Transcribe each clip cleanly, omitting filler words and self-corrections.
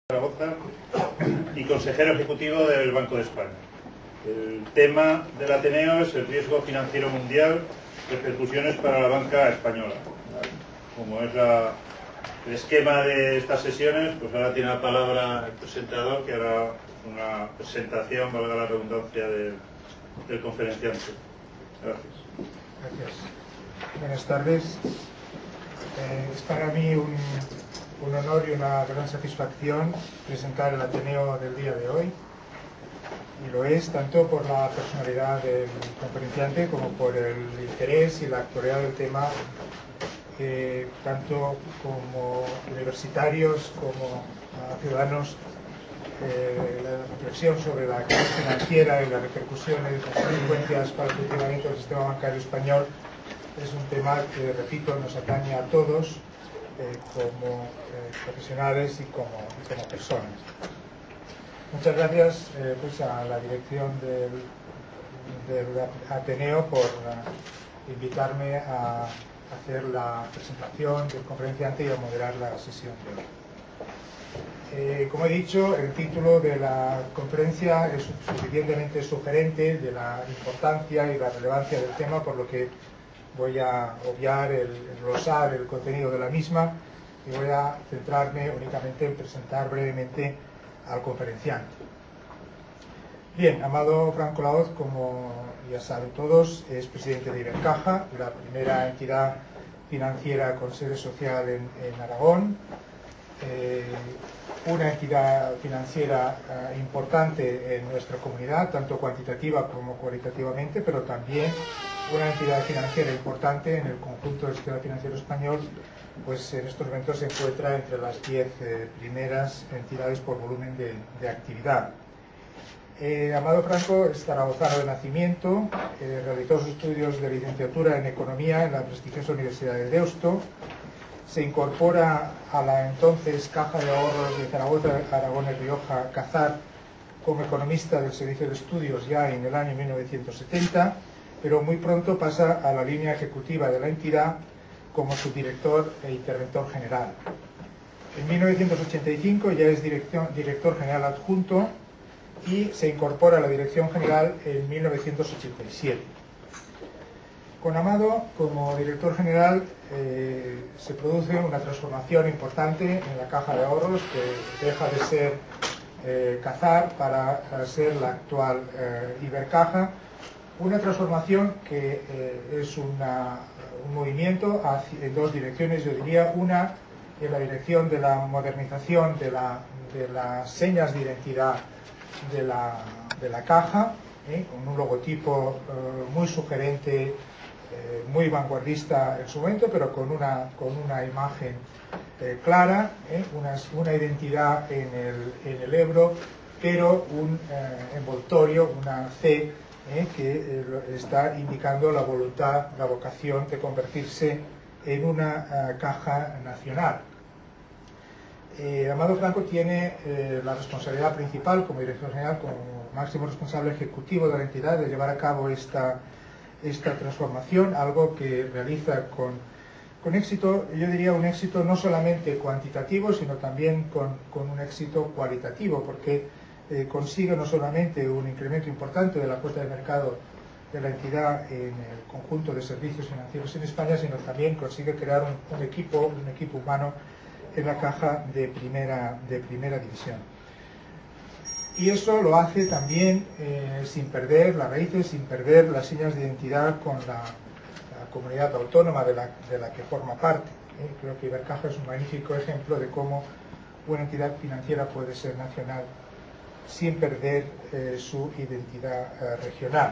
Zaragoza y consejero ejecutivo del Banco de España. El tema del Ateneo es el riesgo financiero mundial, repercusiones para la banca española. Como es el esquema de estas sesiones, pues ahora tiene la palabra el presentador, que hará una presentación, valga la redundancia, del conferenciante. Gracias. Gracias. Buenas tardes. Es para mí un honor y una gran satisfacción presentar el Ateneo del día de hoy, y lo es tanto por la personalidad del conferenciante como por el interés y la actualidad del tema, tanto como universitarios como ciudadanos. La reflexión sobre la crisis financiera y las repercusiones, las consecuencias para el funcionamiento del sistema bancario español es un tema que, repito, nos atañe a todos como profesionales y como personas. Muchas gracias a la dirección del Ateneo por invitarme a hacer la presentación del conferenciante y a moderar la sesión de hoy. Como he dicho, el título de la conferencia es suficientemente sugerente de la importancia y la relevancia del tema, por lo que voy a obviar el glosar el contenido de la misma y voy a centrarme únicamente en presentar brevemente al conferenciante. Bien, Amado Franco Laoz, como ya saben todos, es presidente de Ibercaja, la primera entidad financiera con sede social en Aragón, una entidad financiera importante en nuestra comunidad, tanto cuantitativa como cualitativamente, pero también una entidad financiera importante en el conjunto del sistema financiero español, pues en estos momentos se encuentra entre las 10 primeras entidades por volumen de actividad. Amado Franco es zaragozano de nacimiento, realizó sus estudios de licenciatura en Economía en la prestigiosa Universidad de Deusto, se incorpora a la entonces Caja de Ahorros de Zaragoza, Aragón y Rioja, CAZAR, como economista del Servicio de Estudios ya en el año 1970, pero muy pronto pasa a la línea ejecutiva de la entidad como subdirector e interventor general. En 1985 ya es director general adjunto y se incorpora a la dirección general en 1987. Con Amado, como director general, se produce una transformación importante en la Caja de Ahorros, que deja de ser CAZAR para ser la actual Ibercaja. Una transformación que es un movimiento en dos direcciones, yo diría. Una, en la dirección de la modernización de las señas de identidad de la caja, con un logotipo muy sugerente, muy vanguardista en su momento, pero con una imagen clara, una identidad en el Ebro, pero un envoltorio, una C, que está indicando la voluntad, la vocación de convertirse en una caja nacional. Amado Franco tiene la responsabilidad principal como director general, como máximo responsable ejecutivo de la entidad, de llevar a cabo esta transformación, algo que realiza con éxito. Yo diría un éxito no solamente cuantitativo, sino también con un éxito cualitativo, porque consigue no solamente un incremento importante de la cuota de mercado de la entidad en el conjunto de servicios financieros en España, sino también consigue crear un equipo humano en la caja de primera división. Y eso lo hace también sin perder las raíces, sin perder las señas de identidad con la comunidad autónoma de la que forma parte. Creo que Ibercaja es un magnífico ejemplo de cómo una entidad financiera puede ser nacional sin perder su identidad regional.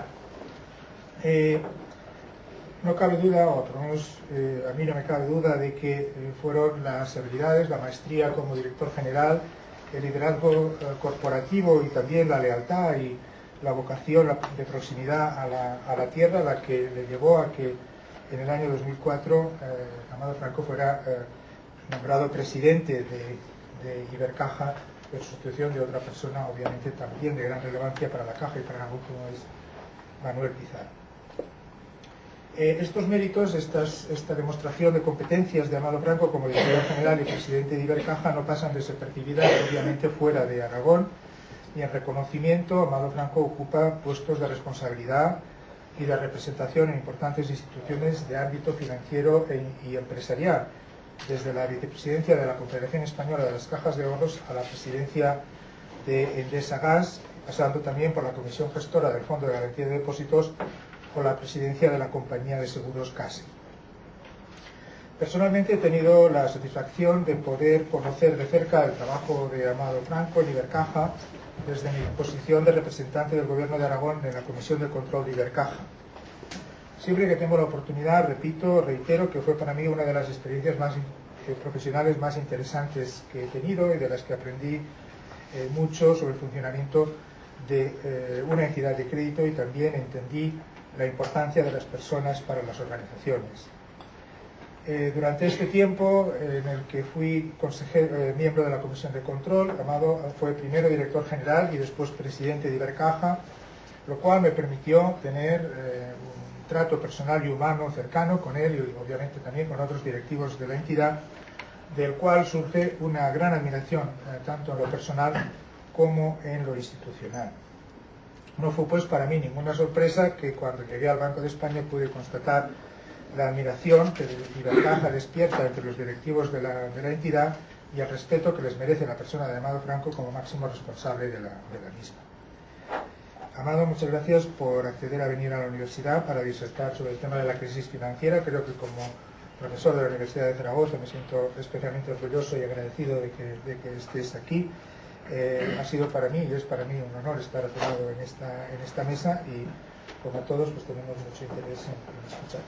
No cabe duda, o por lo menos a mí no me cabe duda, de que fueron las habilidades, la maestría como director general, el liderazgo corporativo y también la lealtad y la vocación de proximidad a la tierra la que le llevó a que en el año 2004 Amado Franco fuera nombrado presidente de Ibercaja en sustitución de otra persona, obviamente también de gran relevancia para la caja y para el grupo, como es Manuel Pizarro. Estos méritos, esta demostración de competencias de Amado Franco como director general y presidente de Ibercaja no pasan desapercibidas, obviamente, fuera de Aragón, y en reconocimiento Amado Franco ocupa puestos de responsabilidad y de representación en importantes instituciones de ámbito financiero y empresarial, desde la vicepresidencia de la Confederación Española de las Cajas de Ahorros a la presidencia de Endesa Gas, pasando también por la Comisión Gestora del Fondo de Garantía de Depósitos o la presidencia de la compañía de seguros CASE. Personalmente he tenido la satisfacción de poder conocer de cerca el trabajo de Amado Franco en Ibercaja desde mi posición de representante del Gobierno de Aragón en la Comisión de Control de Ibercaja. Siempre que tengo la oportunidad, reitero que fue para mí una de las experiencias profesionales más interesantes que he tenido y de las que aprendí mucho sobre el funcionamiento de una entidad de crédito, y también entendí la importancia de las personas para las organizaciones. Durante este tiempo en el que fui miembro de la Comisión de Control, Amado fue primero director general y después presidente de Ibercaja, lo cual me permitió tener un trato personal y humano cercano con él y obviamente también con otros directivos de la entidad, del cual surge una gran admiración, tanto en lo personal como en lo institucional. No fue pues para mí ninguna sorpresa que cuando llegué al Banco de España pude constatar la admiración que Ibercaja despierta entre los directivos de la entidad y el respeto que les merece la persona de Amado Franco como máximo responsable de la misma. Amado, muchas gracias por acceder a venir a la universidad para disertar sobre el tema de la crisis financiera. Creo que como profesor de la Universidad de Zaragoza me siento especialmente orgulloso y agradecido de que estés aquí. Ha sido para mí y es para mí un honor estar a tu lado en esta mesa, y como todos pues tenemos mucho interés en escuchar.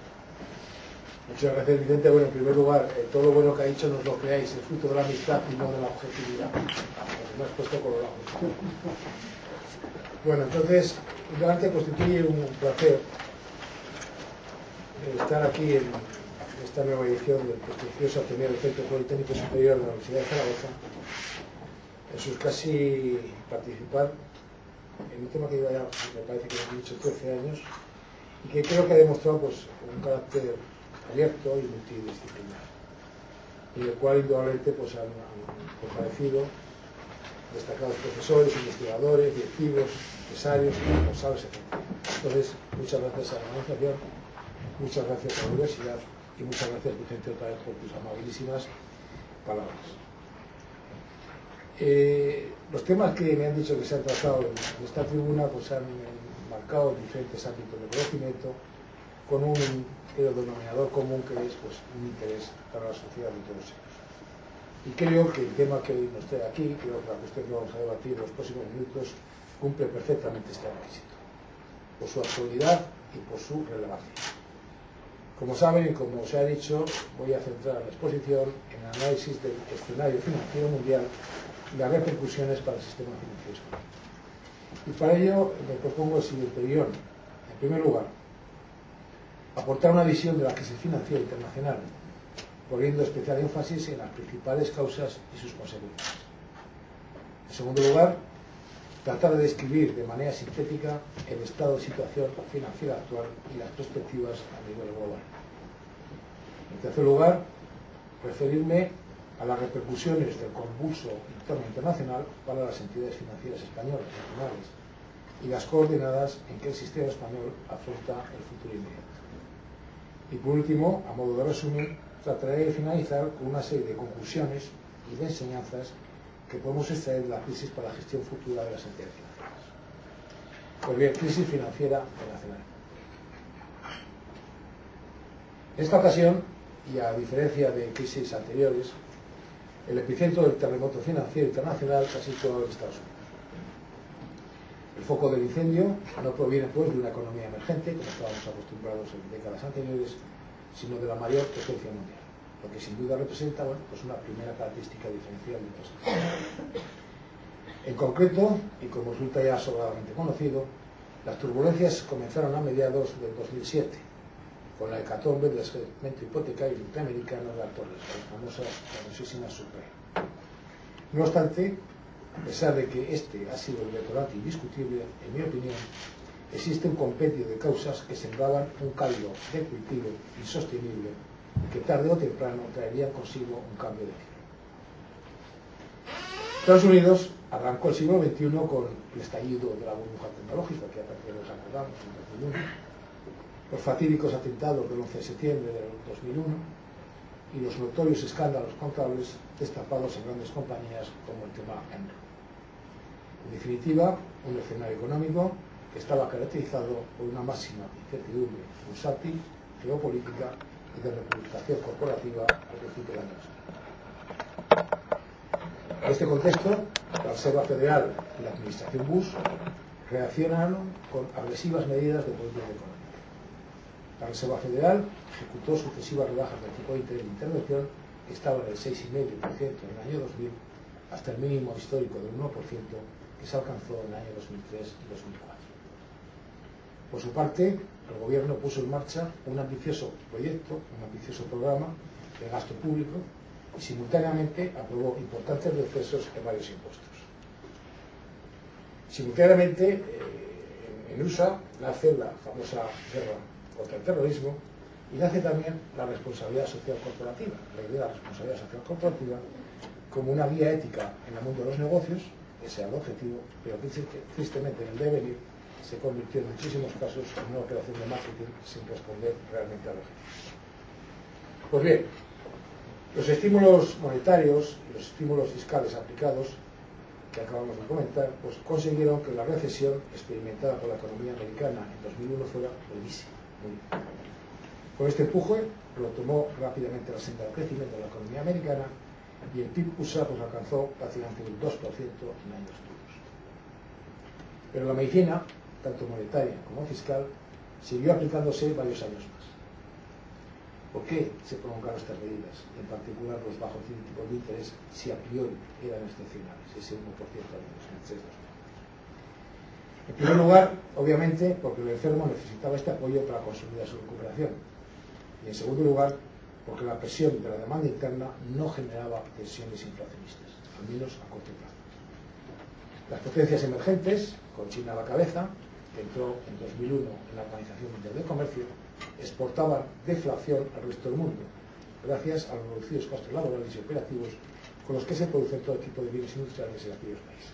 Muchas gracias, Vicente. Bueno, en primer lugar, todo lo bueno que ha dicho nos lo creáis, el fruto de la amistad y no de la objetividad. Me has puesto colorado. Bueno, entonces, realmente constituye un placer estar aquí en esta nueva edición del prestigioso Ateneo del Centro Politécnico Superior de la Universidad de Zaragoza. Eso es casi participar en un tema que lleva ya, me parece que han dicho, 13 años, y que creo que ha demostrado pues, un carácter abierto y multidisciplinar, y del cual indudablemente pues, han comparecido destacados profesores, investigadores, directivos, empresarios, responsables, etc. Entonces, muchas gracias a la organización, muchas gracias a la universidad y muchas gracias, Vicente, otra vez por tus amabilísimas palabras. Los temas que me han dicho que se han tratado en esta tribuna pues han marcado diferentes ámbitos de conocimiento con un denominador común que es pues, un interés para la sociedad de todos ellos. Y creo que el tema que hoy nos trae aquí, creo que la cuestión que vamos a debatir en los próximos minutos, cumple perfectamente este requisito, por su actualidad y por su relevancia. Como saben y como se ha dicho, voy a centrar la exposición en el análisis del escenario financiero mundial y las repercusiones para el sistema financiero español. Y para ello me propongo el siguiente guión. En primer lugar, aportar una visión de la crisis financiera internacional, poniendo especial énfasis en las principales causas y sus consecuencias. En segundo lugar, tratar de describir de manera sintética el estado de situación financiera actual y las perspectivas a nivel global. En tercer lugar, referirme a las repercusiones del convulso entorno internacional para las entidades financieras españolas y nacionales y las coordenadas en que el sistema español afronta el futuro inmediato. Y por último, a modo de resumen, trataré de finalizar con una serie de conclusiones y de enseñanzas que podemos extraer de la crisis para la gestión futura de las entidades financieras. Pues bien, crisis financiera internacional. En esta ocasión, y a diferencia de crisis anteriores, el epicentro del terremoto financiero internacional se ha situado en Estados Unidos. El foco del incendio no proviene pues de una economía emergente, como estábamos acostumbrados en décadas anteriores, sino de la mayor potencia mundial, lo que sin duda representa pues una primera característica diferencial de esta situación. En concreto, y como resulta ya sobradamente conocido, las turbulencias comenzaron a mediados del 2007, con la hecatombe del segmento hipotecario norteamericano de alto riesgo, la famosísima subprime. No obstante, a pesar de que este ha sido el detonante indiscutible, en mi opinión, existe un compendio de causas que sembraban un caldo de cultivo insostenible y que tarde o temprano traerían consigo un cambio de giro. Estados Unidos arrancó el siglo XXI con el estallido de la burbuja tecnológica, que a partir de nos acordamos en 2001, los fatídicos atentados del 11 de septiembre del 2001 y los notorios escándalos contables destapados en grandes compañías como el tema Enron. En definitiva, un escenario económico que estaba caracterizado por una máxima incertidumbre bursátil, geopolítica y de recuperación corporativa al principio del año. En este contexto, la Reserva Federal y la Administración Bush reaccionaron con agresivas medidas de política económica. La Reserva Federal ejecutó sucesivas rebajas del tipo de interés de intervención que estaban en el 6,5% en el año 2000 hasta el mínimo histórico del 1% que se alcanzó en el año 2003 y 2004. Por su parte, el gobierno puso en marcha un ambicioso proyecto, un ambicioso programa de gasto público y simultáneamente aprobó importantes recesos en varios impuestos. Simultáneamente, en USA nace la famosa guerra contra el terrorismo y nace también la responsabilidad social corporativa, la idea de la responsabilidad social corporativa como una guía ética en el mundo de los negocios, ese era el objetivo, pero tristemente en el devenir se convirtió en muchísimos casos en una operación de marketing sin responder realmente al objetivo. Pues bien, los estímulos monetarios y los estímulos fiscales aplicados que acabamos de comentar, pues consiguieron que la recesión experimentada por la economía americana en 2001 fuera brevísima. Con este empuje retomó rápidamente la senda del crecimiento de la economía americana y el PIB USA pues alcanzó prácticamente el 2% en años duros. Pero la medicina, tanto monetaria como fiscal, siguió aplicándose varios años más. ¿Por qué se prolongaron estas medidas? En particular los bajos tipos de interés, si a priori eran excepcionales, ese 1% en 2003-2004. En primer lugar, obviamente, porque el enfermo necesitaba este apoyo para consolidar su recuperación. Y en segundo lugar, porque la presión de la demanda interna no generaba tensiones inflacionistas, al menos a corto plazo. Las potencias emergentes, con China a la cabeza, que entró en 2001 en la Organización Mundial del Comercio, exportaban deflación al resto del mundo, gracias a los reducidos costes laborales y operativos con los que se producen todo tipo de bienes industriales en aquellos países.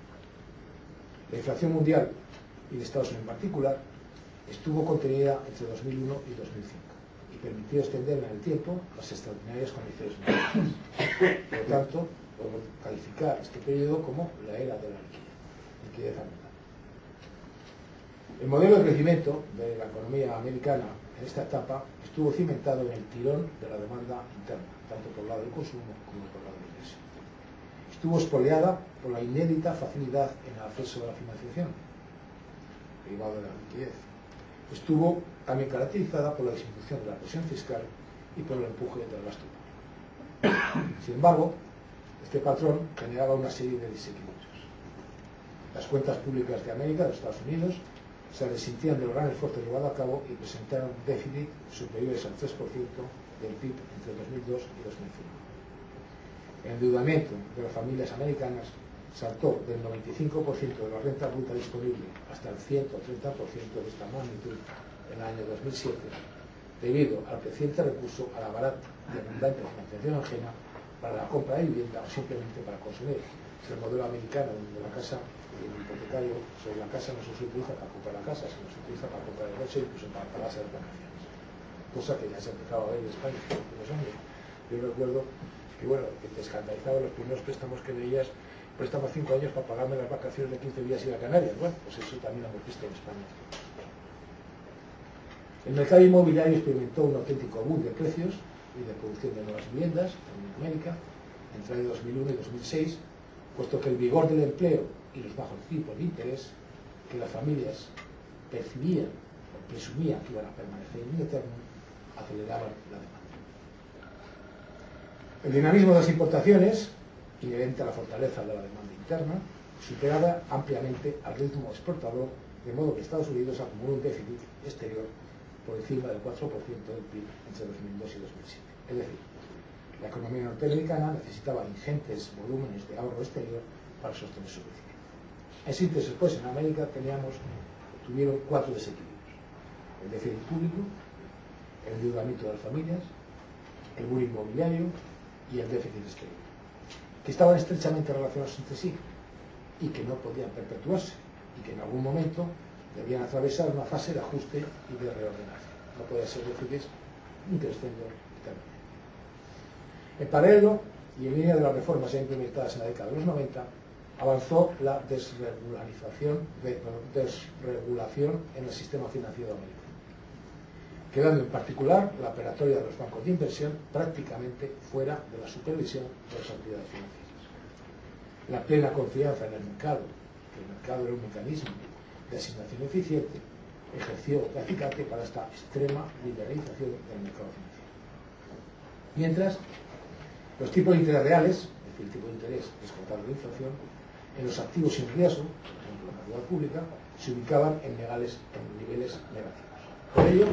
La inflación mundial, y de Estados Unidos en particular, estuvo contenida entre 2001 y 2005 y permitió extender en el tiempo las extraordinarias condiciones monetarias. Por lo tanto, podemos calificar este periodo como la era de la liquidez abundante. El modelo de crecimiento de la economía americana en esta etapa estuvo cimentado en el tirón de la demanda interna, tanto por el lado del consumo como por el lado de la inversión. Estuvo espoleada por la inédita facilidad en el acceso a la financiación, derivado de la liquidez. Estuvo también caracterizada por la disminución de la presión fiscal y por el empuje del gasto público. Sin embargo, este patrón generaba una serie de desequilibrios. Las cuentas públicas de América, de Estados Unidos, se resentían del gran esfuerzo llevado a cabo y presentaron déficit superiores al 3% del PIB entre 2002 y 2005. El endeudamiento de las familias americanas saltó del 95% de la renta bruta disponible hasta el 130% de esta magnitud en el año 2007, debido al creciente recurso a la barata y abundante financiación ajena para la compra de vivienda o simplemente para consumir. Es el modelo americano donde la casa, el hipotecario sobre la casa no se utiliza para comprar la casa, sino se utiliza para comprar el coche, incluso para pagarse las vacaciones. Cosa que ya se empezaba a ver en España hace unos años. Yo recuerdo que, bueno, que te escandalizaba los primeros préstamos que veías, préstamo 5 años para pagarme las vacaciones de 15 días y ir a Canarias. Bueno, pues eso también lo hemos visto en España. El mercado inmobiliario experimentó un auténtico boom de precios y de producción de nuevas viviendas en América entre el 2001 y 2006, puesto que el vigor del empleo y los bajos tipos de interés que las familias percibían o presumían que iban a permanecer en el eterno aceleraban la demanda. El dinamismo de las importaciones, inherente a la fortaleza de la demanda interna, superaba ampliamente al ritmo exportador, de modo que Estados Unidos acumuló un déficit exterior por encima del 4% del PIB entre 2002 y 2007. Es decir, la economía norteamericana necesitaba ingentes volúmenes de ahorro exterior para sostener su crecimiento. En síntesis, pues, en América teníamos tuvieron 4 desequilibrios: el déficit público, el endeudamiento de las familias, el boom inmobiliario y el déficit exterior, que estaban estrechamente relacionados entre sí y que no podían perpetuarse y que en algún momento debían atravesar una fase de ajuste y de reordenación. No podía ser déficits increscendo eternamente. En paralelo, y en línea de las reformas ya implementadas en la década de los 90, avanzó la desregulación en el sistema financiero americano, quedando en particular la operatoria de los bancos de inversión prácticamente fuera de la supervisión de las autoridades financieras. La plena confianza en el mercado, que el mercado era un mecanismo de asignación eficiente, ejerció de acicate para esta extrema liberalización del mercado financiero. Mientras, los tipos de interés reales, es decir, el tipo de interés descontado de la inflación, en los activos sin riesgo, por ejemplo la deuda pública, se ubicaban en niveles negativos. Por ello,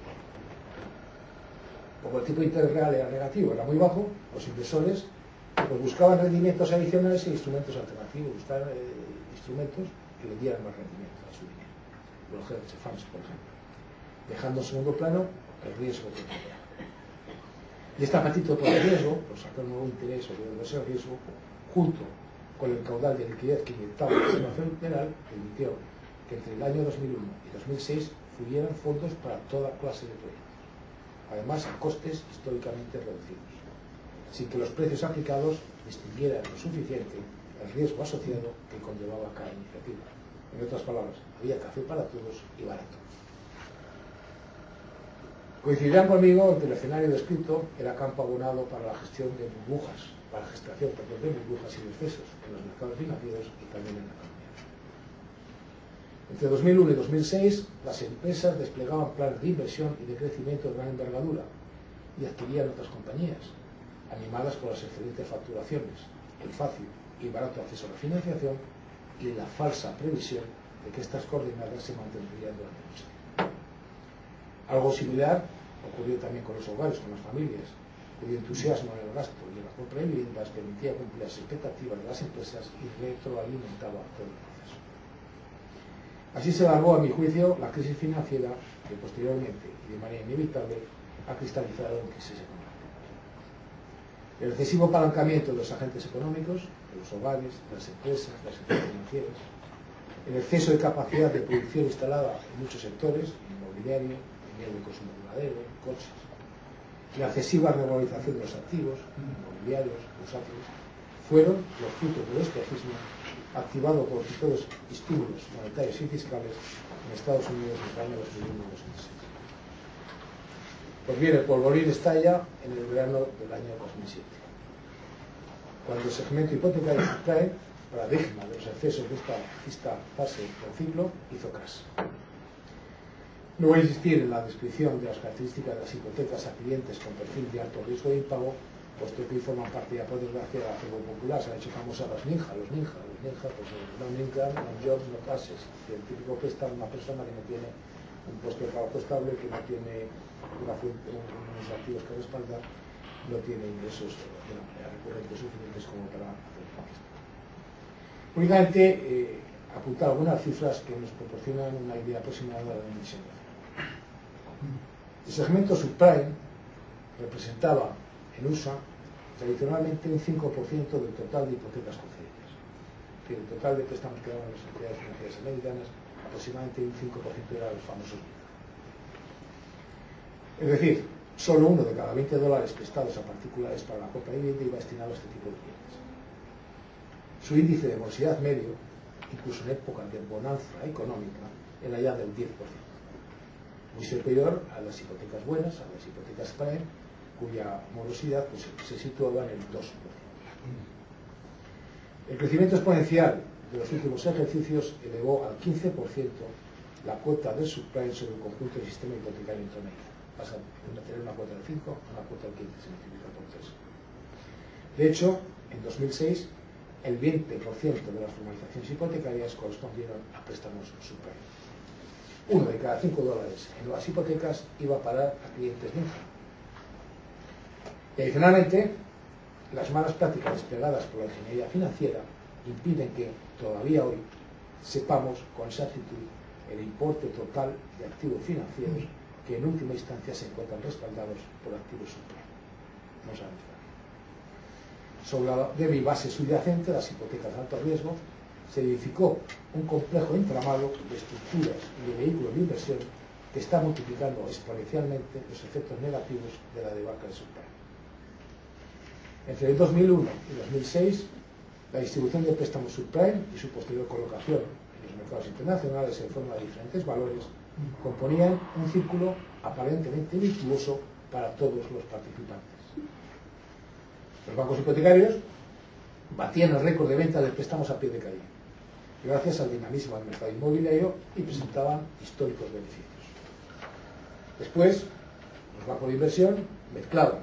como el tipo de interés real era negativo, era muy bajo, los inversores pues buscaban rendimientos adicionales e instrumentos alternativos, buscaban instrumentos que le dieran más rendimiento a su dinero, los hedge funds, por ejemplo, dejando en segundo plano el riesgo que tenía. Y este apetito por el riesgo, por sacar un nuevo interés o de ese riesgo, junto con el caudal de liquidez que inyectaba el sistema federal, permitió que entre el año 2001 y 2006 fluyeran fondos para toda clase de proyectos, además a costes históricamente reducidos, sin que los precios aplicados distinguieran lo suficiente el riesgo asociado que conllevaba cada iniciativa. En otras palabras, había café para todos y barato. Coincidirán conmigo que el escenario descrito era campo abonado para la gestión de burbujas, para la gestación de burbujas y excesos en los mercados financieros y también en la economía. Entre 2001 y 2006, las empresas desplegaban planes de inversión y de crecimiento de gran envergadura y adquirían otras compañías, animadas por las excelentes facturaciones, el fácil y barato acceso a la financiación y la falsa previsión de que estas coordenadas se mantendrían durante mucho tiempo. Algo similar ocurrió también con los hogares, con las familias, cuyo entusiasmo en el gasto y en la compra de viviendas permitía cumplir las expectativas de las empresas y retroalimentaba todo el proceso. Así se largó, a mi juicio, la crisis financiera que posteriormente y de manera inevitable ha cristalizado en crisis económica. El excesivo apalancamiento de los agentes económicos, de los hogares, de las empresas financieras, el exceso de capacidad de producción instalada en muchos sectores, inmobiliario, de consumo duradero, coches, la excesiva regularización de los activos, inmobiliarios, bursátiles, fueron los frutos del espejismo activado por todos estímulos monetarios y fiscales en Estados Unidos en el año 2001 y 2006. Pues bien, el polvorín estalla en el verano del año 2007, cuando el segmento hipotecario subprime, paradigma de los excesos de esta fase del ciclo, hizo crash. No voy a insistir en la descripción de las características de las hipotecas a clientes con perfil de alto riesgo de impago, puesto que forman parte ya, por desgracia, de la acervo popular. Se han hecho famosas los ninja, pues no income, no jobs, no taxes. El típico préstamo a una persona que no tiene un puesto de trabajo estable, que no tiene unos activos que respaldar, no tiene ingresos de una manera recurrente suficientes como para hacer un préstamo. Únicamente apuntar algunas cifras que nos proporcionan una idea aproximada de la dimensión. El segmento subprime representaba en USA tradicionalmente un 5% del total de hipotecas concedidas. Es decir, el total de préstamos que daban las entidades financieras americanas, aproximadamente un 5% eran los famosos NICA. Es decir, solo uno de cada $20 prestados a particulares para la compra de vivienda iba destinado a este tipo de clientes. Su índice de morosidad medio, incluso en épocas de bonanza económica, era ya del 10%. Muy superior a las hipotecas buenas, a las hipotecas prime, cuya morosidad pues, se situaba en el 2%. El crecimiento exponencial de los últimos ejercicios elevó al 15% la cuota del subprime sobre el conjunto del sistema hipotecario intermedio. Pasa de tener una cuota del 5 a una cuota del 15, se multiplica por 3. De hecho, en 2006, el 20% de las formalizaciones hipotecarias correspondieron a préstamos subprime. Uno de cada $5 en nuevas hipotecas iba a parar a clientes ninja. Y adicionalmente, las malas prácticas desplegadas por la ingeniería financiera impiden que todavía hoy sepamos con exactitud el importe total de activos financieros que en última instancia se encuentran respaldados por activos subprime. No sabemos nada. Sobre la débil base subyacente, las hipotecas de alto riesgo, se edificó un complejo entramado de estructuras y de vehículos de inversión que está multiplicando exponencialmente los efectos negativos de la debacle de subprime. Entre el 2001 y 2006, la distribución de préstamos subprime y su posterior colocación en los mercados internacionales en forma de diferentes valores componían un círculo aparentemente virtuoso para todos los participantes. Los bancos hipotecarios batían el récord de venta de préstamos a pie de calle, gracias al dinamismo del mercado inmobiliario, y presentaban históricos beneficios. Después, los bancos de inversión mezclaban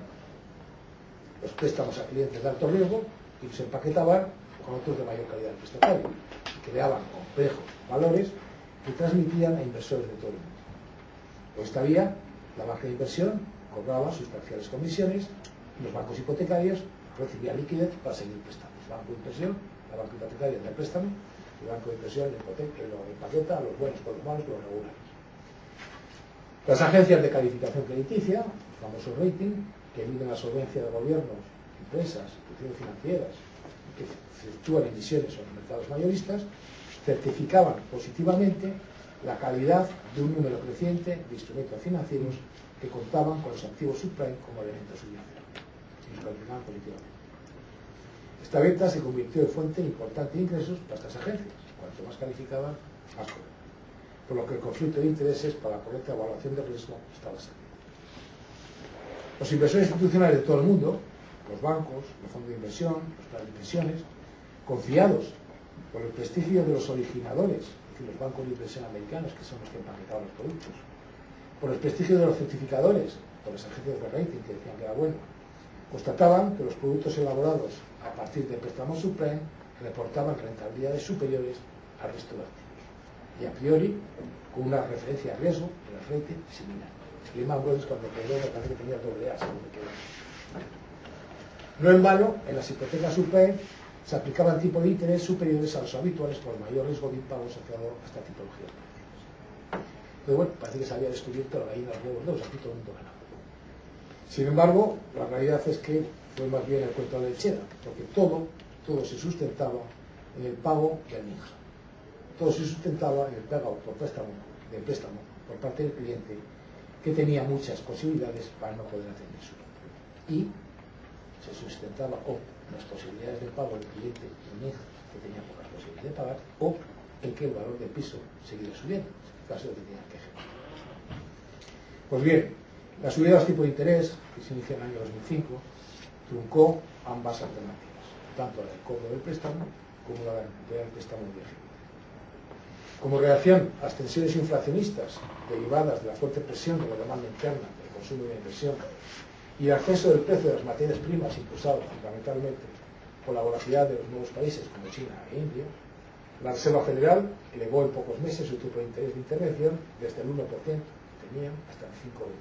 los préstamos a clientes de alto riesgo y los empaquetaban con otros de mayor calidad prestataria, y creaban complejos valores que transmitían a inversores de todo el mundo. Por esta vía, la banca de inversión cobraba sus parciales comisiones y los bancos hipotecarios recibían liquidez para seguir prestando. El banco de inversión, la banca hipotecaria da el préstamo, el banco de inversión lo empaqueta a los buenos con los malos, los regulares. Las agencias de calificación crediticia, los famosos rating, que miden la solvencia de gobiernos, empresas, instituciones financieras, que efectúan emisiones en los mercados mayoristas, certificaban positivamente la calidad de un número creciente de instrumentos financieros que contaban con los activos subprime como elemento subyacente y los calificaban positivamente. Esta venta se convirtió en fuente importante de ingresos para estas agencias. Cuanto más calificaban, más cobraban. Por lo que el conflicto de intereses para la correcta evaluación del riesgo estaba servido. Los inversores institucionales de todo el mundo, los bancos, los fondos de inversión, los planes de pensiones, confiados por el prestigio de los originadores, es decir, los bancos de inversión americanos, que son los que empaquetaban los productos, por el prestigio de los certificadores, por las agencias de rating que decían que era bueno, constataban que los productos elaborados a partir de préstamos subprime reportaban rentabilidades superiores al resto de activos, y a priori con una referencia a riesgo en el rating similar. Lehman Brothers, cuando quedó, me parece que tenía doble A, según me quedó. No en vano, en las hipotecas subprime se aplicaban tipos de interés superiores a los habituales por el mayor riesgo de impago asociado a esta tipología de operaciones. Pero bueno, parece que se había descubierto la gallina de los huevos de oro, aquí todo el mundo ganaba. Sin embargo, la realidad es que fue más bien el cuento de lechera, porque todo se sustentaba en el pago del ninja. Todo se sustentaba en el pago por préstamo por parte del cliente, que tenía muchas posibilidades para no poder atender su cliente. Y se sustentaba o en las posibilidades de pago del cliente, que tenía pocas posibilidades de pagar, o en que el valor del piso seguía subiendo, en el caso de que tenían que ejecutar. Pues bien, la subida de los tipos de interés, que se inicia en el año 2005, truncó ambas alternativas, tanto la del cobro del préstamo como la de recuperar el préstamo de viaje. Como reacción a las tensiones inflacionistas derivadas de la fuerte presión de la demanda interna del consumo y la inversión y el acceso del precio de las materias primas impulsado fundamentalmente por la volatilidad de los nuevos países como China e India, la Reserva Federal elevó en pocos meses su tipo de interés de intervención desde el 1% que tenían hasta el 5,25%.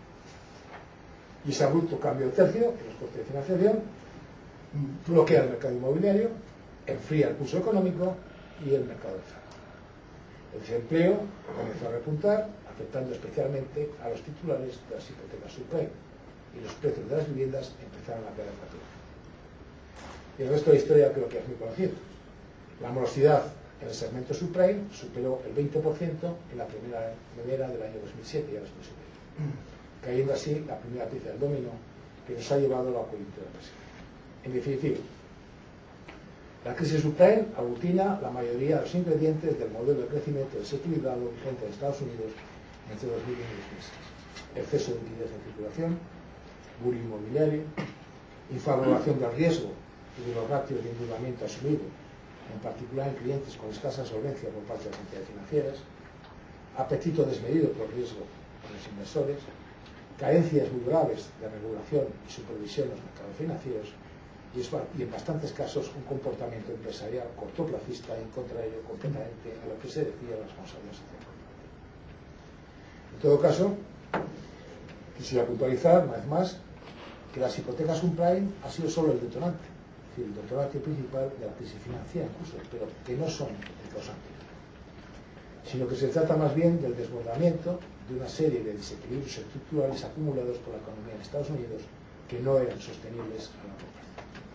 Y ese abrupto cambio de tercio en los costes de financiación bloquea el mercado inmobiliario, enfría el pulso económico y el mercado de trabajo. El desempleo comenzó a repuntar, afectando especialmente a los titulares de las hipotecas subprime, y los precios de las viviendas empezaron a caer rápido. Y el resto de la historia creo que es muy conocido. La morosidad en el segmento subprime superó el 20% en la primera medida del año 2007, ya después cayendo así la primera pieza del dominó que nos ha llevado a la coyuntura presente. En definitiva, la crisis subprime aglutina la mayoría de los ingredientes del modelo de crecimiento desequilibrado vigente en Estados Unidos entre 2001 y 2006. Exceso de liquidez en circulación, bullying inmobiliario, infravaloración del riesgo y de los ratios de endeudamiento asumido, en particular en clientes con escasa solvencia por parte de las entidades financieras, apetito desmedido por riesgo de los inversores, carencias muy graves de regulación y supervisión en los mercados financieros y en bastantes casos un comportamiento empresarial cortoplacista y contrario completamente a lo que se decía la responsabilidad social. En todo caso, quisiera puntualizar una vez más que las hipotecas subprime ha sido solo el detonante, es decir, el detonante principal de la crisis financiera en curso, pero que no son el causante. sino que se trata más bien del desbordamiento de una serie de desequilibrios estructurales acumulados por la economía en Estados Unidos que no eran sostenibles a largo plazo.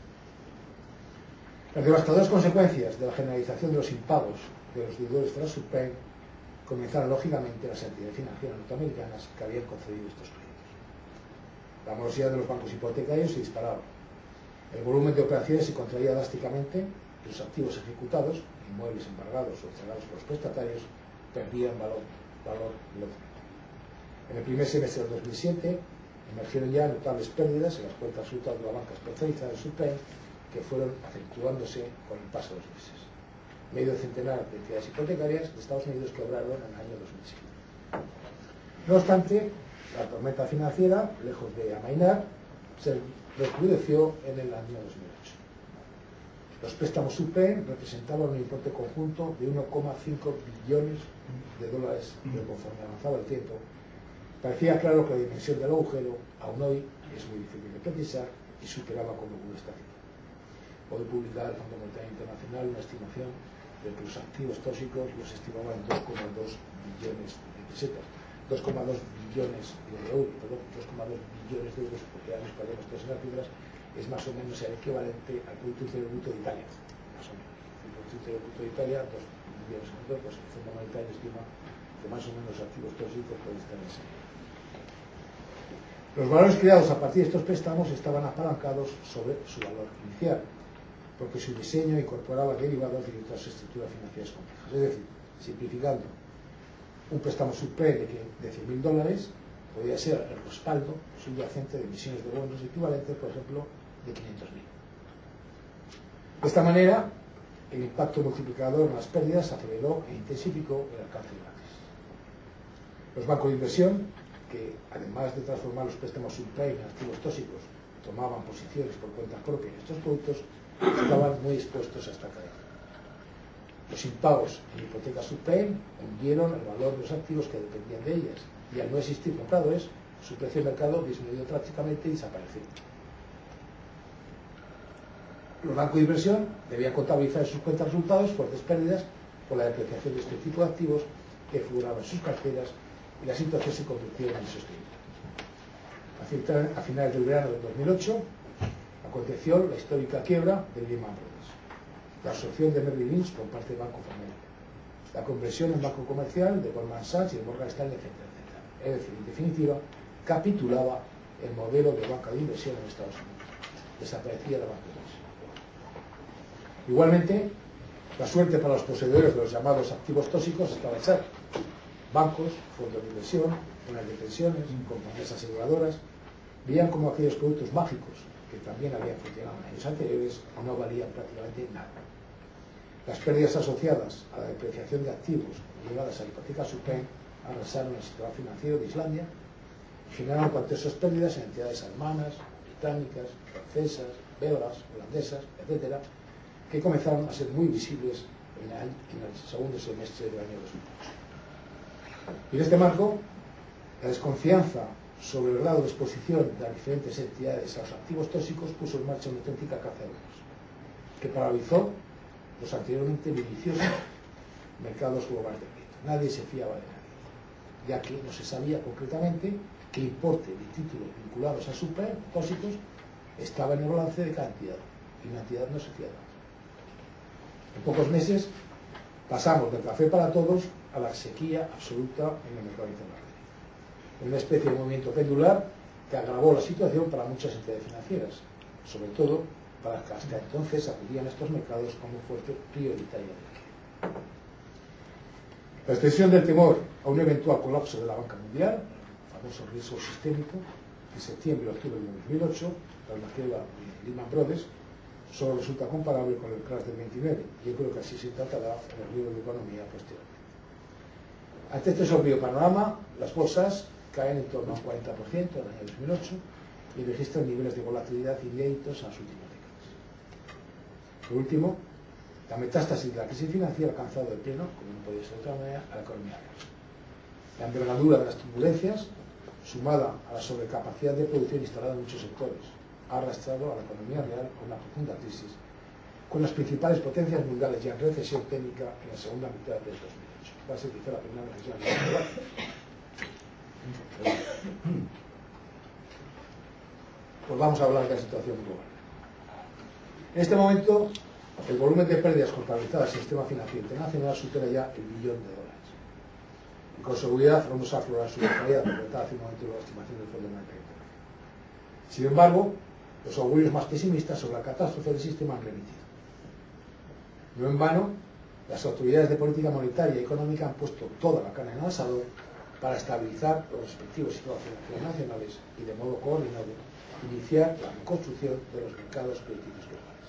Las devastadoras consecuencias de la generalización de los impagos de los deudores de la subprime comenzaron lógicamente las entidades financieras norteamericanas que habían concedido estos créditos. La morosidad de los bancos hipotecarios se disparaba. El volumen de operaciones se contraía drásticamente y los activos ejecutados, inmuebles embargados o cerrados por los prestatarios, perdían valor lógico. En el primer semestre del 2007 emergieron ya notables pérdidas en las cuentas resultados de la banca especializada en subprime, que fueron acentuándose con el paso de los meses. Medio centenar de entidades hipotecarias de Estados Unidos quebraron en el año 2007. No obstante, la tormenta financiera, lejos de amainar, se recrudeció en el año 2008. Los préstamos subprime representaban un importe conjunto de 1,5 billones de dólares, pero conforme avanzaba el tiempo, parecía claro que la dimensión del agujero, aún hoy, es muy difícil de precisar y superaba con locura estática. Hoy publicaba el Fondo Monetario Internacional una estimación de que los activos tóxicos los estimaban en 2,2 billones de pesetas, 2,2 billones de euros, perdón, 2,2 billones de euros, porque ahora nos perdemos todas las cifras, es más o menos el equivalente al Producto Interior Bruto de Italia, más o menos. El Producto Interior Bruto de Italia, 2 billones de euros, pues el Fondo Monetario estima que más o menos los activos tóxicos pueden estar en ese nivel. Los valores creados a partir de estos préstamos estaban apalancados sobre su valor inicial, porque su diseño incorporaba derivados de otras estructuras financieras complejas. Es decir, simplificando, un préstamo subprime de $100.000 podría ser el respaldo subyacente de emisiones de bonos equivalentes, por ejemplo, de 500.000. De esta manera, el impacto multiplicador en las pérdidas aceleró e intensificó el alcance de la crisis. Los bancos de inversión, que además de transformar los préstamos subprime en activos tóxicos, tomaban posiciones por cuenta propia en estos productos, estaban muy expuestos a esta caída. Los impagos en hipotecas subprime hundieron el valor de los activos que dependían de ellas, y al no existir compradores, su precio de mercado disminuyó drásticamente y desapareció. Los bancos de inversión debían contabilizar en sus cuentas resultados fuertes pérdidas por la depreciación de este tipo de activos que figuraban en sus carteras, y la situación se convirtió en insostenible. A finales del verano del 2008 aconteció la histórica quiebra de Lehman Brothers, la absorción de Merrill Lynch por parte del Banco of America, la conversión en banco comercial de Goldman Sachs y de Morgan Stanley, etc. Es decir, en definitiva, capitulaba el modelo de banca de inversión en Estados Unidos. Desaparecía la banca de inversión. Igualmente, la suerte para los poseedores de los llamados activos tóxicos estaba echada. Bancos, fondos de inversión, fondos de pensiones, compañías aseguradoras, veían como aquellos productos mágicos que también habían funcionado en años anteriores no valían prácticamente nada. Las pérdidas asociadas a la depreciación de activos ligadas a la hipoteca subprime arrasaron el sistema financiero de Islandia y generaron cuantiosas pérdidas en entidades alemanas, británicas, francesas, belgas, holandesas, etc., que comenzaron a ser muy visibles en el segundo semestre del año 2008. Y en este marco, la desconfianza sobre el grado de exposición de las diferentes entidades a los activos tóxicos puso en marcha una auténtica caza de brujas, que paralizó los anteriormente bulliciosos mercados globales de crédito. Nadie se fiaba de nadie, ya que no se sabía concretamente qué importe de títulos vinculados a subprime tóxicos estaba en el balance de cada entidad, y una entidad no se fiaba. En pocos meses pasamos del café para todos a la sequía absoluta en el mercado internacional. Una especie de movimiento pendular que agravó la situación para muchas entidades financieras, sobre todo para las que hasta entonces acudían a estos mercados como fuente prioritaria de liquidez. La extensión del temor a un eventual colapso de la banca mundial, el famoso riesgo sistémico, en septiembre y octubre de 2008, tras la quiebra de Lehman Brothers, solo resulta comparable con el crash del 29, y yo creo que así se tratará en el libro de economía posterior. Ante este sombrío panorama, las bolsas caen en torno a un 40% en el año 2008 y registran niveles de volatilidad inéditos en las últimas décadas. Por último, la metástasis de la crisis financiera ha alcanzado de pleno, como no podía ser de otra manera, a la economía real. La envergadura de las turbulencias, sumada a la sobrecapacidad de producción instalada en muchos sectores, ha arrastrado a la economía real a una profunda crisis, con las principales potencias mundiales ya en recesión técnica en la segunda mitad del 2008. Va a ser quizá la primera recesión global. Pues vamos a hablar de la situación global. En este momento, el volumen de pérdidas contabilizadas en el sistema financiero internacional supera ya el $1.000.000.000. Y con seguridad vamos a aflorar su realidad, porque estaba hace un momento la estimación del Fondo Monetario Internacional. Sin embargo, los augurios más pesimistas sobre la catástrofe del sistema han remitido. No en vano, las autoridades de política monetaria y económica han puesto toda la carne en el asador para estabilizar los respectivos sistemas financieros nacionales y, de modo coordinado, iniciar la reconstrucción de los mercados crediticios globales.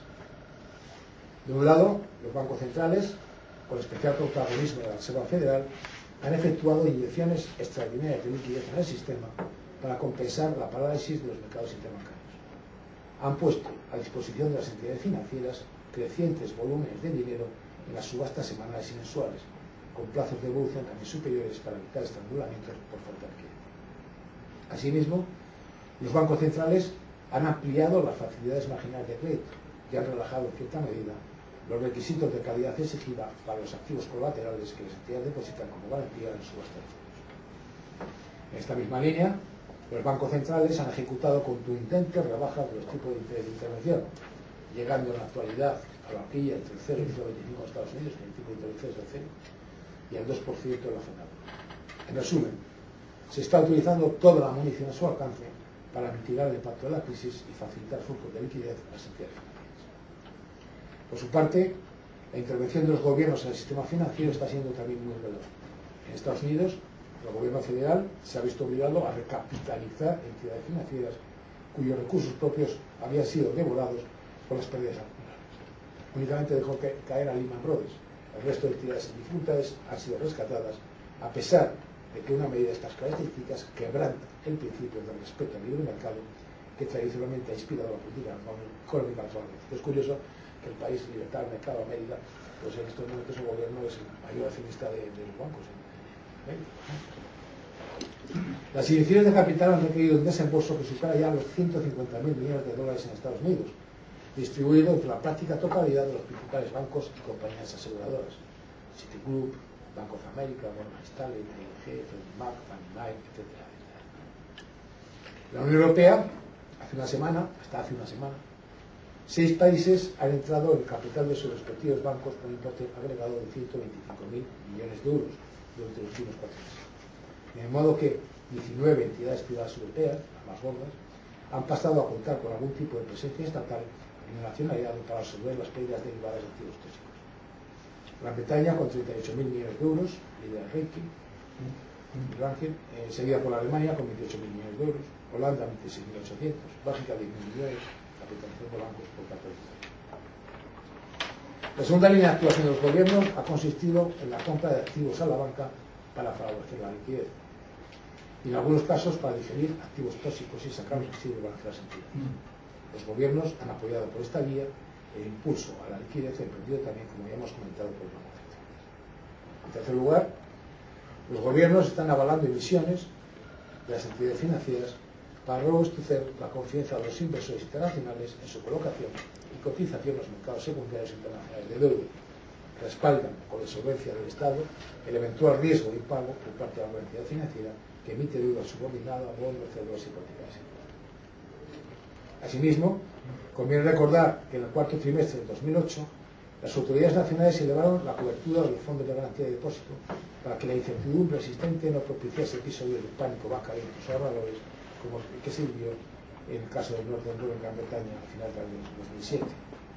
De un lado, los bancos centrales, con especial protagonismo de la Reserva Federal, han efectuado inyecciones extraordinarias de liquidez en el sistema para compensar la parálisis de los mercados interbancarios. Han puesto a disposición de las entidades financieras crecientes volúmenes de dinero en las subastas semanales y mensuales, con plazos de evolución también superiores para evitar estrangulamientos por falta de liquidez. Asimismo, los bancos centrales han ampliado las facilidades marginales de crédito y han relajado en cierta medida los requisitos de calidad exigida para los activos colaterales que las entidades depositan como garantía en subasta de fondos. En esta misma línea, los bancos centrales han ejecutado contundentes rebajas de los tipos de interés de intervención, llegando en la actualidad a la horquilla entre el 0 y el 0,25 en Estados Unidos, que el tipo de interés es del 0, y al 2% en la zona euro. En resumen, se está utilizando toda la munición a su alcance para mitigar el impacto de la crisis y facilitar flujos de liquidez a las entidades financieras. Por su parte, la intervención de los gobiernos en el sistema financiero está siendo también muy veloz. En Estados Unidos, el gobierno federal se ha visto obligado a recapitalizar entidades financieras cuyos recursos propios habían sido devorados por las pérdidas acumuladas. Únicamente dejó caer a Lehman Brothers. El resto de entidades dificultades han sido rescatadas, a pesar de que una medida de estas características quebranta el principio del respeto al libre mercado que tradicionalmente ha inspirado la política económica actualmente. Es curioso que el país Libertad del Mercado, América, pues en estos momentos el gobierno es el mayor accionista de los bancos en América. Las inyecciones de capital han requerido un desembolso que supera ya los $150.000 millones en Estados Unidos, distribuido entre la práctica totalidad de los principales bancos y compañías aseguradoras: Citigroup, Bank of America, Morgan Stanley, ING, Freddie Mac, Fannie Mae, etc. La Unión Europea, hasta hace una semana, 6 países han entrado en el capital de sus respectivos bancos con un importe agregado de 125.000 millones de euros durante los últimos 4 meses. De modo que 19 entidades privadas europeas, las más gordas, han pasado a contar con algún tipo de presencia estatal en el accionariado para absorber las pérdidas derivadas de activos tóxicos. Gran Bretaña con 38.000 millones de euros, líder del ranking, seguida por Alemania con 28.000 millones de euros, Holanda 26.800, Bélgica 10.000 millones, capitalización de bancos por 14. La segunda línea de actuación de los gobiernos ha consistido en la compra de activos a la banca para favorecer la liquidez, y en algunos casos para digerir activos tóxicos y sacar los activos de las entidades. Los gobiernos han apoyado por esta vía el impulso a la liquidez emprendido también, como ya hemos comentado, por el Banco Central. En tercer lugar, los gobiernos están avalando emisiones de las entidades financieras para robustecer la confianza de los inversores internacionales en su colocación y cotización en los mercados secundarios internacionales de deuda. Respaldan con la solvencia del Estado el eventual riesgo de impago por parte de la entidad financiera que emite deuda subordinada, bonos, cédulas y hipotecas. Asimismo, conviene recordar que en el cuarto trimestre del 2008 las autoridades nacionales elevaron la cobertura de los fondos de garantía de depósito para que la incertidumbre existente no propiciase episodios de pánico bancario en los ahorradores, como el que se vivió en el caso del Northern Rock en Gran Bretaña al final del año 2007.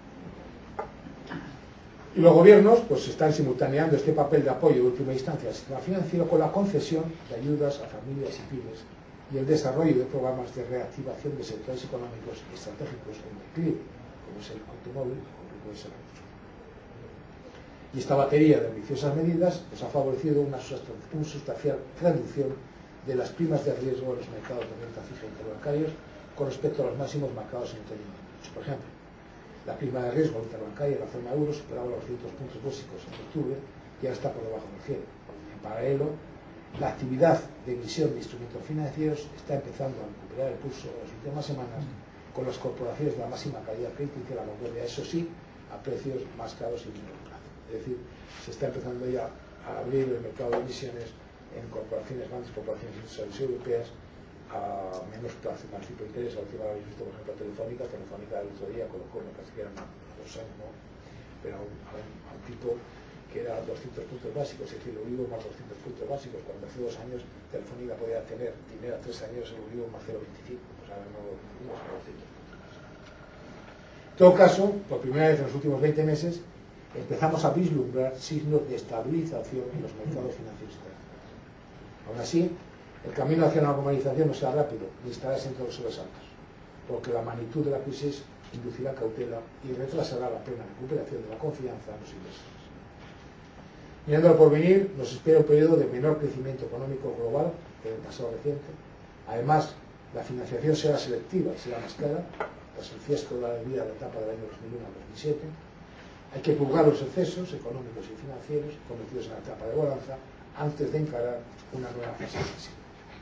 Y los gobiernos pues están simultaneando este papel de apoyo de última instancia al sistema financiero con la concesión de ayudas a familias y pymes y el desarrollo de programas de reactivación de sectores económicos estratégicos en declive, como es el automóvil o como puede ser la industria. Y esta batería de ambiciosas medidas pues, ha favorecido una sustancial reducción de las primas de riesgo en los mercados de renta fija interbancarios con respecto a los máximos marcados en el año 2008. Por ejemplo, la prima de riesgo interbancaria en la zona euro superaba los 200 puntos básicos en octubre y ahora está por debajo del 100. En paralelo, la actividad de emisión de instrumentos financieros está empezando a recuperar el pulso en las últimas semanas con las corporaciones de la máxima calidad crítica de la vanguardia, eso sí, a precios más caros y menor plazo. Es decir, se está empezando ya a a abrir el mercado de emisiones en corporaciones, grandes corporaciones industriales europeas a menos plazo, más tipo de interés. La última vez visto, por ejemplo, Telefónica el otro día colocó, me parece que eran 2 años, ¿no? Pero a un tipo que era 200 puntos básicos, es decir, el Euribor más 200 puntos básicos, cuando hace 2 años Telefónica podía tener, primero a 3 años, el Euribor más 0,25, pues ahora no más 200 puntos básicos. En todo caso, por primera vez en los últimos 20 meses, empezamos a vislumbrar signos de estabilización en los mercados financieros internacionales. Aún así, el camino hacia la normalización no será rápido, ni estará exento de sobresaltos, porque la magnitud de la crisis inducirá cautela y retrasará la plena recuperación de la confianza en los inversores. Mirando al porvenir, nos espera un periodo de menor crecimiento económico global que en el pasado reciente. Además, la financiación será selectiva y será más cara, tras el fiasco de la vida de la etapa del año 2001 al 2007. Hay que purgar los excesos económicos y financieros cometidos en la etapa de bonanza antes de encarar una nueva fase recesiva.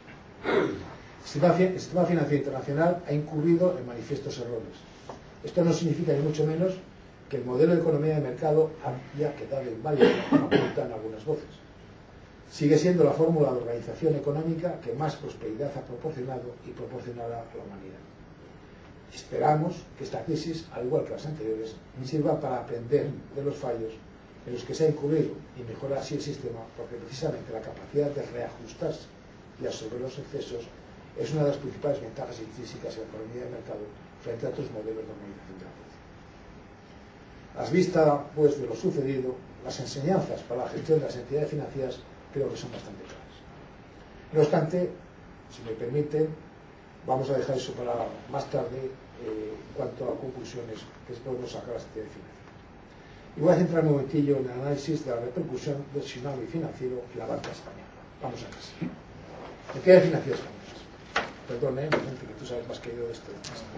El sistema financiero internacional ha incurrido en manifiestos errores. Esto no significa ni mucho menos que el modelo de economía de mercado haya quedado inválido, como apuntan algunas voces. Sigue siendo la fórmula de organización económica que más prosperidad ha proporcionado y proporcionará a la humanidad. Esperamos que esta crisis, al igual que las anteriores, sirva para aprender de los fallos en los que se ha incurrido y mejorar así el sistema, porque precisamente la capacidad de reajustarse y absorber los excesos es una de las principales ventajas intrínsecas en la economía de mercado frente a otros modelos de organización de la fuerza. A vista, pues, de lo sucedido, las enseñanzas para la gestión de las entidades financieras creo que son bastante claras. No obstante, si me permiten, vamos a dejar eso para más tarde en cuanto a conclusiones que podemos sacar a las entidades financieras. Y voy a centrarme un momentillo en el análisis de la repercusión del tsunami financiero en la banca española. Vamos a casa. Entidades financieras españolas. Perdón, gente, que tú sabes más que yo de esto.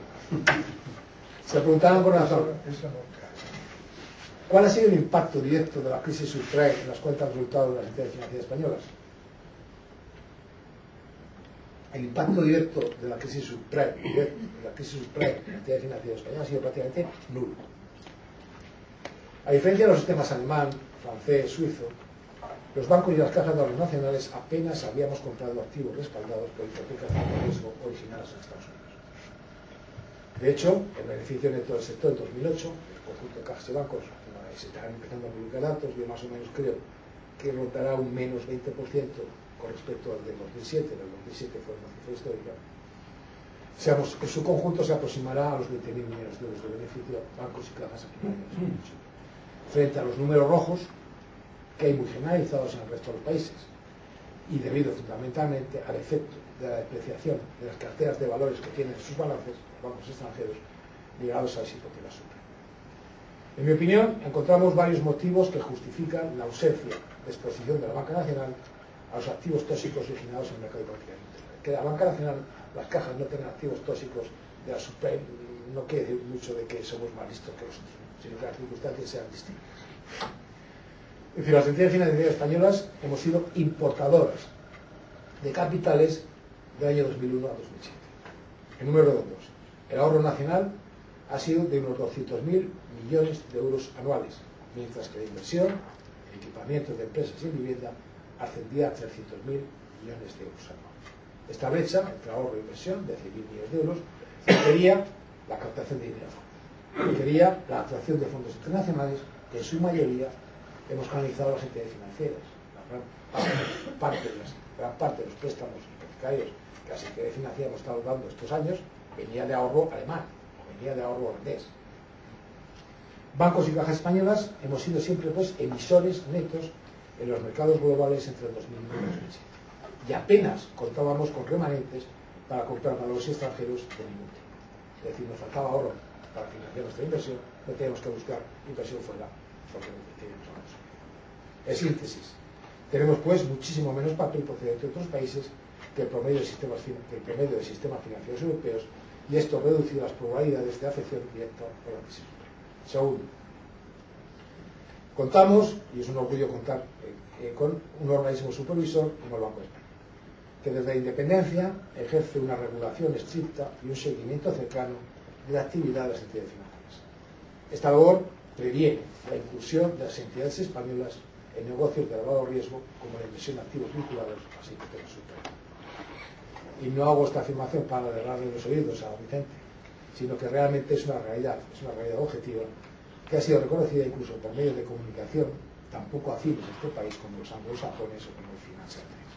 Se preguntaban por razón. ¿Cuál ha sido el impacto directo de la crisis subprime en las cuentas de resultados de las entidades financieras españolas? El impacto directo de la crisis subprime en las entidades financieras españolas ha sido prácticamente nulo. A diferencia de los sistemas alemán, francés, suizo, los bancos y las cajas de ahorros nacionales apenas habíamos comprado activos respaldados por hipotecas de riesgo originadas en Estados Unidos. De hecho, el beneficio neto del sector en 2008, el conjunto de cajas y bancos, se están empezando a publicar datos, yo más o menos creo que rondará un menos 20% con respecto al del 2007, el 2007 fue una cifra histórica. En su conjunto se aproximará a los 20.000 millones de euros de beneficio bancos y cajas aquí en el 2008. Frente a los números rojos, que hay muy generalizados en el resto de los países, y debido fundamentalmente al efecto de la depreciación de las carteras de valores que tienen sus balances, los bancos extranjeros, ligados a las hipotecas subprime. En mi opinión, encontramos varios motivos que justifican la ausencia de exposición de la banca nacional a los activos tóxicos originados en el mercado hipotecario. Que la banca nacional, las cajas no tengan activos tóxicos de la subprime, no quiere decir mucho de que somos más listos que los otros, sino que las circunstancias sean distintas. Es decir, las entidades financieras españolas hemos sido importadoras de capitales del año 2001 a 2007. En números redondos, el ahorro nacional ha sido de unos 200.000 millones de euros anuales, mientras que la inversión en equipamientos de empresas y vivienda ascendía a 300.000 millones de euros anuales. Esta brecha entre ahorro e inversión de 100.000 millones de euros requería la captación de dinero, requería la atracción de fondos internacionales que en su mayoría hemos canalizado a las entidades financieras. La gran parte de los préstamos hipotecarios que las entidades financieras hemos estado dando estos años venía de ahorro alemán, venía de ahorro holandés. Bancos y cajas españolas hemos sido siempre, pues, emisores netos en los mercados globales entre el 2001 y 2007. Y apenas contábamos con remanentes para comprar valores extranjeros de ningún tipo. Es decir, nos faltaba ahorro para financiar nuestra inversión, no teníamos que buscar inversión fuera, porque no teníamos ahorros. En síntesis, tenemos, pues, muchísimo menos papel procedente de otros países que el promedio de sistemas financieros europeos, y esto ha reducido las probabilidades de afección directa por la crisis. Segundo, contamos, y es un orgullo contar con un organismo supervisor como el Banco de España, que desde la independencia ejerce una regulación estricta y un seguimiento cercano de la actividad de las entidades financieras. Esta labor previene la incursión de las entidades españolas en negocios de elevado riesgo como la inversión de activos vinculados a las hipotecas subprime. Y no hago esta afirmación para agarrarle los oídos a Vicente, sino que realmente es una realidad objetiva que ha sido reconocida incluso por medios de comunicación tan poco afines a este país como los anglosajones o como el Financial Times.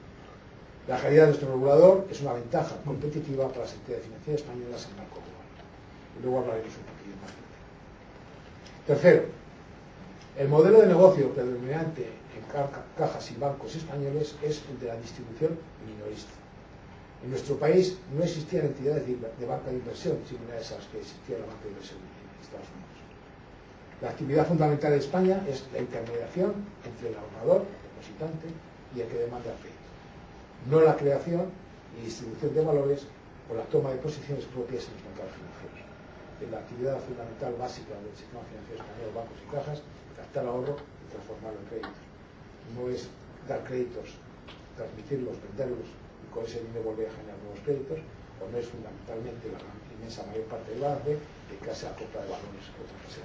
La calidad de nuestro regulador es una ventaja competitiva para las entidades financieras españolas en el marco global. Y luego hablaremos un poquito más de ello. Tercero, el modelo de negocio predominante en cajas y bancos españoles es el de la distribución minorista. En nuestro país no existían entidades de banca de inversión similares a las que existía la banca de inversión en Estados Unidos. La actividad fundamental de España es la intermediación entre el ahorrador, el depositante, y el que demanda crédito, no la creación y distribución de valores o la toma de posiciones propias en los mercados financieros. La actividad fundamental básica del sistema financiero español, bancos y cajas, captar ahorro y transformarlo en créditos. No es dar créditos, transmitirlos, venderlos y con ese dinero volver a generar nuevos créditos, o no es fundamentalmente la inmensa mayor parte del balance dedicarse a la compra de valores que otra que sea.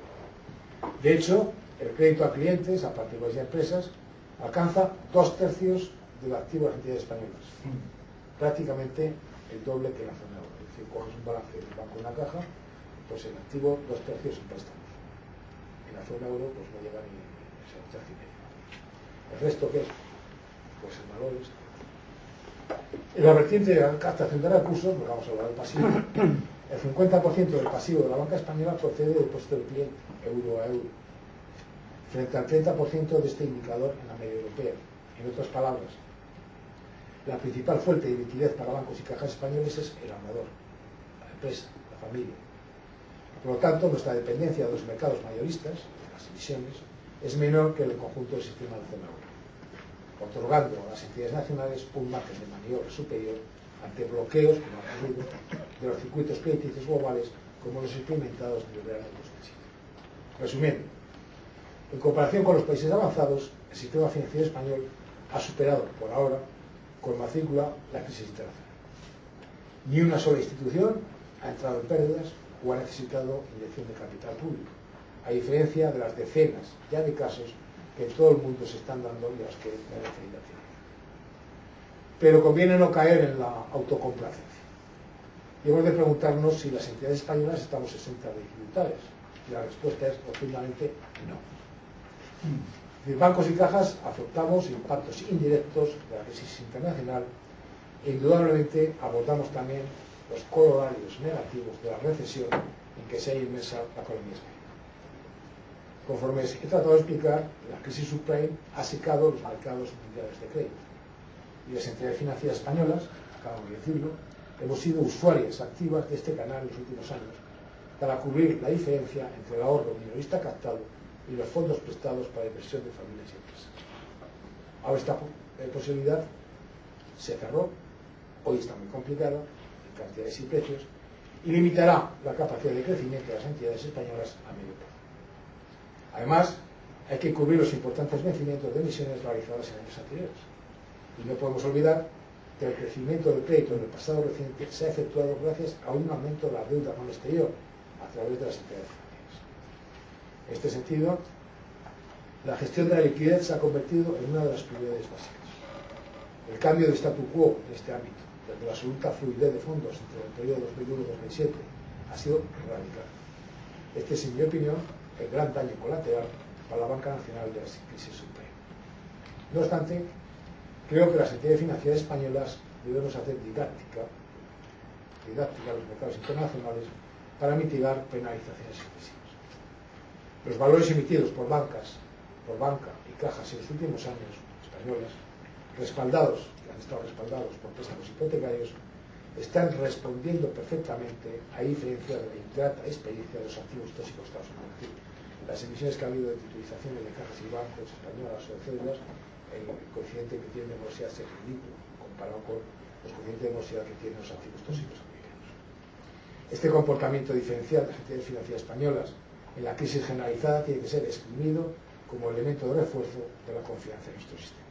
De hecho, el crédito a clientes, a particulares y a empresas, alcanza 2/3 del activo de las entidades españolas. Prácticamente el doble que la zona euro. Es decir, coges un balance del banco en una caja, pues el activo 2/3 en préstamos. En la zona euro pues no llega ni a 1/3. ¿El resto qué es? Pues en valores. En la vertiente de la captación de recursos, pues vamos a hablar del pasivo. El 50% del pasivo de la banca española procede del depósito del cliente, euro a euro, frente al 30% de este indicador en la media europea. En otras palabras, la principal fuente de liquidez para bancos y cajas españoles es el ahorrador, la empresa, la familia. Por lo tanto, nuestra dependencia de los mercados mayoristas, de las emisiones, es menor que el conjunto del sistema de zona euro, otorgando a las entidades nacionales un margen de maniobra superior ante bloqueos, como ha ocurrido, de los circuitos crediticios globales como los experimentados en el verano de 2007. Resumiendo, en comparación con los países avanzados, el sistema financiero español ha superado, por ahora, con matrícula, la crisis internacional. Ni una sola institución ha entrado en pérdidas o ha necesitado inyección de capital público, a diferencia de las decenas ya de casos que en todo el mundo se están dando y a los que me he referido aquí. Pero conviene no caer en la autocomplacencia. Y hemos de preguntarnos si las entidades españolas estamos exentas de dificultades. Y la respuesta es rotundamente no. Los bancos y cajas afrontamos impactos indirectos de la crisis internacional e indudablemente abordamos también los corolarios negativos de la recesión en que se ha inmersa la economía española. Conforme he tratado de explicar, la crisis subprime ha secado los mercados mundiales de crédito. Y las entidades financieras españolas, acabamos de decirlo, hemos sido usuarias activas de este canal en los últimos años para cubrir la diferencia entre el ahorro minorista captado y los fondos prestados para inversión de familias y empresas. Ahora esta posibilidad se cerró, hoy está muy complicada en cantidades y precios, y limitará la capacidad de crecimiento de las entidades españolas a medio plazo. Además, hay que cubrir los importantes vencimientos de emisiones realizadas en años anteriores. Y no podemos olvidar que el crecimiento del crédito en el pasado reciente se ha efectuado gracias a un aumento de la deuda con el exterior a través de las entidades financieras. En este sentido, la gestión de la liquidez se ha convertido en una de las prioridades básicas. El cambio de statu quo en este ámbito, desde la absoluta fluidez de fondos entre el periodo 2001-2007, ha sido radical. Este es, en mi opinión, el gran daño colateral para la banca nacional de la crisis subprime. No obstante, creo que las entidades financieras españolas debemos hacer didáctica a los mercados internacionales para mitigar penalizaciones excesivas. Los valores emitidos por banca y cajas en los últimos años españolas, que han estado respaldados por préstamos hipotecarios, están respondiendo perfectamente a diferencia de la ingrata experiencia de los activos tóxicos Estados Unidos. Las emisiones que ha habido de titulizaciones de cajas y bancos españolas o de cédulas, el coeficiente que tiene de morosidad es ridículo comparado con los coeficientes de morosidad que tienen los activos tóxicos americanos. Este comportamiento diferencial de las entidades financieras españolas en la crisis generalizada tiene que ser exprimido como elemento de refuerzo de la confianza en nuestro sistema.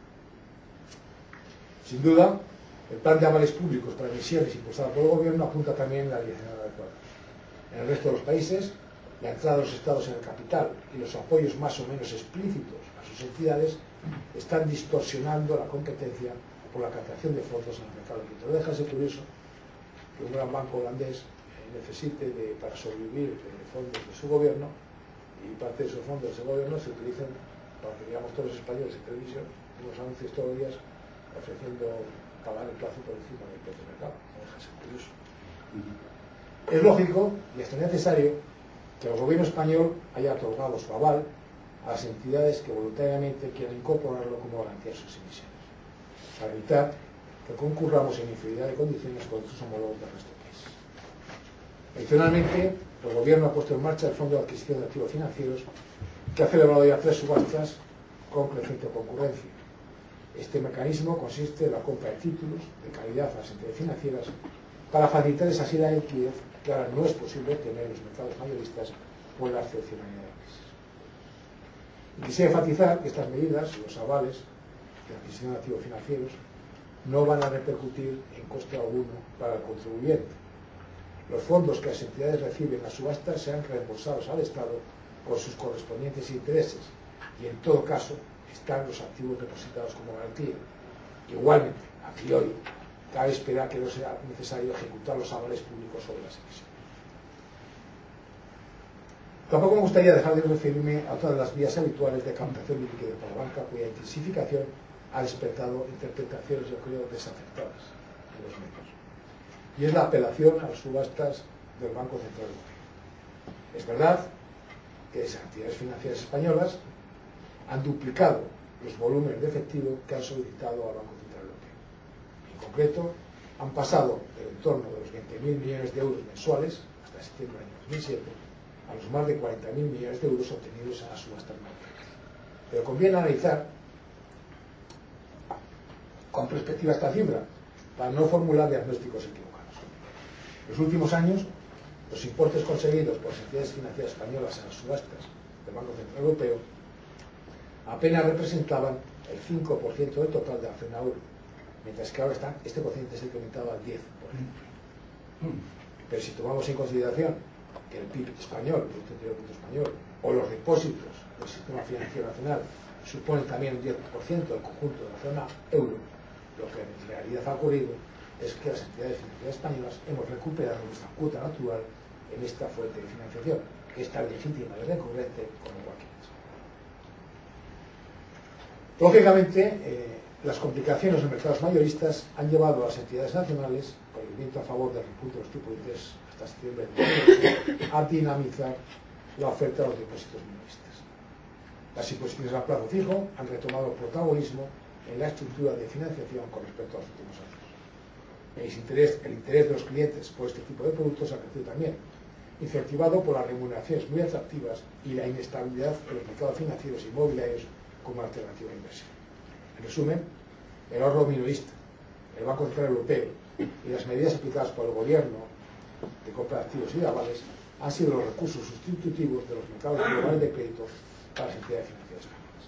Sin duda, el plan de avales públicos para emisiones impulsado por el gobierno apunta también en la dirección adecuada. En el resto de los países, la entrada de los estados en el capital y los apoyos más o menos explícitos a a sus entidades, están distorsionando la competencia por la captación de fondos en el mercado local. No deja de ser curioso que un gran banco holandés necesite para sobrevivir fondos de su gobierno, y parte de esos fondos de ese gobierno se utilizan para que digamos todos los españoles en televisión unos anuncios todos los días ofreciendo pagar el plazo por encima del precio de mercado. No deja de ser curioso. Es lógico y hasta necesario que el gobierno español haya otorgado su aval a las entidades que voluntariamente quieran incorporarlo como garantía de sus emisiones, para evitar que concurramos en inferioridad de condiciones con otros homólogos del resto del país. Adicionalmente, el gobierno ha puesto en marcha el Fondo de Adquisición de Activos Financieros, que ha celebrado ya 3 subastas con creciente concurrencia. Este mecanismo consiste en la compra de títulos de calidad a las entidades financieras para facilitar esa salida de liquidez que ahora no es posible tener en los mercados mayoristas por la excepcionalidad de la crisis. Y quisiera enfatizar que estas medidas, los avales de adquisición de activos financieros, no van a repercutir en coste alguno para el contribuyente. Los fondos que las entidades reciben en las subastas serán reembolsados al Estado por sus correspondientes intereses, y en todo caso están los activos depositados como garantía. Igualmente, a priori, cabe esperar que no sea necesario ejecutar los avales públicos sobre las emisiones. Tampoco me gustaría dejar de referirme a todas las vías habituales de captación de liquidez por la banca, cuya intensificación ha despertado interpretaciones, yo creo, desafectadas en los medios. Y es la apelación a las subastas del Banco Central Europeo. Es verdad que esas entidades financieras españolas han duplicado los volúmenes de efectivo que han solicitado al Banco Central Europeo. En concreto, han pasado del entorno de los 20.000 millones de euros mensuales hasta septiembre del año 2007 a los más de 40.000 millones de euros obtenidos en las subastas bancarias. Pero conviene analizar con perspectiva esta cifra para no formular diagnósticos equivocados. En los últimos años, los importes conseguidos por las entidades financieras españolas en las subastas del Banco Central Europeo apenas representaban el 5% del total de la zona euro, mientras que ahora este porcentaje se ha incrementado al 10%. Pero si tomamos en consideración que el PIB español, el Producto Interior Bruto español, o los depósitos del sistema financiero nacional suponen también un 10% del conjunto de la zona euro, lo que en realidad ha ocurrido es que las entidades financieras españolas hemos recuperado nuestra cuota natural en esta fuente de financiación, que es tan legítima y recurrente como cualquier otra. Lógicamente, las complicaciones en los mercados mayoristas han llevado a las entidades nacionales, con el viento a favor del repunte de los tipos de interés hasta septiembre de 2008, a dinamizar la oferta de los depósitos minoristas. Las imposiciones a plazo fijo han retomado protagonismo en la estructura de financiación con respecto a los últimos años. El interés de los clientes por este tipo de productos ha crecido también, incentivado por las remuneraciones muy atractivas y la inestabilidad en los mercados financieros e inmobiliarios como alternativa de inversión. En resumen, el ahorro minorista, el Banco Central Europeo y las medidas aplicadas por el gobierno de compra de activos y de avales han sido los recursos sustitutivos de los mercados globales de crédito para las entidades financieras españolas.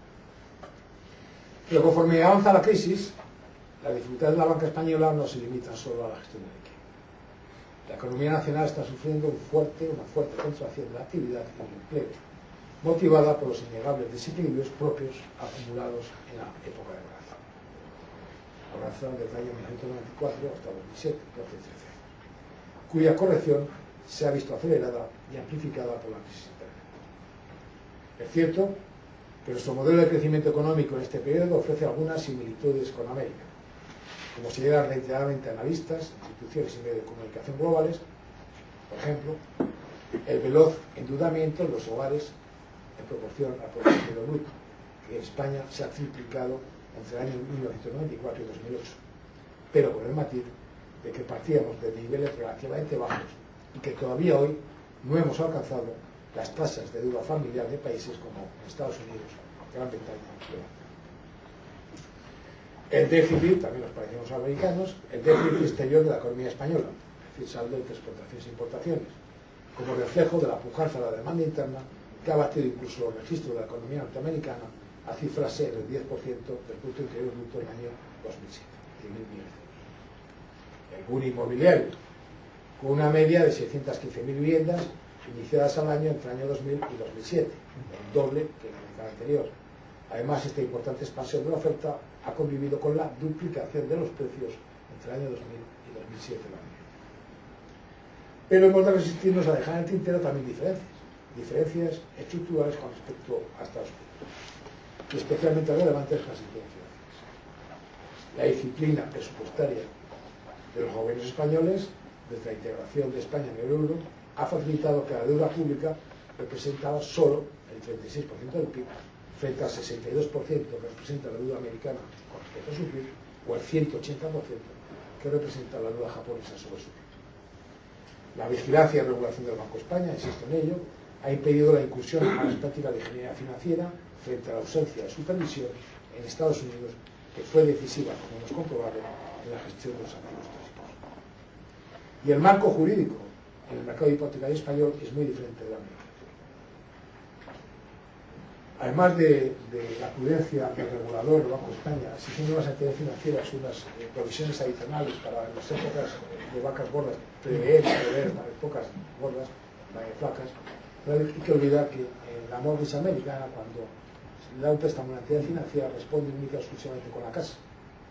Pero conforme avanza la crisis, las dificultades de la banca española no se limitan solo a la gestión de liquidez. La economía nacional está sufriendo una fuerte contracción de la actividad y del empleo, motivada por los innegables desequilibrios propios acumulados en la época de bonanza. La bonanza desde el año 1994 hasta 2007, 2013, cuya corrección se ha visto acelerada y amplificada por la crisis interna. Es cierto que nuestro modelo de crecimiento económico en este periodo ofrece algunas similitudes con América. Como señalan reiteradamente analistas, instituciones y medios de comunicación globales, por ejemplo, el veloz endeudamiento en los hogares en proporción al Producto Interior Bruto, que en España se ha triplicado entre el año 1994 y 2008, pero con el matiz de que partíamos de niveles relativamente bajos y que todavía hoy no hemos alcanzado las tasas de deuda familiar de países como Estados Unidos, Gran Bretaña y Francia. El déficit, también nos parecemos americanos, el déficit exterior de la economía española, es decir, saldo entre exportaciones e importaciones, como reflejo de la pujanza de la demanda interna que ha batido incluso los registros de la economía norteamericana a cifrarse en el 10% del Producto Interior Bruto en el año 2007, 100.000 millones de euros. El boom inmobiliario, con una media de 615.000 viviendas iniciadas al año entre el año 2000 y 2007, el doble que en la década anterior, Además, esta importante expansión de la oferta ha convivido con la duplicación de los precios entre el año 2000 y 2007. Pero hemos de resistirnos a dejar en el tintero también diferencias estructurales con respecto a Estados Unidos, y especialmente relevantes las diferencias. La disciplina presupuestaria de los gobiernos españoles, desde la integración de España en el euro, ha facilitado que la deuda pública representaba solo el 36% del PIB, frente al 62% que representa la deuda americana con respecto a su PIB, o al 180% que representa la deuda japonesa sobre su PIB. La vigilancia y regulación del Banco de España, insisto en ello, ha impedido la incursión a las prácticas de ingeniería financiera frente a la ausencia de supervisión en Estados Unidos, que fue decisiva, como hemos comprobado, en la gestión de los activos tóxicos. Y el marco jurídico en el mercado hipotecario español es muy diferente del americano. Además de la prudencia del regulador del Banco de España, exigiendo a las entidades financieras unas provisiones adicionales para las épocas de vacas gordas, prever épocas gordas, flacas, no hay que olvidar que la mortgage americana, cuando se le da un préstamo a una entidad financiera, responde única y exclusivamente con la casa.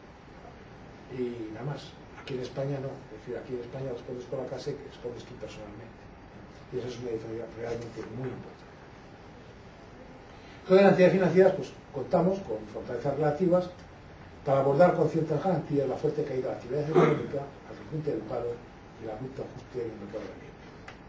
Y nada más. Aquí en España no. Es decir, aquí en España respondes con la casa y respondes tú personalmente. Y esa es una diferencia realmente muy importante. Todas las entidades financieras, pues contamos con fortalezas relativas para abordar con ciertas garantías la fuerte caída de la actividad económica, el repunte del paro y el abrupto ajuste del mercado de la vivienda.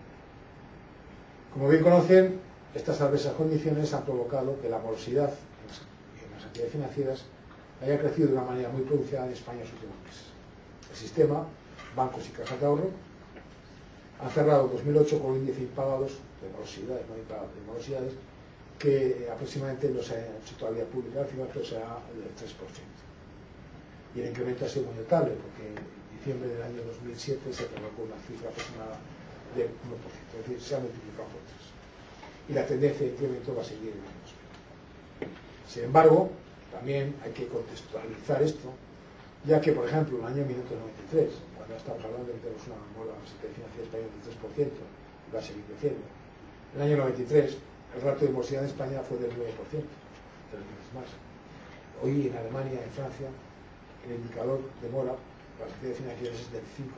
Como bien conocen, estas adversas condiciones han provocado que la morosidad en las entidades financieras haya crecido de una manera muy pronunciada en España en los últimos meses. El sistema, bancos y cajas de ahorro, han cerrado 2008 con un índice impagados de morosidades, no impagados, de morosidades, que aproximadamente no se ha hecho todavía pública, pero será del 3%. Y el incremento ha sido muy notable, porque en diciembre del año 2007 se provocó una cifra aproximada del 1%, es decir, se ha multiplicado por 3. Y la tendencia de incremento va a seguir en el año 2020. Sin embargo, también hay que contextualizar esto, ya que, por ejemplo, en el año 1993, cuando estamos hablando de que tenemos una moda financiera española del 3%, y va a seguir creciendo, en el año 93 el ratio de morosidad en España fue del 9%, 3 veces más. Hoy en Alemania, en Francia, el indicador de mora para las entidades financieras es del 5%.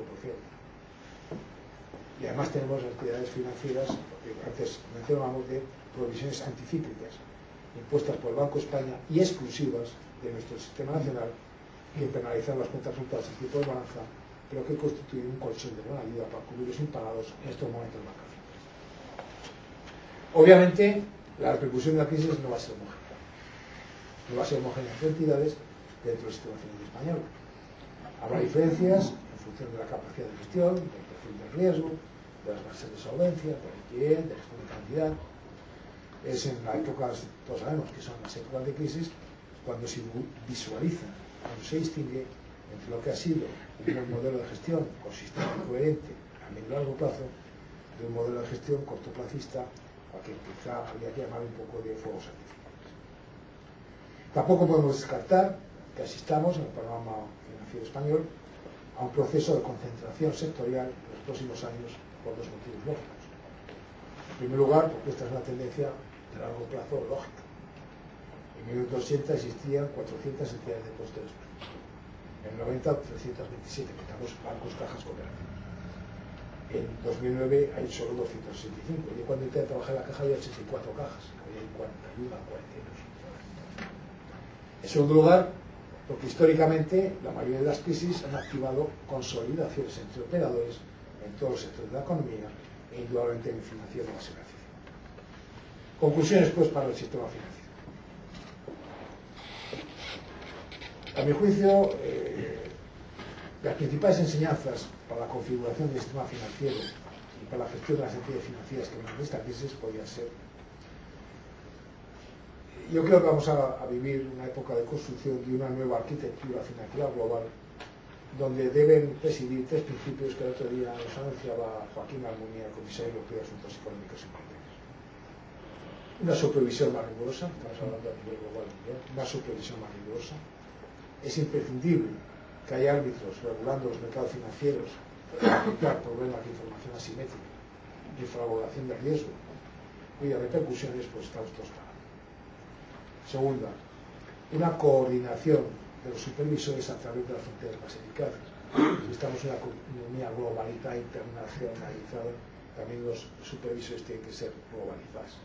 Y además tenemos entidades financieras, que antes mencionábamos, de provisiones anticíclicas, impuestas por el Banco de España y exclusivas de nuestro sistema nacional, que penalizan las cuentas resultadas en tipo de balanza, pero que constituyen un colchón de gran ayuda para cubrir los impagados en estos momentos bancarios. Obviamente, la repercusión de la crisis no va a ser homogénea. No va a ser homogénea entre entidades dentro del sistema financiero español. Habrá diferencias en función de la capacidad de gestión, del perfil de riesgo, de las bases de solvencia, del liquidez, de gestión de cantidad. Es en las épocas, todos sabemos que son las épocas de crisis, cuando se visualiza, cuando se distingue entre lo que ha sido un buen modelo de gestión consistente y coherente a medio y largo plazo, de un modelo de gestión cortoplacista, a que quizá habría que llamar un poco de fuegos artificiales. Tampoco podemos descartar que asistamos en el panorama financiero español a un proceso de concentración sectorial en los próximos años por dos motivos lógicos. En primer lugar, porque esta es una tendencia de largo plazo lógica. En 1980 existían 400 entidades de depósito en España. En 90, 327, quitamos bancos, cajas, cooperativas. En 2009 hay solo 265. Yo cuando entré a trabajar en la caja había 84 cajas, había 41, 42. En segundo lugar, porque históricamente la mayoría de las crisis han activado consolidaciones entre operadores en todos los sectores de la economía e indudablemente en el financiero de la seguridad. Conclusiones, pues, para el sistema financiero. A mi juicio, las principales enseñanzas para la configuración del sistema financiero y para la gestión de las entidades financieras que vienen de esta crisis podrían ser. Yo creo que vamos a vivir una época de construcción de una nueva arquitectura financiera global, donde deben presidir tres principios que el otro día nos anunciaba Joaquín Almunia, el comisario europeo de Asuntos Económicos y Monetarios. Una supervisión más rigurosa, estamos hablando a nivel global, una supervisión más rigurosa. Es imprescindible que haya árbitros regulando los mercados financieros para evitar problemas de información asimétrica, de infravaloración de riesgo, cuyas repercusiones pues estamos todos pagando. Segunda, una coordinación de los supervisores a través de las fronteras más eficaces. Si estamos en una economía globalizada, internacionalizada, también los supervisores tienen que ser globalizados.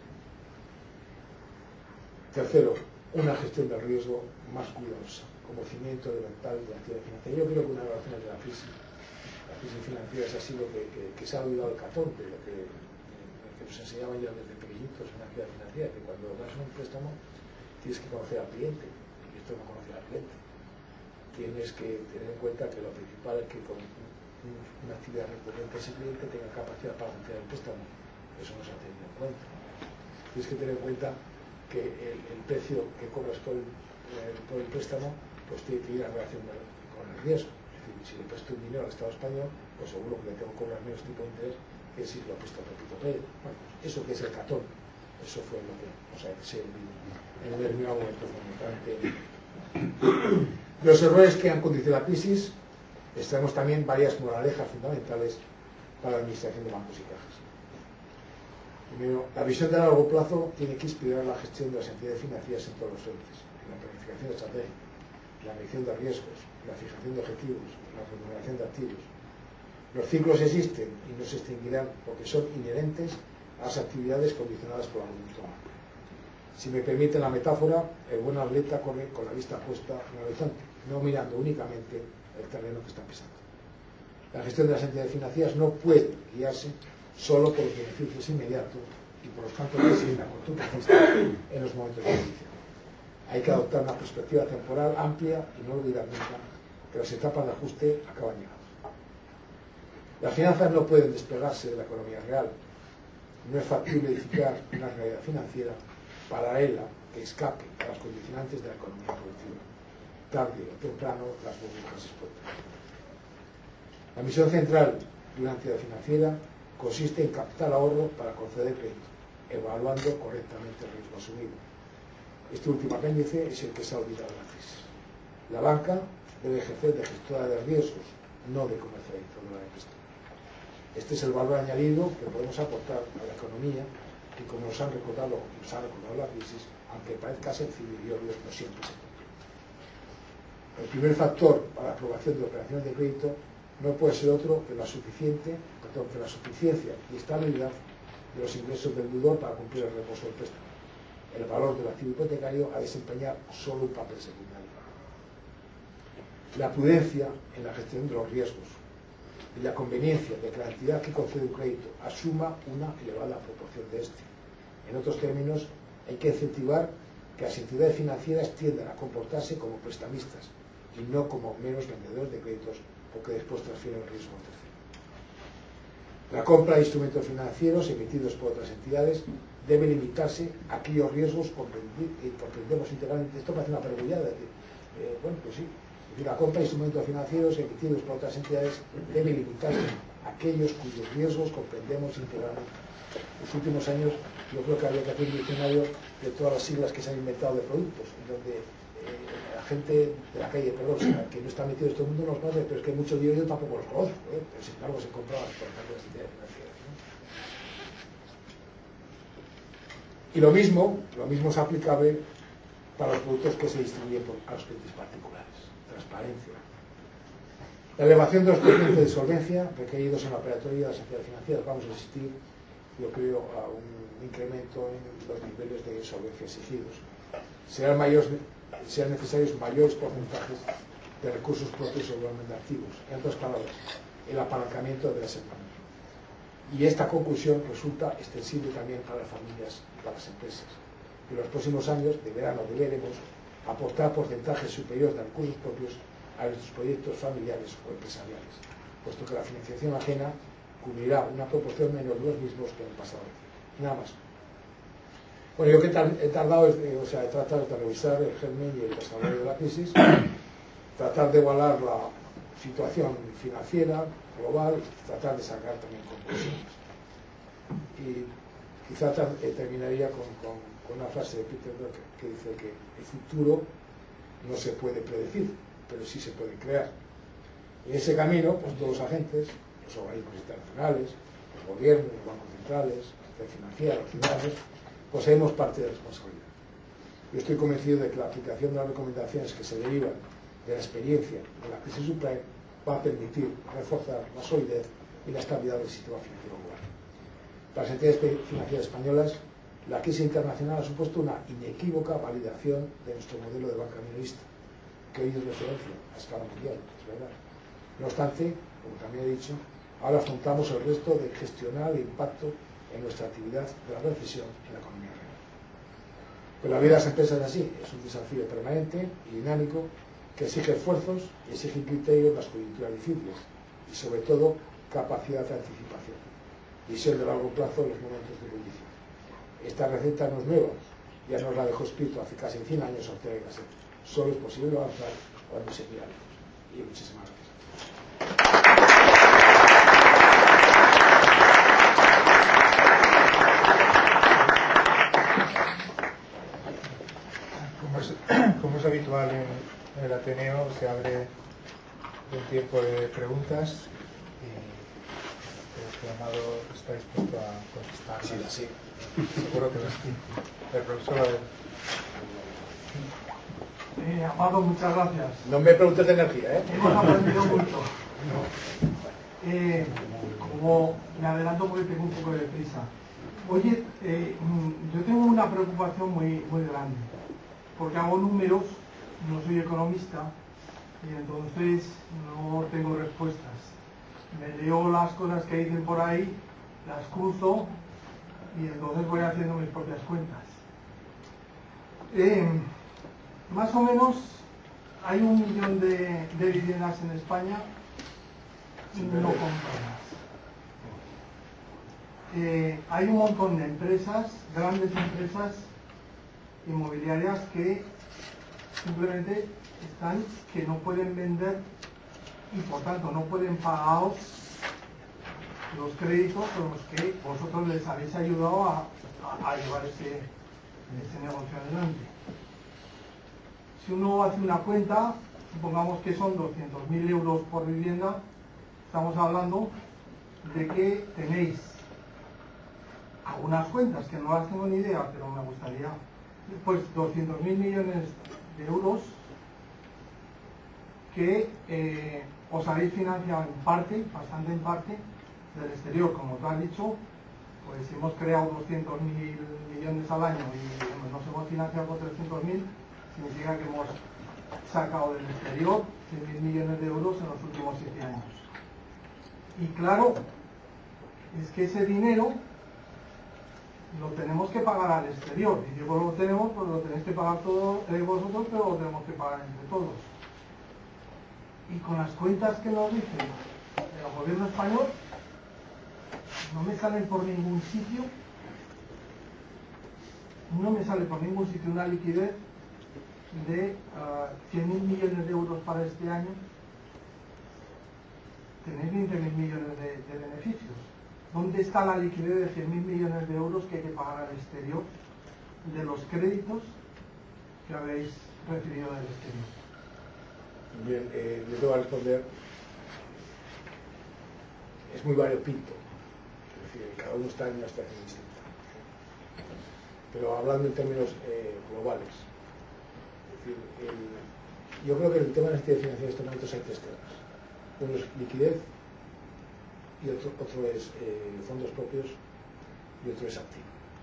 Tercero, una gestión del riesgo más cuidadosa, conocimiento elemental de la actividad financiera. Yo creo que una de las razones de la crisis financiera ha sido que se ha olvidado el catón de lo que nos enseñaban ya desde pequeñitos en la actividad financiera, que cuando das un préstamo tienes que conocer al cliente, y esto no conocer al cliente. Tienes que tener en cuenta que lo principal es que con una actividad recurrente ese cliente tenga capacidad para mantener el préstamo. Eso no se ha tenido en cuenta. Tienes que tener en cuenta que el precio que cobras por el préstamo pues tiene que ir en relación con el riesgo. Es decir, si le presto un dinero al Estado español, pues seguro que le tengo que cobrar menos tipo de interés que si lo presto a Pepito Pérez. Bueno, eso que es el catón, eso fue lo que, o sea, se olvidó en un determinado momento fundamentalmente. Los errores que han conducido a la crisis, extraemos también varias moralejas fundamentales para la administración de bancos y cajas. Primero, la visión de largo plazo tiene que inspirar la gestión de las entidades financieras en todos los frentes, en la planificación estratégica, la medición de riesgos, la fijación de objetivos, la remuneración de activos. Los ciclos existen y no se extinguirán porque son inherentes a las actividades condicionadas por la voluntad. Si me permiten la metáfora, el buen atleta corre con la vista puesta en el horizonte, no mirando únicamente el terreno que está pisando. La gestión de las entidades financieras no puede guiarse solo por los beneficios inmediatos y por los campos de la cortoplacista en los momentos de crisis. Hay que adoptar una perspectiva temporal amplia y no olvidar nunca que las etapas de ajuste acaban llegando. Las finanzas no pueden despegarse de la economía real. No es factible edificar una realidad financiera paralela que escape a las condicionantes de la economía productiva. Tarde o temprano las burbujas explotan. La misión central de una entidad financiera consiste en captar ahorro para conceder crédito, evaluando correctamente el riesgo asumido. Este último apéndice es el que se ha olvidado de la crisis. La banca debe ejercer de gestora de riesgos, no de comercializadora de préstamos. Este es el valor añadido que podemos aportar a la economía y como nos han recordado la crisis, aunque parezca sencillo y obvio, no siempre se cumple. El primer factor para la aprobación de operaciones de crédito no puede ser otro que la suficiencia y estabilidad de los ingresos del deudor para cumplir el reposo del préstamo. El valor del activo hipotecario ha de desempeñar solo un papel secundario. La prudencia en la gestión de los riesgos y la conveniencia de que la entidad que concede un crédito asuma una elevada proporción de este. En otros términos, hay que incentivar que las entidades financieras tiendan a comportarse como prestamistas y no como meros vendedores de créditos o que después transfieren el riesgo a terceros. La compra de instrumentos financieros emitidos por otras entidades debe limitarse a aquellos riesgos que comprendemos integralmente. Esto parece una perogrullada. Bueno, pues sí. La compra de instrumentos financieros emitidos por otras entidades debe limitarse a aquellos cuyos riesgos comprendemos integralmente. En los últimos años yo creo que había que hacer un diccionario de todas las siglas que se han inventado de productos, en donde la gente de la calle, perdón, que no está metido en este mundo no los conoce, pero es que muchos de ellos tampoco los conozco, pero sin embargo se compraban por ejemplo las entidades financieras. Y lo mismo es aplicable para los productos que se distribuyen a los clientes particulares. Transparencia. La elevación de los coeficientes de solvencia requeridos en la operatoria de las entidades financieras. Vamos a asistir, yo creo, a un incremento en los niveles de solvencia exigidos. Serán necesarios mayores porcentajes de recursos propios o igualmente activos. En otras palabras, el apalancamiento debe ser mayor. Y esta conclusión resulta extensible también para las familias y para las empresas. En los próximos años deberemos aportar porcentajes superiores de recursos propios a nuestros proyectos familiares o empresariales, puesto que la financiación ajena cubrirá una proporción menor de los mismos que en el pasado. Nada más. Bueno, yo que he tratado de revisar el germen y el desarrollo de la crisis, tratar de igualar la situación financiera global y tratar de sacar también conclusiones. Y quizá terminaría con una frase de Peter Drucker que dice que el futuro no se puede predecir, pero sí se puede crear. En ese camino, pues todos los agentes, los organismos internacionales, los gobiernos, los bancos centrales, la financiera, los ciudadanos, poseemos parte de responsabilidad. Yo estoy convencido de que la aplicación de las recomendaciones que se derivan de la experiencia de la crisis subprime va a permitir reforzar la solidez y la estabilidad del sistema financiero global. Para las entidades financieras españolas, la crisis internacional ha supuesto una inequívoca validación de nuestro modelo de banca minorista, que hoy es referencia a escala mundial, es verdad. No obstante, como también he dicho, ahora afrontamos el resto de gestionar el impacto en nuestra actividad de la recesión en la economía real. Pero la vida de las empresas es así, es un desafío permanente y dinámico que exige esfuerzos y exige criterio en las coyunturas difíciles y, sobre todo, capacidad de anticipación, visión de largo plazo en los momentos de ebullición. Esta receta no es nueva, ya nos la dejó escrito hace casi 100 años Ortega y Gasset. Solo es posible avanzar cuando se mira lejos. Y muchísimas gracias. Como es habitual en el Ateneo, se abre un tiempo de preguntas y el Amado está dispuesto a contestar. Sí, así. Seguro que lo sí. El profesor. Amado, muchas gracias. No me preguntes de energía, ¿eh? Hemos aprendido mucho. Como me adelanto porque tengo un poco de prisa. Oye, yo tengo una preocupación muy grande, porque hago números, no soy economista, y entonces no tengo respuestas. Me leo las cosas que dicen por ahí, las cruzo, y entonces voy haciendo mis propias cuentas. Más o menos hay 1 millón de viviendas en España y no compradas. Hay un montón de empresas, grandes empresas inmobiliarias que simplemente están, que no pueden vender y por tanto no pueden pagaros los créditos con los que vosotros les habéis ayudado a llevar ese negocio adelante. Si uno hace una cuenta, supongamos que son 200.000 euros por vivienda, estamos hablando de que tenéis algunas cuentas, que no las tengo ni idea, pero me gustaría, pues 200.000 millones de euros que os habéis financiado en parte, bastante en parte, del exterior. Como tú has dicho, pues hemos creado 200.000 millones al año y nos hemos financiado con 300.000, significa que hemos sacado del exterior 100.000 millones de euros en los últimos 7 años. Y claro, es que ese dinero lo tenemos que pagar al exterior. Y digo lo tenemos, pues lo tenéis que pagar todos vosotros, pero lo tenemos que pagar entre todos. Y con las cuentas que nos dice el gobierno español, no me sale por ningún sitio, una liquidez de 100.000 millones de euros para este año. Tenéis 20.000 millones de beneficios. ¿Dónde está la liquidez de 100.000 millones de euros que hay que pagar al exterior de los créditos que habéis recibido del exterior? Bien, le tengo a responder. Es muy variopinto. Es decir, cada uno está en una situación distinta. Pero hablando en términos globales, es decir, yo creo que el tema de la entidad financiera en estos momentos hay 3 temas. Uno es liquidez, y otro es fondos propios, y otro es activo.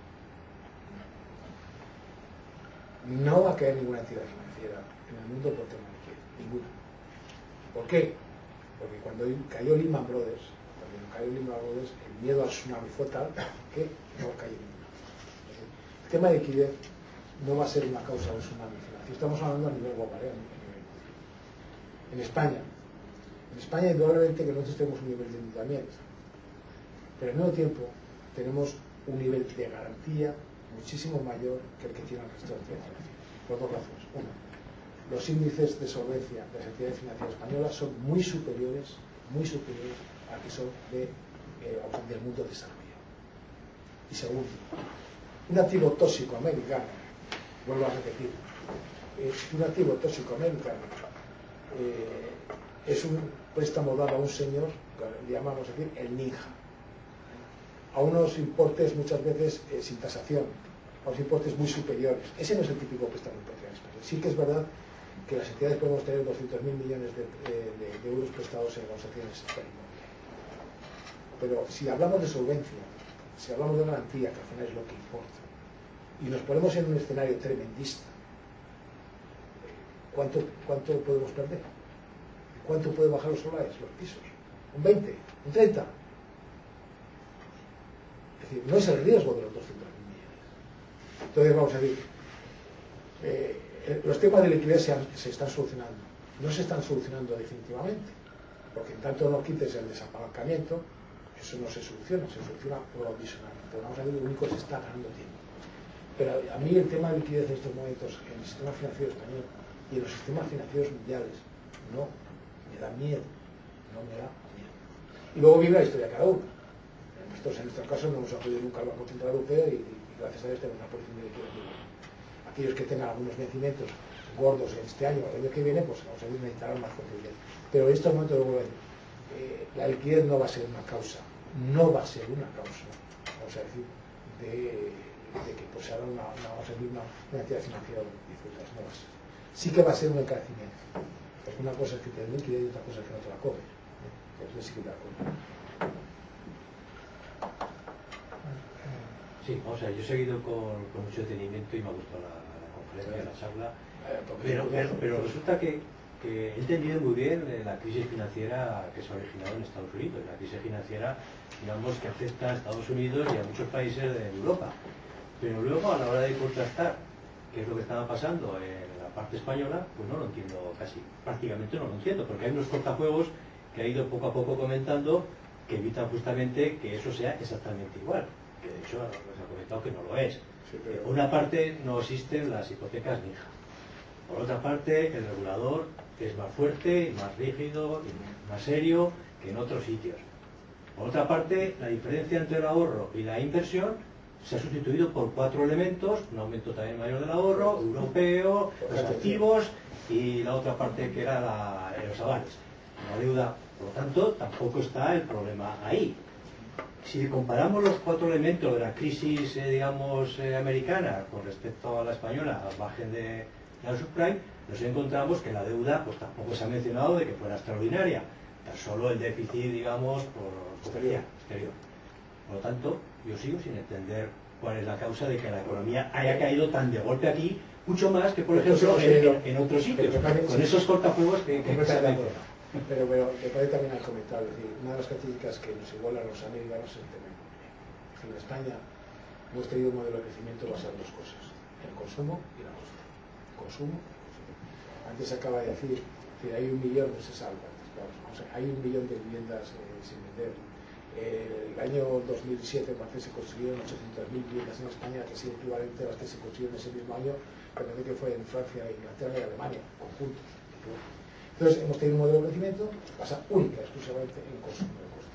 No va a caer ninguna entidad financiera en el mundo por tema de liquidez, ninguna. ¿Por qué? Porque cuando cayó Lehman Brothers, el miedo al tsunami fue tal que no cayó ninguna. El tema de liquidez no va a ser una causa de un tsunami financiero. Estamos hablando a nivel global, en España. En España, indudablemente que nosotros tenemos un nivel de endeudamiento, pero al mismo tiempo tenemos un nivel de garantía muchísimo mayor que el que tiene el resto de entidades financieras. Por 2 razones. Una, los índices de solvencia de las entidades financieras españolas son muy superiores a que son del mundo desarrollado. Y segundo, un activo tóxico americano, vuelvo a repetir, un activo tóxico americano es un préstamo dado a un señor, le llamamos el ninja, a unos importes muchas veces sin tasación, a los importes muy superiores. Ese no es el típico préstamo hipotecario español. Sí que es verdad que las entidades podemos tener 200.000 millones de euros prestados en negociaciones del sector inmobiliario. Pero si hablamos de solvencia, si hablamos de garantía, que al final es lo que importa, y nos ponemos en un escenario tremendista, ¿cuánto podemos perder? ¿Cuánto puede bajar los solares, los pisos? ¿Un 20? ¿Un 30? Es decir, no es el riesgo de los 200.000 millones. Entonces, vamos a decir, los temas de liquidez se están solucionando. No se están solucionando definitivamente, porque en tanto no quites el desapalancamiento, eso no se soluciona provisionalmente. Vamos a ver, lo único que se está ganando tiempo. Pero a mí el tema de liquidez en estos momentos en el sistema financiero español y en los sistemas financieros mundiales no me da miedo, no me da miedo. Y luego vive la historia de cada uno. Nosotros en nuestro caso no hemos acudido nunca al Banco Central Europeo y gracias a Dios tenemos una posición de liquidez muy buena. Aquellos que tengan algunos vencimientos gordos en este año o el año que viene, pues vamos a ver, necesitarán más contribución. Pero en estos momentos la liquidez no va a ser una causa, no va a ser una causa, vamos a decir, de que pues, se haga una entidad financiera de dificultades, no va a ser. Sí que va a ser un encarecimiento, porque una cosa es que te den liquidez y otra cosa es que no te la cobres. Eso sí que te la cobres. Sí, o sea, yo he seguido con mucho detenimiento y me ha gustado la conferencia, la charla, pero resulta que he entendido muy bien la crisis financiera que se ha originado en Estados Unidos, la crisis financiera, digamos, que afecta a Estados Unidos y a muchos países de Europa. Pero luego, a la hora de contrastar qué es lo que estaba pasando en la parte española, pues no lo entiendo casi, prácticamente no lo entiendo, porque hay unos cortafuegos que ha ido poco a poco comentando que evitan justamente que eso sea exactamente igual. Que de hecho les ha comentado que no lo es. Sí, pero... Por una parte no existen las hipotecas NIJA. Por otra parte, el regulador es más fuerte, más rígido, más serio que en otros sitios. Por otra parte, la diferencia entre el ahorro y la inversión se ha sustituido por 4 elementos: un aumento también mayor del ahorro, europeo, los activos y la otra parte que era los avales, la deuda. Por lo tanto, tampoco está el problema ahí. Si comparamos los 4 elementos de la crisis, digamos, americana con respecto a la española, al margen de la subprime, nos encontramos que la deuda pues tampoco se ha mencionado de que fuera extraordinaria, tan solo el déficit, digamos, por exterior. Por lo tanto, yo sigo sin entender cuál es la causa de que la economía haya caído tan de golpe aquí, mucho más que, por ejemplo, en otros sitios, con esos cortafuegos que Pero me parece también al comentar, es decir, una de las características que nos igualan a los americanos es el tema económico. Es decir, en España hemos tenido un modelo de crecimiento basado en 2 cosas: el consumo y la construcción. Consumo y construcción. Antes acaba de decir que hay 1 millón, no se sabe cuántas, claro, o sea, hay 1 millón de viviendas sin vender. El año 2007 se construyeron 800.000 viviendas en España, que es el equivalente a las que se construyeron ese mismo año, parece que fue en Francia, Inglaterra y Alemania, conjuntos. Entonces, hemos tenido un modelo de crecimiento basado única y exclusivamente en consumo.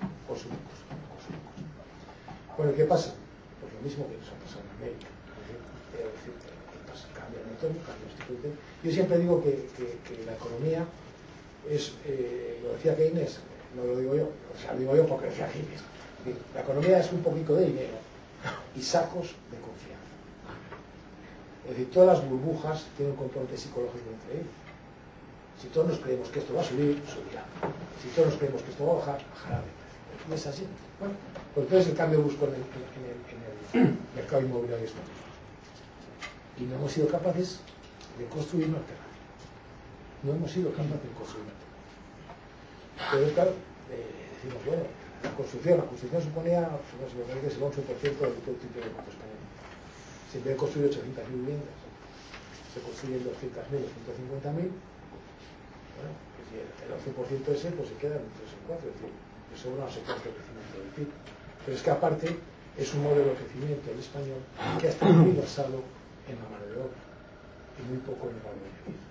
Bueno, ¿qué pasa? Pues lo mismo que nos ha pasado en América. Es decir, ¿qué pasa? Cambia el entorno, cambia el estilo. Yo siempre digo que la economía es, lo decía Keynes, no lo digo yo, o sea, lo digo yo porque decía Keynes. La economía es un poquito de dinero y sacos de confianza. Es decir, todas las burbujas tienen un componente psicológico entre ellos. Si todos nos creemos que esto va a subir, subirá. Si todos nos creemos que esto va a bajar, bajará de precio. Y es así. Bueno, pues entonces el cambio busco en el mercado inmobiliario español. Y no hemos sido capaces de construir una alternativa. No hemos sido capaces de construir una alternativa. Pero claro, decimos, bueno, la construcción suponía, no sé, me parece que es el 11% del Producto Interior Bruto español. Si en vez de construir 800.000 viviendas, se construyen 200.000 o 150.000, bueno, pues el 11% ese pues se queda en 3 o 4, es decir, que sobra una secuencia de crecimiento del PIB. Pero es que aparte es un modelo de crecimiento el español que ha estado muy basado en la mano de obra y muy poco en el valor añadido.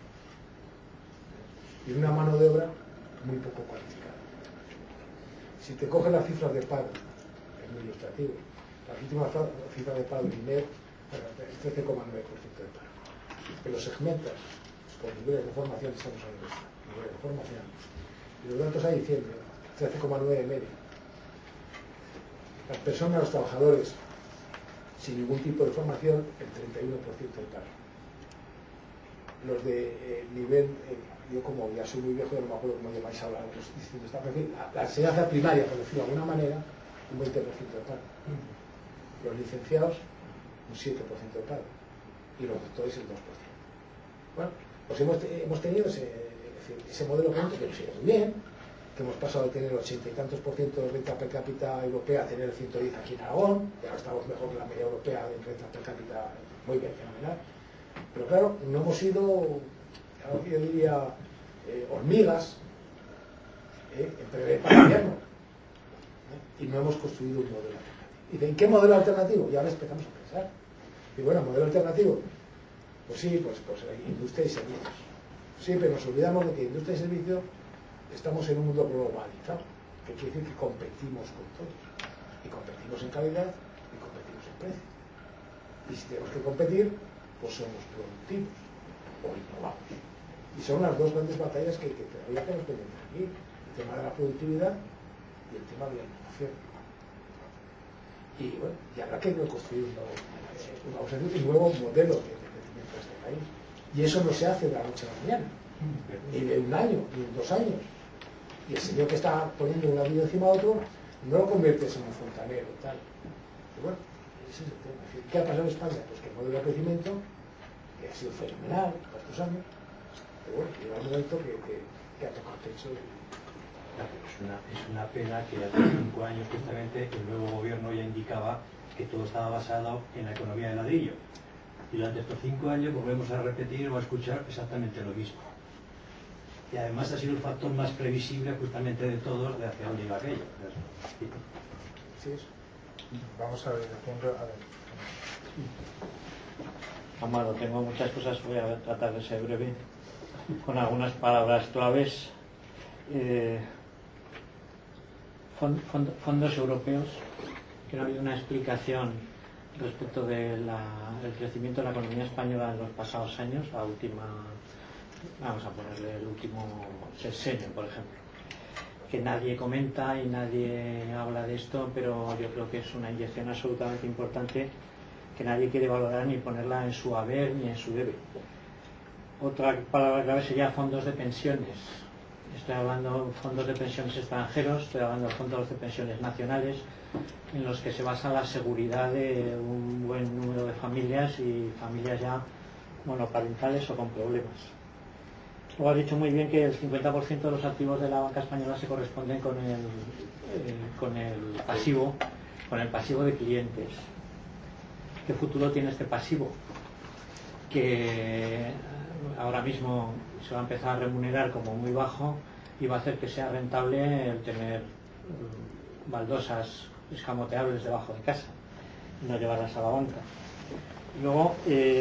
Y una mano de obra muy poco cualificada. Si te coges las cifras de paro, es muy ilustrativo, las últimas cifras de paro del INER, el 13,9% de paro. Pero segmentas por niveles de formación, estamos hablando niveles de formación, y los datos a diciembre, 13,9 de media. Las personas, los trabajadores sin ningún tipo de formación, el 31% del paro. Los de nivel, yo como ya soy muy viejo, ya no me acuerdo cómo llamáis ahora los distintos, la enseñanza primaria, por decirlo de alguna manera, un 20% de paro. Los licenciados, un 7% de paro. Y los doctores, el 2%. Bueno, pues hemos tenido ese modelo que nos sigue muy bien, que hemos pasado de tener 80 y tantos % de renta per cápita europea a tener el 110 aquí en Aragón, y ahora estamos mejor que la media europea de renta per cápita, muy bien, fenomenal. Pero claro, no hemos sido, yo diría, hormigas para el invierno, y no hemos construido un modelo alternativo. ¿Y de qué modelo alternativo? Y ahora empezamos a pensar. Y bueno, modelo alternativo, pues sí, pues industria y servicios. Sí, pero nos olvidamos de que industria y servicios estamos en un mundo globalizado, que quiere decir que competimos con todos. Y competimos en calidad y competimos en precio. Y si tenemos que competir, pues somos productivos o innovamos. Y son las dos grandes batallas que todavía tenemos pendientes aquí: el tema de la productividad y el tema de la innovación. Y bueno, y habrá que construir un nuevo modelo de crecimiento de este país. Y eso no se hace de la noche a la mañana, ni de un año, ni de 2 años. Y el señor que está poniendo un ladrillo encima de otro, no lo conviertes en un fontanero y tal. Y bueno, ese es el tema. ¿Qué ha pasado en España? Pues que el modelo de crecimiento, que ha sido fenomenal por estos años, pero bueno, llega un momento que ha tocado el techo. Es una pena que hace 5 años justamente el nuevo gobierno ya indicaba que todo estaba basado en la economía de ladrillo. Y durante estos 5 años volvemos a repetir o a escuchar exactamente lo mismo. Y además ha sido el factor más previsible justamente de todos de hacia dónde iba aquello. Sí, eso. Vamos a ver, Amado, tengo muchas cosas, voy a tratar de ser breve, con algunas palabras claves. Fondos europeos, que no ha habido una explicación respecto del crecimiento de la economía española en los pasados años, la última, vamos a ponerle el último sexenio, por ejemplo, que nadie comenta y nadie habla de esto, pero yo creo que es una inyección absolutamente importante que nadie quiere valorar ni ponerla en su haber ni en su debe. Otra palabra clave sería fondos de pensiones. Estoy hablando de fondos de pensiones extranjeros, estoy hablando de fondos de pensiones nacionales, en los que se basa la seguridad de un buen número de familias y familias ya monoparentales o con problemas. Luego has dicho muy bien que el 50% de los activos de la banca española se corresponden con el pasivo de clientes. ¿Qué futuro tiene este pasivo? Que ahora mismo se va a empezar a remunerar como muy bajo y va a hacer que sea rentable el tener baldosas escamoteables debajo de casa y no llevarlas a la banca. Luego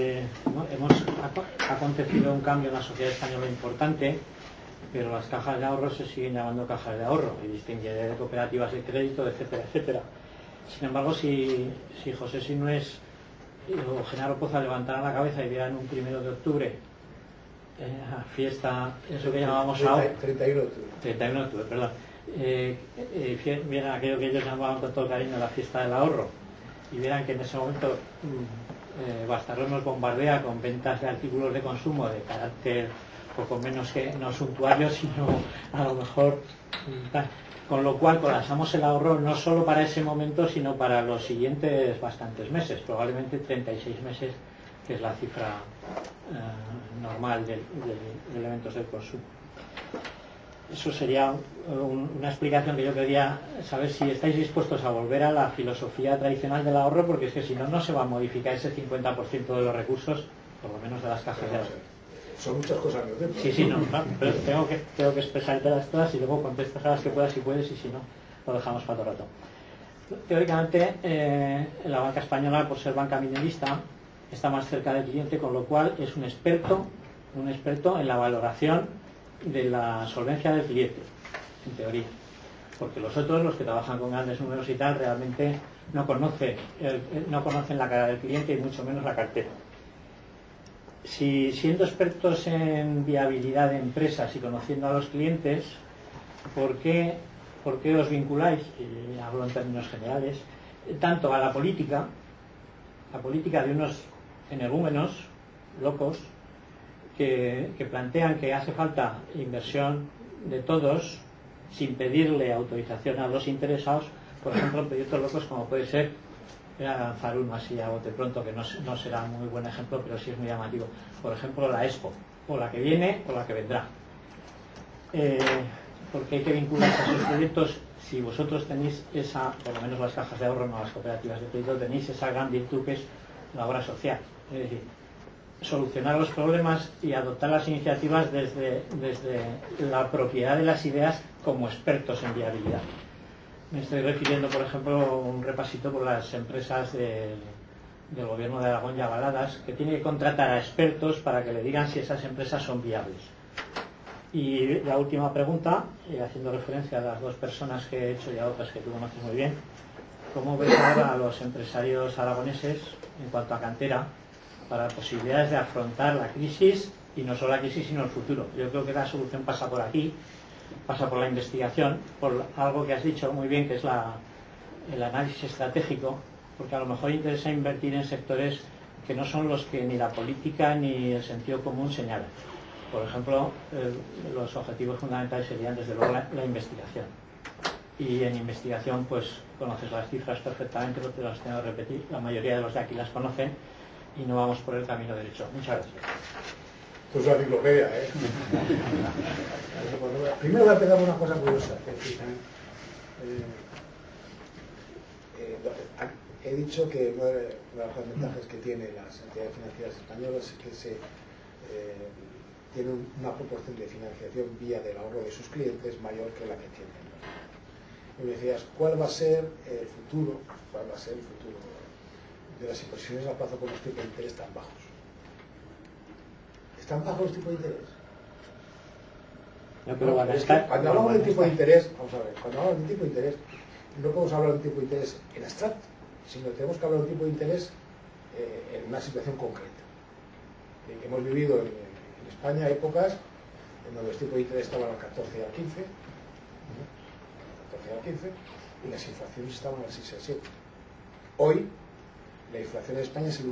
ha acontecido un cambio en la sociedad española importante, pero las cajas de ahorro se siguen llamando cajas de ahorro y distinguiré de cooperativas de crédito, etcétera, etcétera. Sin embargo, si José Sinués o Genaro Poza levantaran la cabeza y vieran un 1 de octubre fiesta, eso que llamábamos ahora 31 de octubre. 31 de octubre, perdón. Vieran aquello que ellos llamaban con todo cariño la fiesta del ahorro y vieran que en ese momento Bastarrón nos bombardea con ventas de artículos de consumo de carácter poco menos que no suntuario, sino a lo mejor con lo cual colapsamos el ahorro no solo para ese momento, sino para los siguientes bastantes meses, probablemente 36 meses, que es la cifra normal de elementos del consumo. Eso sería una explicación que yo quería saber si estáis dispuestos a volver a la filosofía tradicional del ahorro, porque es que si no, no se va a modificar ese 50% de los recursos, por lo menos de las cajas de ahorro. Son muchas cosas. Sí, no, pero tengo que expresártelas todas y luego contestas a las que puedas si puedes, y si no, lo dejamos para otro rato. Teóricamente, la banca española, por ser banca minorista, está más cerca del cliente, con lo cual es un experto en la valoración de la solvencia del cliente, en teoría, porque los otros, los que trabajan con grandes números y tal, realmente no conocen la cara del cliente y mucho menos la cartera. Si siendo expertos en viabilidad de empresas y conociendo a los clientes, ¿por qué os vinculáis, y hablo en términos generales, tanto a la política la política de unos energúmenos locos que plantean que hace falta inversión de todos sin pedirle autorización a los interesados, por ejemplo, en proyectos locos como puede ser, voy a lanzar uno así a bote pronto, que no será muy buen ejemplo, pero sí es muy llamativo, por ejemplo la Expo, o la que viene o la que vendrá. Porque hay que vincularse a esos proyectos. Si vosotros tenéis esa, por lo menos las cajas de ahorro, no las cooperativas de crédito, tenéis esa gran virtud que es la obra social, es decir, solucionar los problemas y adoptar las iniciativas desde la propiedad de las ideas como expertos en viabilidad. Me estoy refiriendo, por ejemplo, un repasito por las empresas del gobierno de Aragón y avaladas, que tiene que contratar a expertos para que le digan si esas empresas son viables. Y la última pregunta, haciendo referencia a las dos personas que he hecho y a otras que tú conoces muy bien, ¿cómo ves ahora a los empresarios aragoneses en cuanto a cantera para posibilidades de afrontar la crisis, y no solo la crisis sino el futuro? Yo creo que la solución pasa por aquí, pasa por la investigación, por algo que has dicho muy bien, que es el análisis estratégico, porque a lo mejor interesa invertir en sectores que no son los que ni la política ni el sentido común señalan. Por ejemplo, los objetivos fundamentales serían desde luego la investigación. Y en investigación, pues conoces las cifras perfectamente, porque las tengo que repetir, la mayoría de los de aquí las conocen, y no vamos por el camino derecho. Muchas gracias. Esto es una enciclopedia, ¿eh? Primero voy a pegar una cosa curiosa. He dicho que una de las ventajas que tienen las entidades financieras españolas es que tienen una proporción de financiación vía del ahorro de sus clientes mayor que la que tienen. Y me decías, ¿cuál va a ser el futuro? ¿Cuál va a ser el futuro de las inversiones a plazo con los tipos de interés tan bajos? ¿Están bajos los tipos de interés? No, pero van a estar. Cuando hablamos del tipo de interés, vamos a ver, cuando hablamos del tipo de interés, no podemos hablar de un tipo de interés en abstracto, sino que tenemos que hablar de un tipo de interés en una situación concreta. Hemos vivido en España épocas en donde los tipos de interés estaban al 14 y al 15, y las inflaciones estaban al 6 y al 7. Hoy, la inflación en España es el 1,4.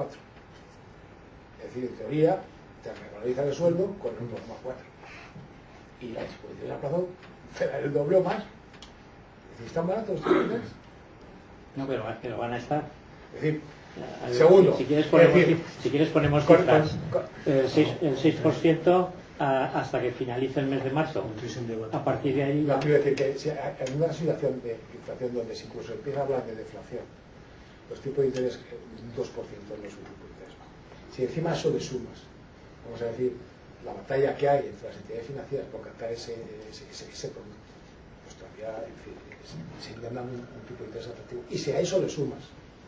Es decir, en teoría, te revalorizan el sueldo con el 1,4. Y la disposición a plazo será el doble o más. Es decir, ¿están baratos los tipos de interés? No, pero van a estar. Es decir, segundo, si quieres ponemos cifras. El 6% hasta que finalice el mes de marzo. A partir de ahí... No, quiero decir que si en una situación de inflación donde se incluso empieza a hablar de deflación, los tipos de interés, un 2% no es un tipo de interés. Si encima eso le sumas, vamos a decir, la batalla que hay entre las entidades financieras por captar ese producto, pues todavía, en fin, se intenta un tipo de interés atractivo. Y si a eso le sumas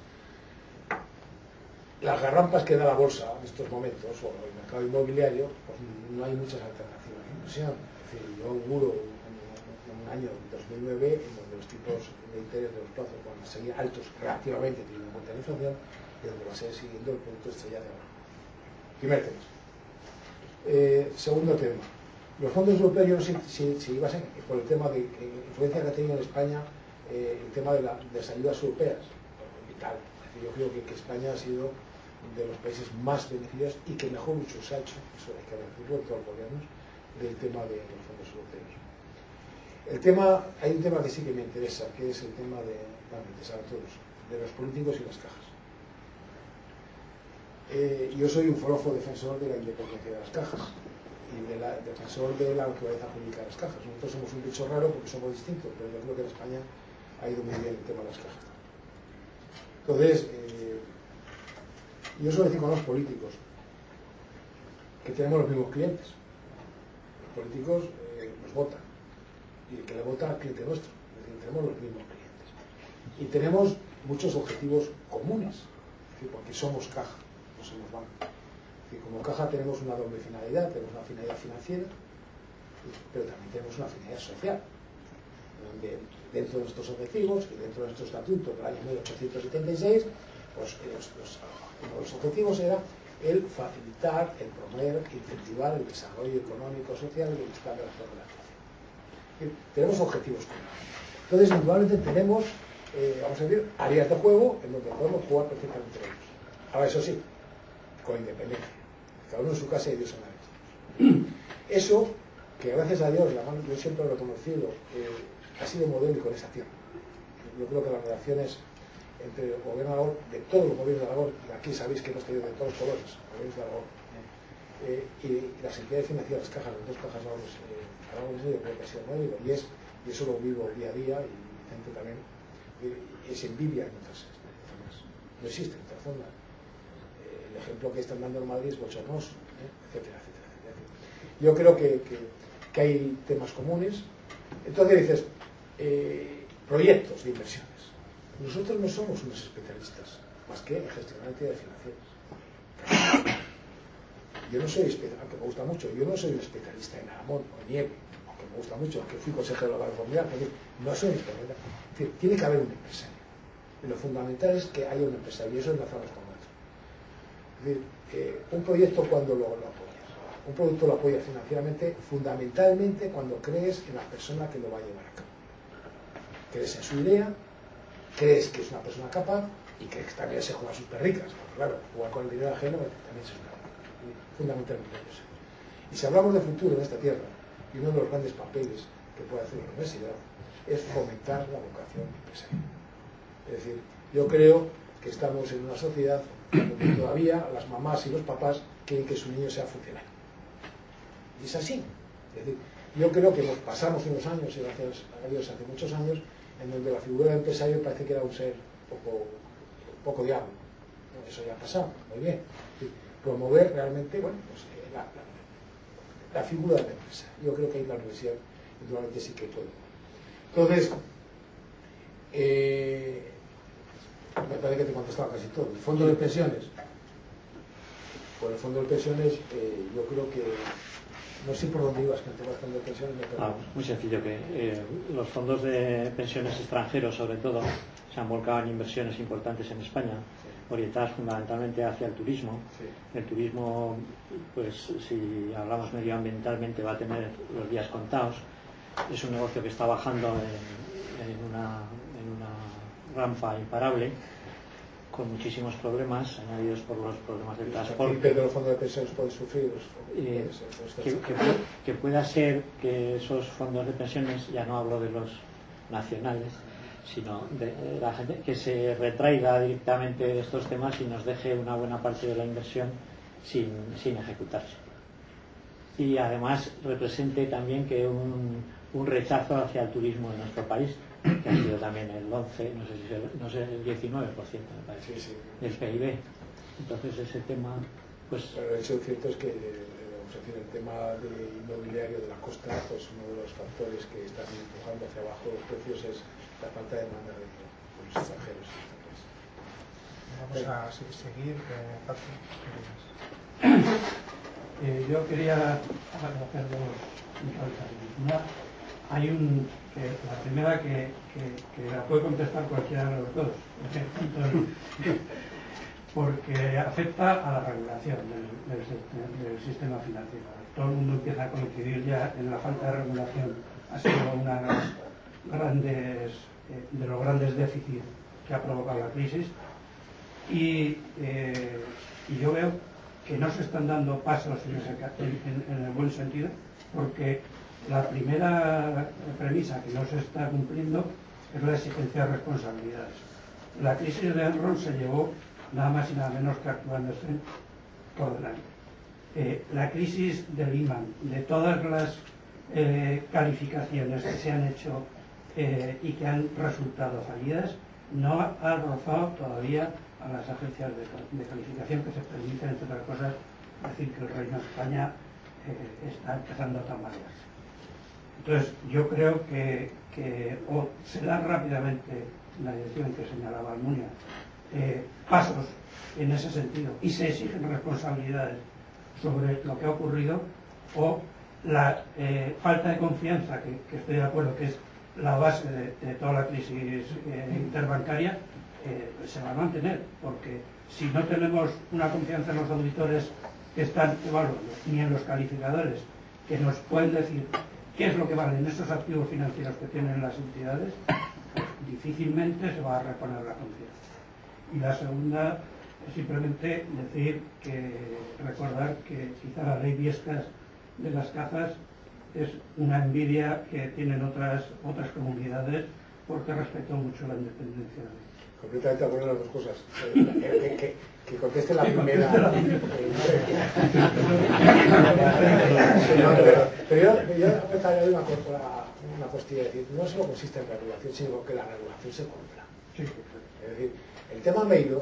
las garrampas que da la bolsa en estos momentos, o el mercado inmobiliario, pues no hay muchas alternativas de inversión. Es decir, yo auguro un año 2009 en donde los tipos de interés de los plazos van a seguir altos relativamente teniendo en cuenta la inflación, y donde va a seguir siguiendo el producto estrella de ahora. Primer tema. Segundo tema. Los fondos europeos, yo no sé si ibas por el tema de influencia que ha tenido en España el tema de las ayudas europeas, vital. Es decir, yo creo que España ha sido de los países más beneficiados y que mejor uso se ha hecho, eso hay que decirlo en todos los gobiernos, del tema de los fondos europeos. Hay un tema que sí que me interesa, que es el tema de, bueno, me interesa a todos, de los políticos y las cajas. Yo soy un forofo defensor de la independencia de las cajas y defensor de la naturaleza pública de las cajas. Nosotros somos un bicho raro porque somos distintos, pero yo creo que en España ha ido muy bien el tema de las cajas. Entonces, yo suelo decir con los políticos que tenemos los mismos clientes. Los políticos nos votan y el que le vota al cliente nuestro. Es decir, tenemos los mismos clientes. Y tenemos muchos objetivos comunes, es decir, porque somos caja, no somos banco. Es decir, como caja tenemos una doble finalidad, tenemos una finalidad financiera, pero también tenemos una finalidad social, donde dentro de nuestros objetivos y dentro de nuestro estatuto del año 1876, pues uno de los objetivos era el facilitar, el promover, incentivar el desarrollo económico, social y el bienestar de la población. Tenemos objetivos comunes. Entonces, indudablemente tenemos vamos a decir, áreas de juego en donde podemos jugar perfectamente ellos. Ahora, eso sí, con independencia. Cada uno en su casa y Dios en la leche. Eso, que gracias a Dios, yo siempre lo he conocido, ha sido modelo con esa tierra. Yo creo que las relaciones entre el gobierno de Aragón, de todos los gobiernos de Aragón, y aquí sabéis que hemos tenido de todos los colores, gobiernos de Aragón, y las entidades financieras, las cajas, las dos cajas Aragón, yo creo que ha sido modelo, y eso lo vivo día a día, y gente también, es envidia en otras zonas. No existe en otras zonas. El ejemplo que están dando en Madrid es bochornoso, etcétera, etcétera, etcétera. Yo creo que hay temas comunes. Entonces dices, proyectos de inversiones. Nosotros no somos unos especialistas, más que en gestionar entidades financieras. Yo no soy especialista, aunque me gusta mucho, yo no soy un especialista en Aramón o en nieve, aunque me gusta mucho, aunque fui consejero de la Banca Mundial, no soy un especialista. Es decir, tiene que haber un empresario. Y lo fundamental es que haya un empresario, y eso enlazamos con otro. Es decir, un proyecto cuando lo apoyas. Un producto lo apoyas financieramente, fundamentalmente cuando crees en la persona que lo va a llevar a cabo. Crees en su idea, crees que es una persona capaz y crees que también se juega sus perricas. Porque, claro, jugar con el dinero ajeno también se juega. Fundamentalmente eso. Y si hablamos de futuro en esta tierra, y uno de los grandes papeles que puede hacer la universidad es fomentar la vocación empresarial. Es decir, yo creo que estamos en una sociedad donde todavía las mamás y los papás quieren que su niño sea funcionario. Y es así. Es decir, yo creo que nos pasamos unos años, y gracias a Dios hace muchos años, en donde la figura del empresario parece que era un ser poco diablo. Eso ya ha pasado, muy bien. Promover realmente, bueno, pues la figura de la empresa. Yo creo que ahí la universidad naturalmente sí que puede. Entonces, me parece que te contestaba casi todo. El fondo de pensiones. Por el fondo de pensiones, yo creo que no sé por dónde ibas, que te vas al fondo de pensiones. Muy sencillo, que los fondos de pensiones extranjeros, sobre todo, se han volcado en inversiones importantes en España, orientadas fundamentalmente hacia el turismo. El turismo, pues si hablamos medioambientalmente, va a tener los días contados. Es un negocio que está bajando en una rampa imparable, con muchísimos problemas añadidos por los problemas del transporte. Pero los fondos de pensiones pueden sufrir. Que pueda ser que esos fondos de pensiones, ya no hablo de los nacionales, sino de la gente que se retraiga directamente de estos temas y nos deje una buena parte de la inversión sin ejecutarse. Y además represente también que un rechazo hacia el turismo en nuestro país, que ha sido también el 11, no sé, el 19%, me parece, sí, del PIB. Entonces ese tema, pues... Pero el hecho cierto es que vamos a decir, el tema inmobiliario de la costa, pues uno de los factores que están empujando hacia abajo los precios es la falta de demanda de los extranjeros. Vamos a seguir. Yo quería hacer dos comentarios. Hay la primera que la puede contestar cualquiera de los dos, porque afecta a la regulación del sistema financiero. Todo el mundo empieza a coincidir ya en la falta de regulación. Ha sido una de los grandes déficits que ha provocado la crisis, y yo veo que no se están dando pasos en el buen sentido, porque la primera premisa que no se está cumpliendo es la exigencia de responsabilidades. La crisis de Enron se llevó nada más y nada menos que actuándose por delante. La crisis de Lehman, de todas las calificaciones que se han hecho y que han resultado fallidas, no ha rozado todavía a las agencias de calificación que se permiten, entre otras cosas, decir que el Reino de España está empezando a tambalearse. Entonces, yo creo que o se da rápidamente la dirección que señalaba Almunia, pasos en ese sentido, y se exigen responsabilidades sobre lo que ha ocurrido, o la falta de confianza, que estoy de acuerdo que es la base de toda la crisis interbancaria, se va a mantener, porque si no tenemos una confianza en los auditores que están evaluando, ni en los calificadores que nos pueden decir qué es lo que valen esos activos financieros que tienen las entidades, difícilmente se va a reponer la confianza. Y la segunda es simplemente decir recordar que quizá la ley Viescas de las cajas es una envidia que tienen otras comunidades porque respetan mucho la independencia. Completamente de acuerdo en las dos cosas. Que conteste la primera. Pero yo apuntaría una cuestión, es decir, no solo consiste en regulación, sino que la regulación se cumpla. Es decir, el tema Meiro,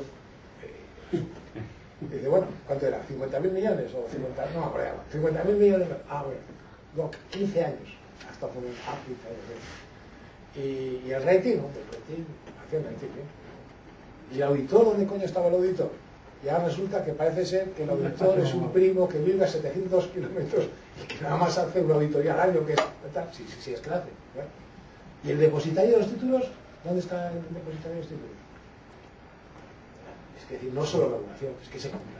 dice, bueno, ¿cuánto era? ¿50.000 millones? O 50, no me acuerdo, 50.000 millones. Bueno, no, 15 años, hasta poner 15 años. Y el rating, ¿no? El rating, hacía un rating, ¿eh? ¿Y el auditor? ¿Dónde coño estaba el auditor? Y ahora resulta que parece ser que el auditor es un primo que vive a 700 kilómetros y que nada más hace una auditoría al año, que es tal. Sí, es que la hace, ¿verdad? ¿Y el depositario de los títulos? ¿Dónde está el depositario de los títulos? Es decir, no solo regulación, es que se cumpla.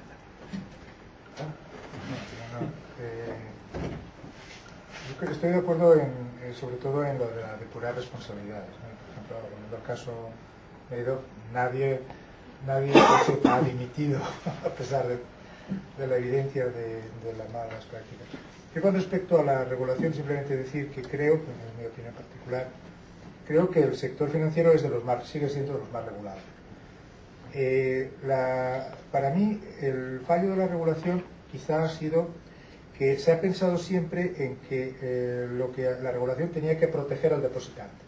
Yo creo que estoy de acuerdo sobre todo en lo de la depurar responsabilidades, ¿no? Por ejemplo, en el caso Meiro, nadie ha dimitido a pesar de la evidencia de las malas prácticas. Y con respecto a la regulación, simplemente decir que creo, en mi opinión particular, creo que el sector financiero sigue siendo de los más regulados. Para mí, el fallo de la regulación quizá ha sido que se ha pensado siempre en que la regulación tenía que proteger al depositante.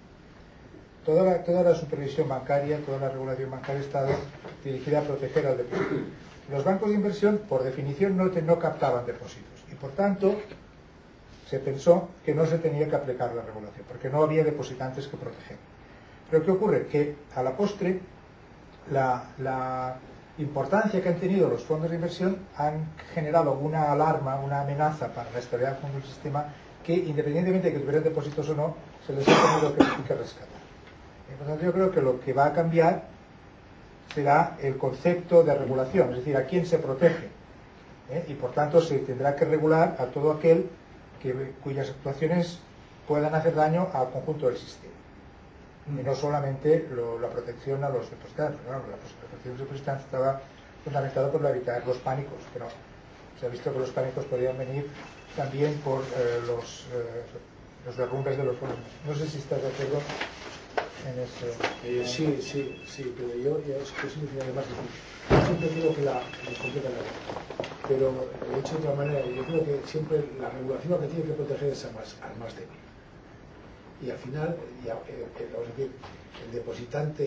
Toda la supervisión bancaria, toda la regulación bancaria ha estado dirigida a proteger al depositante. Los bancos de inversión, por definición, no captaban depósitos y, por tanto, se pensó que no se tenía que aplicar la regulación, porque no había depositantes que proteger. Pero ¿qué ocurre? Que a la postre, la importancia que han tenido los fondos de inversión han generado una alarma, una amenaza para la estabilidad del sistema que, independientemente de que tuvieran depósitos o no, se les ha tenido que rescatar. Por tanto, yo creo que lo que va a cambiar será el concepto de regulación, es decir, a quién se protege. Y por tanto se tendrá que regular a todo aquel cuyas actuaciones puedan hacer daño al conjunto del sistema. Y no solamente la protección a los depositantes. Bueno, la protección de los depositantes estaba fundamentada por evitar los pánicos, pero se ha visto que los pánicos podían venir también por los derrumbes de los fondos. No sé si estás de acuerdo en eso. Sí, pero yo es que es un final más difícil. Yo siempre digo que la completa la ley. Pero de hecho de otra manera, yo creo que siempre la regulación lo que tiene que proteger es al más débil. Y al final, vamos a decir, el depositante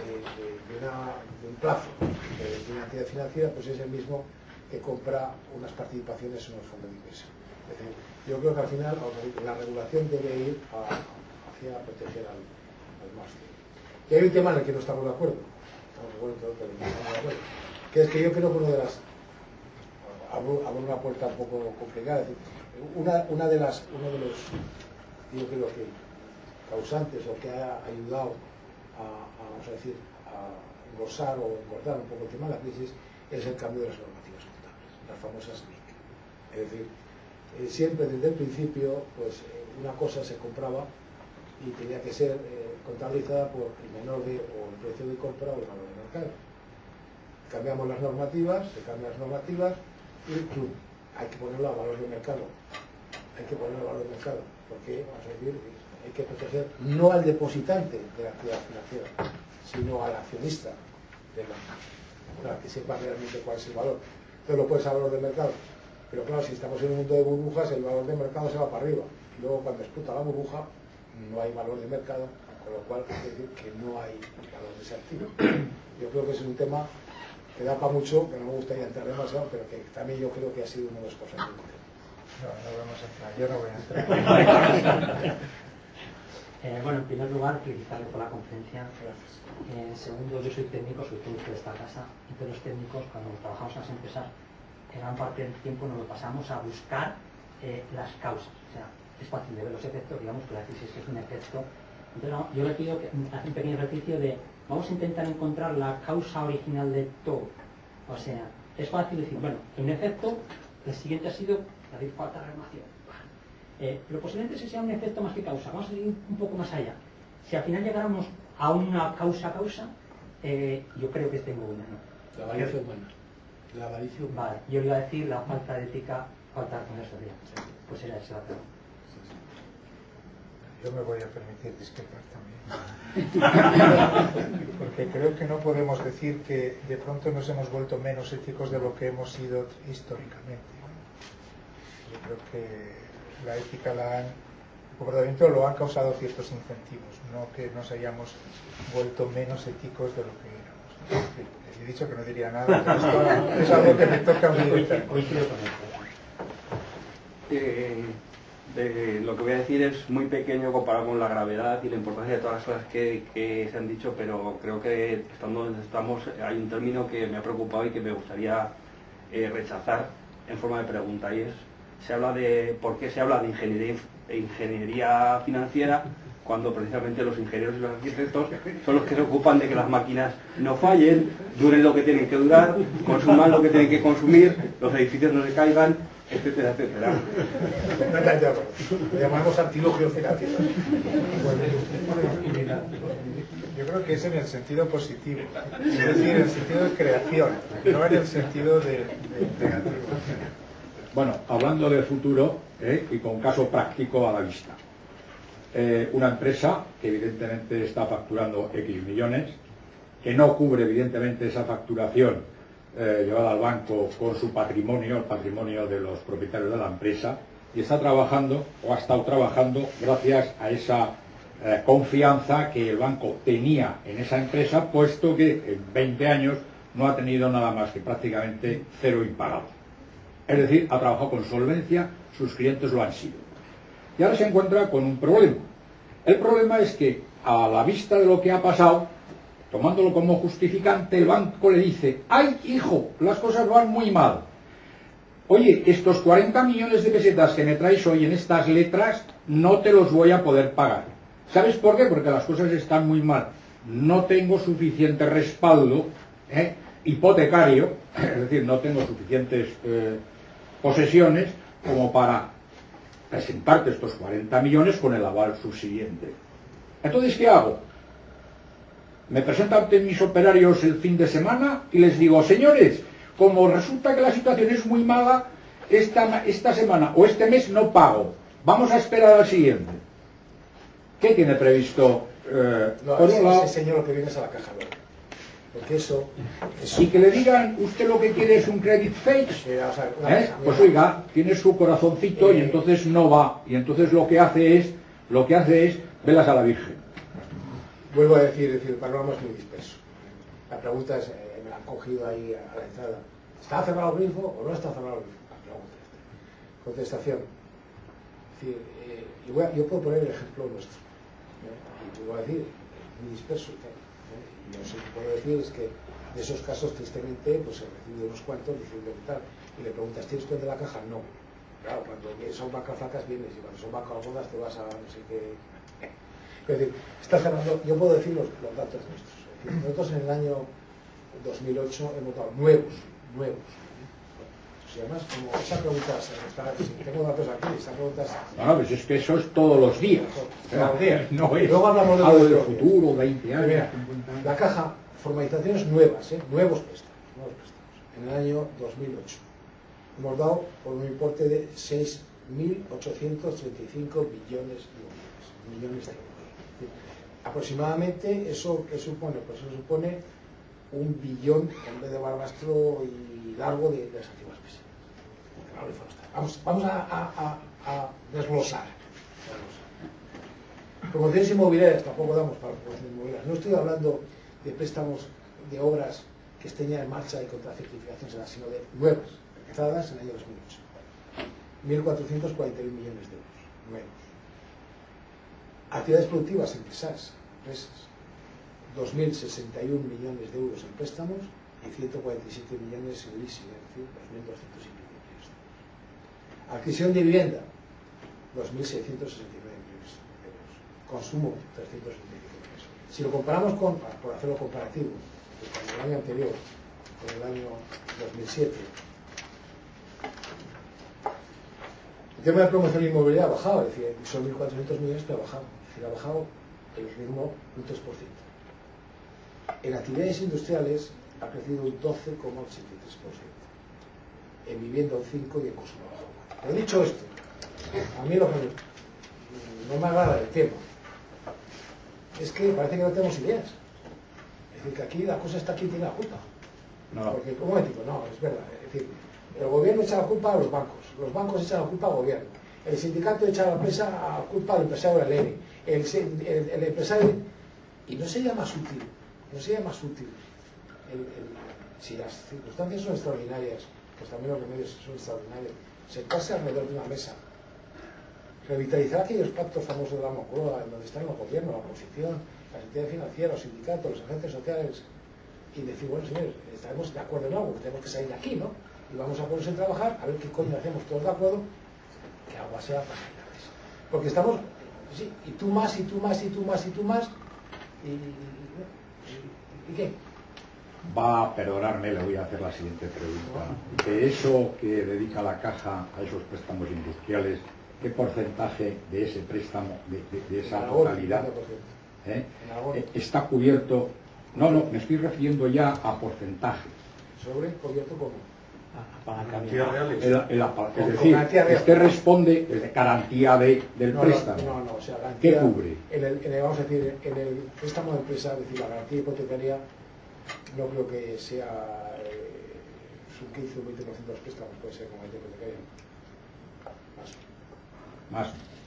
de un plazo de una entidad financiera, pues es el mismo que compra unas participaciones en unos fondos de inversión. Es decir, yo creo que al final la regulación debe ir hacia proteger al más débil. Y hay un tema en el que no estamos de acuerdo. Estamos de acuerdo en todo, pero no estamos de acuerdo. Que es que yo creo que uno de las... Abro una puerta un poco complicada. Es decir, uno de los... Yo creo que causantes o que ha ayudado vamos a decir, a engrosar o engordar un poco el tema de la crisis es el cambio de las normativas contables, las famosas NIC. Es decir, siempre desde el principio, pues una cosa se compraba y tenía que ser contabilizada por el menor o el precio de compra o el valor de mercado. Cambiamos las normativas, se cambian las normativas y hay que ponerlo a valor de mercado. Hay que ponerlo a valor de mercado, porque, vamos a decir, hay que proteger no al depositante de la actividad financiera, sino al accionista del banco, para que sepa realmente cuál es el valor. Entonces lo puedes a valor de mercado, pero claro, si estamos en un mundo de burbujas, el valor de mercado se va para arriba. Y luego cuando explota la burbuja, no hay valor de mercado, con lo cual quiere decir que no hay valor de ese activo. Yo creo que es un tema que da para mucho, que no me gustaría entrar demasiado, pero que también yo creo que ha sido uno de los cosas del tema. No vamos a entrar, yo no voy a entrar. Bueno, en primer lugar, felicitarle por la conferencia. Segundo, yo soy técnico, soy técnico de esta casa, y todos los técnicos, cuando trabajamos en las empresas, gran parte del tiempo nos lo pasamos a buscar las causas. O sea, es fácil de ver los efectos, digamos que la crisis es un efecto. Entonces, no, yo le pido que haga un pequeño ejercicio de vamos a intentar encontrar la causa original de todo. O sea, es fácil decir, bueno, un efecto, el siguiente ha sido la falta de regulación. Pero posiblemente ese sea un efecto más que causa. Vamos a ir un poco más allá. Si al final llegáramos a una causa, yo creo que es tengo una, ¿no? La avaricia humana. La avaricia humana. Vale, yo iba a decir la falta de ética, falta de responsabilidad. Pues era esa la pregunta. Yo me voy a permitir discrepar también. Porque creo que no podemos decir que de pronto nos hemos vuelto menos éticos de lo que hemos sido históricamente. Yo creo que la ética, el comportamiento lo han causado ciertos incentivos, no que nos hayamos vuelto menos éticos de lo que éramos. He dicho que no diría nada, pero esto es algo que me toca a mí. Lo que voy a decir es muy pequeño comparado con la gravedad y la importancia de todas las cosas que se han dicho, pero creo que estando donde estamos hay un término que me ha preocupado y que me gustaría rechazar en forma de pregunta, y es ¿por qué se habla de ingeniería financiera cuando precisamente los ingenieros y los arquitectos son los que se ocupan de que las máquinas no fallen, duren lo que tienen que durar, consuman lo que tienen que consumir, los edificios no se caigan, etcétera, etcétera? Lo llamamos artilugio financiero. Yo creo que es en el sentido positivo, es decir, en el sentido de creación, no en el sentido de negativo. Bueno, hablando del futuro y con caso práctico a la vista. Una empresa que evidentemente está facturando X millones, que no cubre evidentemente esa facturación llevada al banco con su patrimonio, el patrimonio de los propietarios de la empresa, y está trabajando o ha estado trabajando gracias a esa confianza que el banco tenía en esa empresa, puesto que en 20 años no ha tenido nada más que prácticamente cero impagado. Es decir, ha trabajado con solvencia, sus clientes lo han sido. Y ahora se encuentra con un problema. El problema es que, a la vista de lo que ha pasado, tomándolo como justificante, el banco le dice: ¡ay, hijo, las cosas van muy mal! Oye, estos 40 millones de pesetas que me traes hoy en estas letras, no te los voy a poder pagar. ¿Sabes por qué? Porque las cosas están muy mal. No tengo suficiente respaldo hipotecario, es decir, no tengo suficientes posesiones como para presentarte estos 40 millones con el aval subsiguiente. Entonces, ¿qué hago? Me presento ante mis operarios el fin de semana y les digo: señores, como resulta que la situación es muy mala, esta semana o este mes no pago, vamos a esperar al siguiente. ¿Qué tiene previsto? Por un lado, ese señor que vienes a la caja luego. Porque eso... Y que le digan: usted lo que quiere es un credit fake, pues oiga, tiene su corazoncito y entonces no va, y entonces lo que hace es velas a la Virgen. Vuelvo a decir, el panorama es muy disperso. La pregunta es, me la han cogido ahí a la entrada: ¿está cerrado el grifo o no está cerrado el grifo? La pregunta esta. Contestación. Es decir, yo puedo poner el ejemplo nuestro, y te voy a decir, es muy disperso y tal. Yo sé que puedo decir es que de esos casos, tristemente, pues se reciben unos cuantos diciendo que tal, y le preguntas: ¿tienes cuenta de la caja? No. Claro, cuando son vacas flacas vienes, y cuando son vacas gordas te vas a no sé qué. Es decir, está cerrando. Yo puedo decir los datos nuestros. Es decir, nosotros en el año 2008 hemos dado nuevos. Si además, como esa pregunta, tengo datos aquí, esa pregunta es... No, pues es que eso es todos los días. Todos los días. No es Luego hablamos algo del futuro, 20 años. Mira, la caja, formalizaciones nuevas, nuevos préstamos. En el año 2008 hemos dado por un importe de 6.835 millones de euros. Aproximadamente eso supone un billón en vez de barbastro y largo de las antiguas pesetas. Vamos a desglosar. Promociones inmobiliarias tampoco damos para promociones inmobiliarias. No estoy hablando de préstamos de obras que estén ya en marcha y contra certificación, sino de nuevas, empezadas en el año 2008. 1.441 millones de euros nuevos. Actividades productivas empresas, 2.061 millones de euros en préstamos y 147 millones en leasing, es decir, 2.200 y pico millones de euros. Adquisición de vivienda, 2.669 millones de euros. Consumo, 375 millones. Si lo comparamos por hacerlo comparativo, con el año anterior, con el año 2007, el tema de promoción inmobiliaria ha bajado, es decir, son 1.400 millones, pero ha bajado. Es decir, ha bajado el ritmo un 3%. En actividades industriales ha crecido un 12,83%, en vivienda un 5% y en consumo bajo. Pero dicho esto, a mí lo que no me agrada del tema es que parece que no tenemos ideas. Es decir, que aquí la cosa está quién tiene la culpa. No. Porque, un momentico, no, es verdad. Es decir, el gobierno echa la culpa a los bancos echan la culpa al gobierno, el sindicato echa la culpa al empresario del ERE, el empresario... Y no sería más útil, si las circunstancias son extraordinarias, pues también los remedios son extraordinarios, sentarse alrededor de una mesa, revitalizar aquellos pactos famosos de la Moncloa, en donde están los gobiernos, la oposición, las entidades financieras, los sindicatos, los agentes sociales, y decir, bueno, señores, estaremos de acuerdo en algo, tenemos que salir de aquí, ¿no? Y vamos a ponernos a trabajar, a ver qué coño hacemos todos de acuerdo, que agua sea para milagres. Porque estamos, sí, y tú más, y tú más, y tú más, y tú más, ¿y qué? Va a perdonarme, le voy a hacer la siguiente pregunta. De eso que dedica la Caja a esos préstamos industriales, ¿qué porcentaje de ese préstamo, de esa totalidad, está cubierto? No, me estoy refiriendo ya a porcentaje. ¿Sobre cubierto cómo? Es decir, usted responde de garantía del préstamo. No, o sea, garantía, ¿qué cubre? Vamos a decir, en el préstamo de empresa, es decir, la garantía hipotecaria, no creo que sea un 15 o 20% de los préstamos, puede ser como garantía hipotecaria. Más.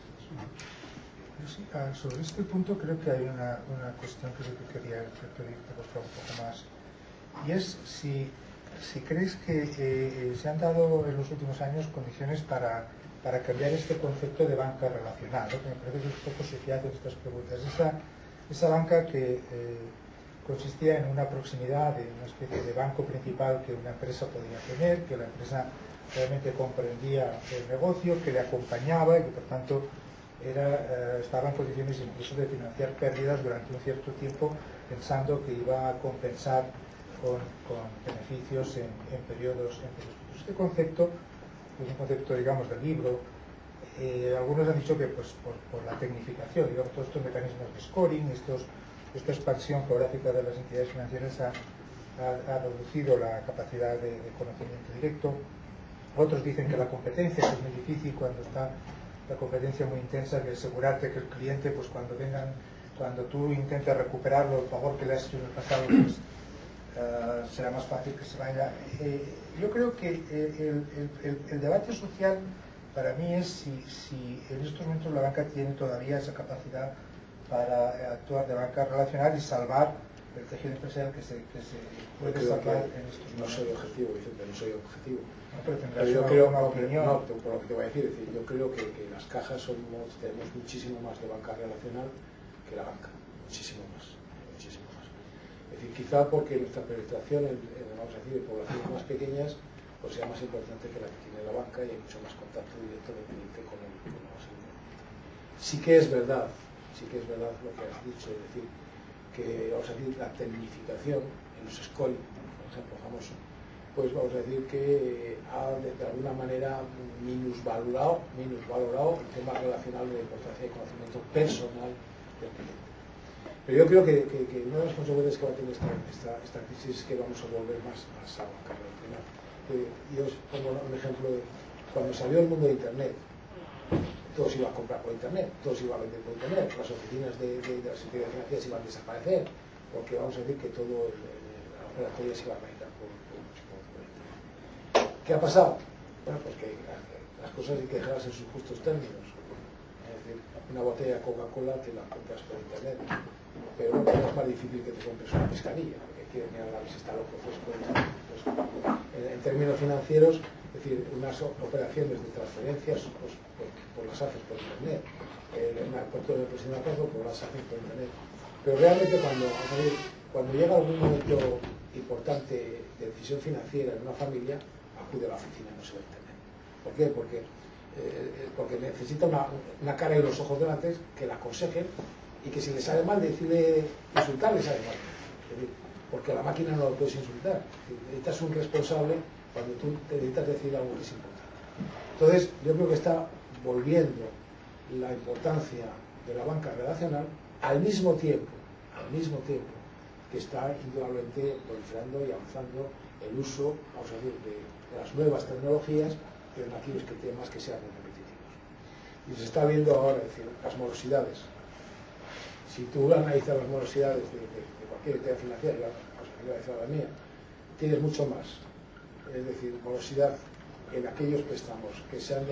Sí, sobre este punto creo que hay una cuestión que quería pedirte por favor un poco más, y es si crees que se han dado en los últimos años condiciones para cambiar este concepto de banca relacional, ¿no? Que me parece que es poco se hacen estas preguntas. Esa banca que consistía en una proximidad de una especie de banco principal que una empresa podía tener, que la empresa realmente comprendía el negocio, que le acompañaba y que por tanto estaba en condiciones incluso de financiar pérdidas durante un cierto tiempo, pensando que iba a compensar con beneficios en periodos. Este concepto es un concepto, digamos, del libro. Algunos han dicho que pues, por la tecnificación, digamos, todos estos mecanismos de scoring, esta expansión geográfica de las entidades financieras ha reducido la capacidad de conocimiento directo. Otros dicen que la competencia, que es muy difícil cuando está la competencia muy intensa, que asegurarte que el cliente, pues cuando tú intentes recuperarlo, el favor que le has hecho en el pasado, pues será más fácil que se vaya. Yo creo que el debate social para mí es si en estos momentos la banca tiene todavía esa capacidad para actuar de banca relacional y salvar el tejido empresarial que se puede salvar en estos momentos. No soy objetivo, Vicente, no soy objetivo. No, pero yo creo, una opinión. No, por lo que te voy a decir, yo creo que las cajas tenemos muchísimo más de banca relacional que la banca, muchísimo más. Es decir, quizá porque nuestra penetración vamos a decir, en poblaciones más pequeñas pues sea más importante que la que tiene la banca y hay mucho más contacto directo del cliente con el consumidor. Sí que es verdad lo que has dicho, es decir, que vamos a decir la tecnificación en los scoring, por ejemplo, famoso, pues vamos a decir que ha de alguna manera minusvalorado el tema relacional de la importancia de conocimiento personal del cliente. Pero yo creo que una de las consecuencias que va a tener esta crisis es que vamos a volver más a banca relacional. Yo os pongo un ejemplo de cuando salió el mundo de Internet. Todos iban a comprar por Internet, todos iban a vender por Internet, las oficinas de las entidades financieras iban a desaparecer, porque vamos a decir que todo la operatoria se iba a realizar por Internet. ¿Qué ha pasado? Bueno, pues que las cosas hay que dejarlas en sus justos términos. Es decir, una botella de Coca-Cola te la compras por Internet, pero bueno, es más difícil que te compres una pescadilla, porque quieren mirar si está loco, pues en términos financieros, es decir, unas operaciones de transferencias pues las haces por Internet, en el puerto del presidente de Caso pues las haces por Internet, pero realmente cuando llega algún momento importante de decisión financiera en una familia, acude a la oficina, no se va a Internet. ¿Por qué? Porque necesita una cara y los ojos delante que la aconsejen, y que si le sale mal decirle insultar, le sale mal. Es decir, porque a la máquina no lo puedes insultar. Necesitas un responsable cuando tú te necesitas decir algo que es importante. Entonces, yo creo que está volviendo la importancia de la banca relacional al mismo tiempo que está indudablemente proliferando y avanzando el uso, vamos a decir, de las nuevas tecnologías, pero en aquellos temas que sean repetitivos. Y se está viendo ahora, es decir, las morosidades. Si tú analizas las morosidades de cualquier entidad financiera, vamos a analizar la mía, tienes mucho más. Es decir, morosidad en aquellos préstamos que sean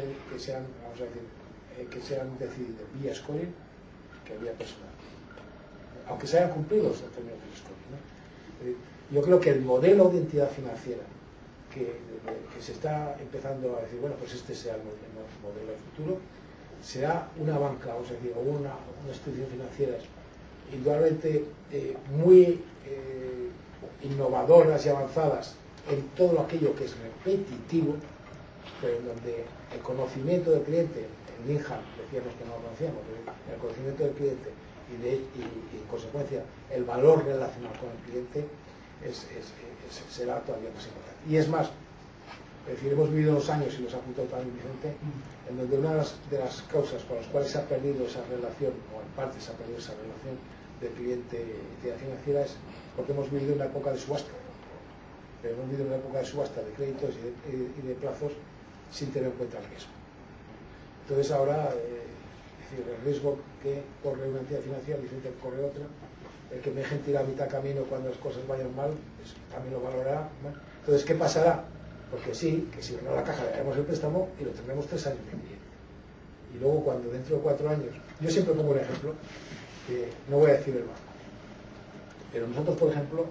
decididos vía scoring que vía personal. Aunque se hayan cumplido los términos del scoring, ¿no? Yo creo que el modelo de entidad financiera que se está empezando a decir, bueno, pues este sea el modelo del futuro, será una banca, o una institución financiera indudablemente muy innovadoras y avanzadas en todo aquello que es repetitivo, pero en donde el conocimiento del cliente, en Linham decíamos que no lo conocíamos, pero el conocimiento del cliente y en consecuencia el valor relacionado con el cliente será todavía más importante. Y es más, es decir, hemos vivido 2 años, y los ha apuntado también Vicente, en donde una de las causas por las cuales se ha perdido esa relación, o en parte se ha perdido esa relación de cliente-entidad financiera, es porque hemos vivido una época de subasta. Pero hemos vivido una época de subasta de créditos y de plazos sin tener en cuenta el riesgo. Entonces ahora, es decir, el riesgo que corre una entidad financiera diferente que corre otra, el que me dejen tirar a mitad camino cuando las cosas vayan mal, pues también lo valorará, ¿no? Entonces, ¿qué pasará? Porque sí, que si no la caja le daremos el préstamo y lo tendremos 3 años de cliente. Y luego cuando dentro de 4 años, yo siempre pongo un ejemplo, que no voy a decir el banco, pero nosotros, por ejemplo,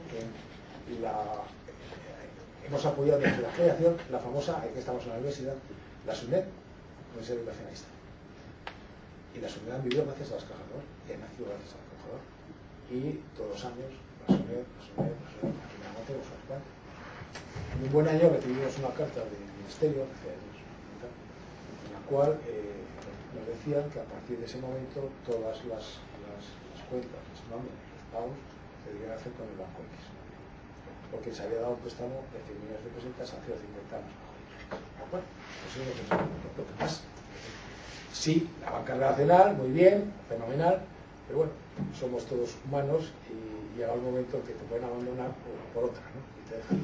hemos apoyado desde la creación la famosa, que estamos en la universidad, la SUNED, Universidad Educacionalista. Y la SUNED han vivido gracias a las cajas, ¿no? Y han nacido gracias a las cajas, ¿no? Y todos los años, la SUNED, aquí me la tenemos una cuenta. En un buen año recibimos una carta del Ministerio, hace años, en la cual nos decían que a partir de ese momento todas las cuentas, los nombres, los pagos, se debían hacer con el Banco X. Porque se había dado un préstamo de 100 millones de pesetas a 0,50 años. Bueno, pues eso es lo que pasa. Sí, la banca relacional, muy bien, fenomenal, pero bueno, somos todos humanos y llega el momento que te pueden abandonar por otra, ¿no? Y te dejan.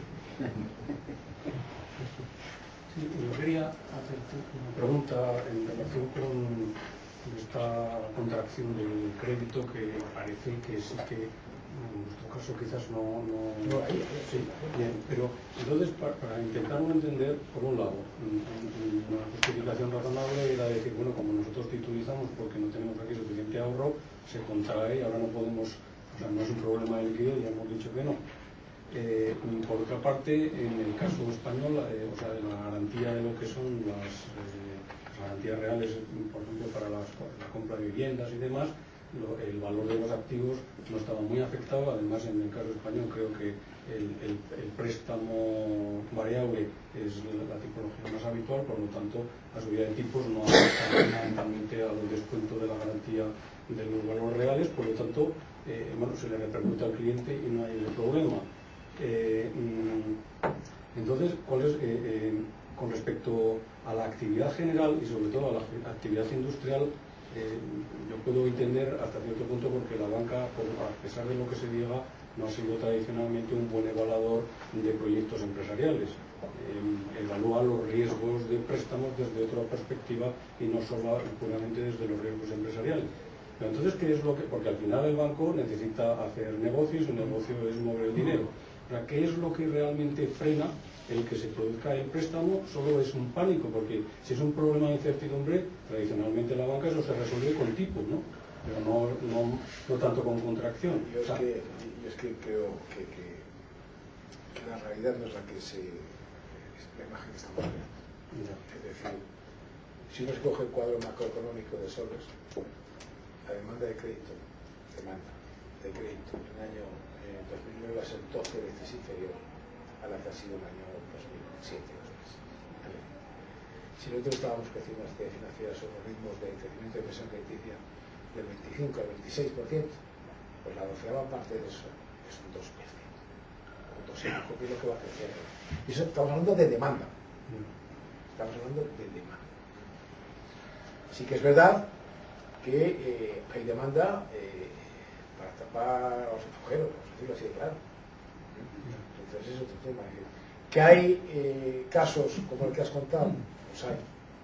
Sí, yo quería hacerte una pregunta en relación con esta contracción del crédito que parece que sí que en nuestro caso quizás no sí, bien, pero entonces para intentarlo entender, por un lado, una justificación razonable era decir, bueno, como nosotros titulizamos porque no tenemos aquí suficiente ahorro, se contrae y ahora no podemos, o sea, no es un problema de liquidez, ya hemos dicho que no. Por otra parte, en el caso español, o sea, la garantía de lo que son las garantías reales, por ejemplo, para la compra de viviendas y demás, el valor de los activos no estaba muy afectado. Además, en el caso español creo que el préstamo variable es la tipología más habitual, por lo tanto la subida de tipos no afecta fundamentalmente al descuento de la garantía de los valores reales, por lo tanto bueno, se le repercute al cliente y no hay problema. Entonces, ¿cuál es, con respecto a la actividad general y sobre todo a la actividad industrial? Yo puedo entender hasta cierto punto porque la banca, a pesar de lo que se diga, no ha sido tradicionalmente un buen evaluador de proyectos empresariales. Evalúa los riesgos de préstamos desde otra perspectiva y no solo puramente desde los riesgos empresariales. Pero entonces, ¿qué es lo que...? Porque al final el banco necesita hacer negocios, el negocio es mover el dinero. O sea, ¿qué es lo que realmente frena el que se produzca el préstamo? Solo es un pánico, porque si es un problema de incertidumbre, tradicionalmente en la banca eso se resuelve con tipos, ¿no? Pero no tanto con contracción. Yo es que creo que la realidad no es la que es la imagen que estamos viendo. Es decir, si uno escoge el cuadro macroeconómico de Soros, la demanda de crédito, en el año 2009 va a ser 12 veces inferior a la que ha sido el año 2007. ¿Vale? Si nosotros estábamos creciendo las entidades financieras sobre ritmos de crecimiento de inversión crediticia del 25 al 26%, pues la 12ª parte de eso es un 2%. Porque es lo que va a crecer. Y eso estamos hablando de demanda. Estamos hablando de demanda. Sí que es verdad que hay demanda para tapar los agujeros. decirlo así, claro. Entonces es otro tema. Que hay casos como el que has contado, los hay.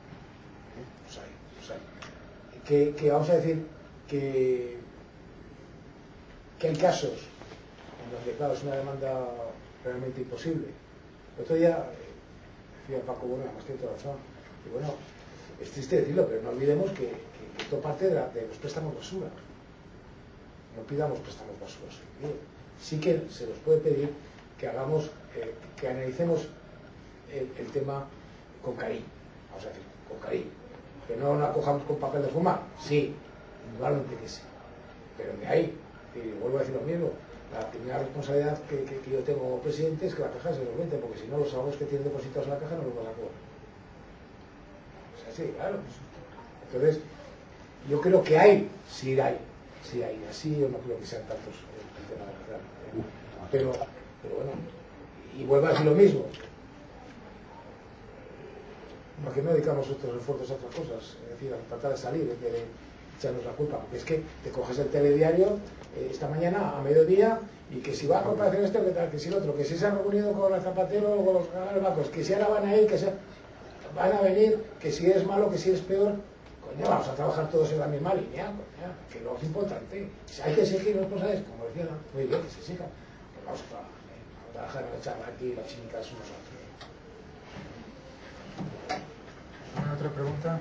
Los hay. Que vamos a decir que hay casos en los que, claro, es una demanda realmente imposible. El otro día decía Paco, bueno, además tiene toda razón, y bueno, es triste decirlo, pero no olvidemos que esto parte de los préstamos basura. No pidamos préstamos basura. Sí que se nos puede pedir que hagamos, que analicemos el tema con cariño, vamos a decir, con cariño. Que no la cojamos con papel de fumar, sí, indudablemente que sí. Pero de ahí, y vuelvo a decir lo mismo, la primera responsabilidad que yo tengo como presidente es que la caja se los vende, porque si no los ahorros que tienen depositados en la caja no los vas a cobrar. O sea, sí, claro. Entonces, yo creo que hay, sí hay, así yo no creo que sean tantos el tema de la caja. Pero bueno, y vuelvo a decir lo mismo. ¿Por qué no dedicamos otros esfuerzos a otras cosas? Es decir, a tratar de salir, de echarnos la culpa. Porque es que te coges el telediario esta mañana a mediodía y que si va a comparación esto, que tal, que si el otro, que si se han reunido con el Zapatero o con los bancos, que si ahora van a ir, que van a venir, que si es malo, que si es peor. Coño, vamos a trabajar todos en la misma línea, coño, que no es importante. Si hay que exigir responsabilidades, como decía, muy bien, que se exijan, pues vamos a trabajar en la charla aquí, las chicas unos a otros. ¿Alguna otra pregunta?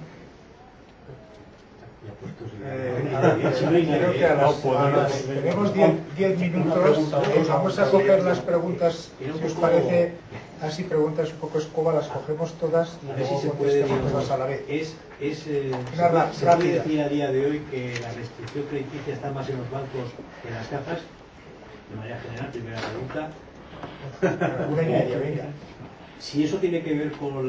Creo que tenemos 10 minutos. Vamos a coger las preguntas, si os parece, así preguntas un poco escoba, las cogemos todas y luego contestamos todas a la vez. Se puede decir a día de hoy que la restricción crediticia está más en los bancos que en las cajas. De manera general, primera pregunta. Una y media, venga. Si eso tiene que ver con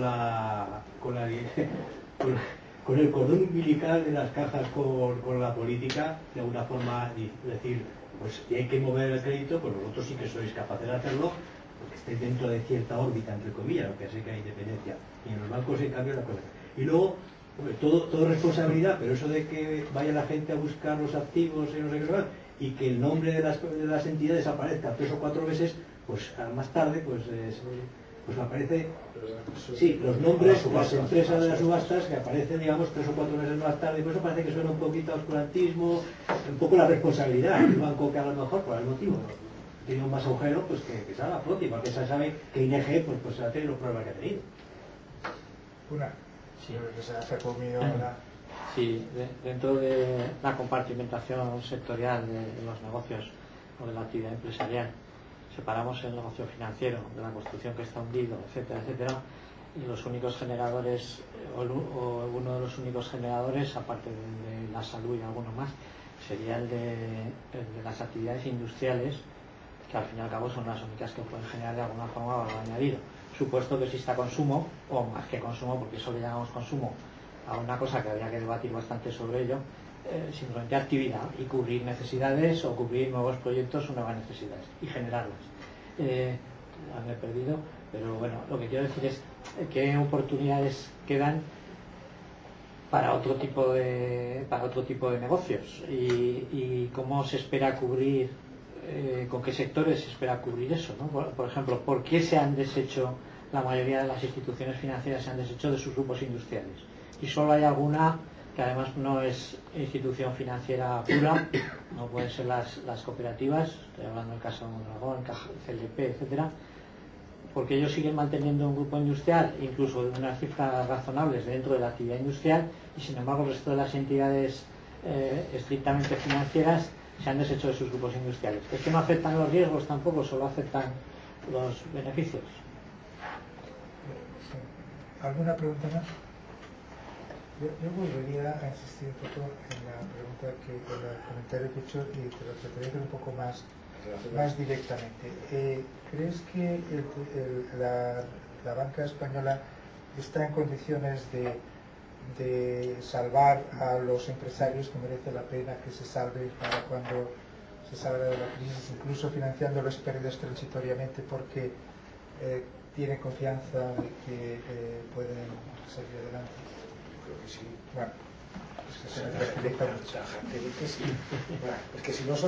el cordón umbilical de las cajas con la política, de alguna forma decir, pues si hay que mover el crédito, pues vosotros sí que sois capaces de hacerlo, porque estáis dentro de cierta órbita, entre comillas, aunque sé que hay independencia. Y en los bancos, en cambio, la cosa. Y luego, hombre, todo responsabilidad, pero eso de que vaya la gente a buscar los activos y no sé qué, y que el nombre de las entidades aparezca 3 o 4 veces, pues más tarde, pues aparece, sí, los nombres, las empresas de las subastas que aparecen, digamos, 3 o 4 meses más tarde, y por eso parece que suena un poquito a oscurantismo, un poco la responsabilidad del banco, que a lo mejor, por el motivo, tiene un más agujero, pues que salga a flote, porque se sabe que ING pues ha tenido los problemas que ha tenido. Sí, que se ha comido la... Sí, dentro de la compartimentación sectorial de los negocios o de la actividad empresarial, separamos el negocio financiero de la construcción que está hundido, etcétera, etcétera, y los únicos generadores, o uno de los únicos generadores, aparte de la salud y alguno más, sería el de las actividades industriales, que al fin y al cabo son las únicas que pueden generar de alguna forma valor añadido. Supuesto que exista consumo, o más que consumo, porque eso le llamamos consumo a una cosa que habría que debatir bastante sobre ello, simplemente actividad y cubrir necesidades o cubrir nuevos proyectos o nuevas necesidades y generarlas. Me he perdido, pero bueno, lo que quiero decir es qué oportunidades quedan para otro tipo de negocios y cómo se espera cubrir, con qué sectores se espera cubrir eso, ¿no? Por ejemplo, ¿por qué se han deshecho, la mayoría de las instituciones financieras se han deshecho de sus grupos industriales? Y solo hay alguna que además no es institución financiera pura, no pueden ser las cooperativas, estoy hablando del caso de Mondragón, CLP, etcétera, porque ellos siguen manteniendo un grupo industrial, incluso de unas cifras razonables dentro de la actividad industrial, y sin embargo el resto de las entidades estrictamente financieras se han deshecho de sus grupos industriales. Es que no aceptan los riesgos tampoco, solo aceptan los beneficios. ¿Alguna pregunta más? Yo volvería a insistir un poco en la pregunta en el comentario que he hecho y te lo trataré de hacer un poco más directamente. ¿Crees que la banca española está en condiciones de salvar a los empresarios que merece la pena que se salven para cuando se salga de la crisis, incluso financiándoles pérdidas transitoriamente porque tienen confianza de que pueden salir adelante? Creo que sí. Bueno, es que se me tranquiliza mucho. Es que si no son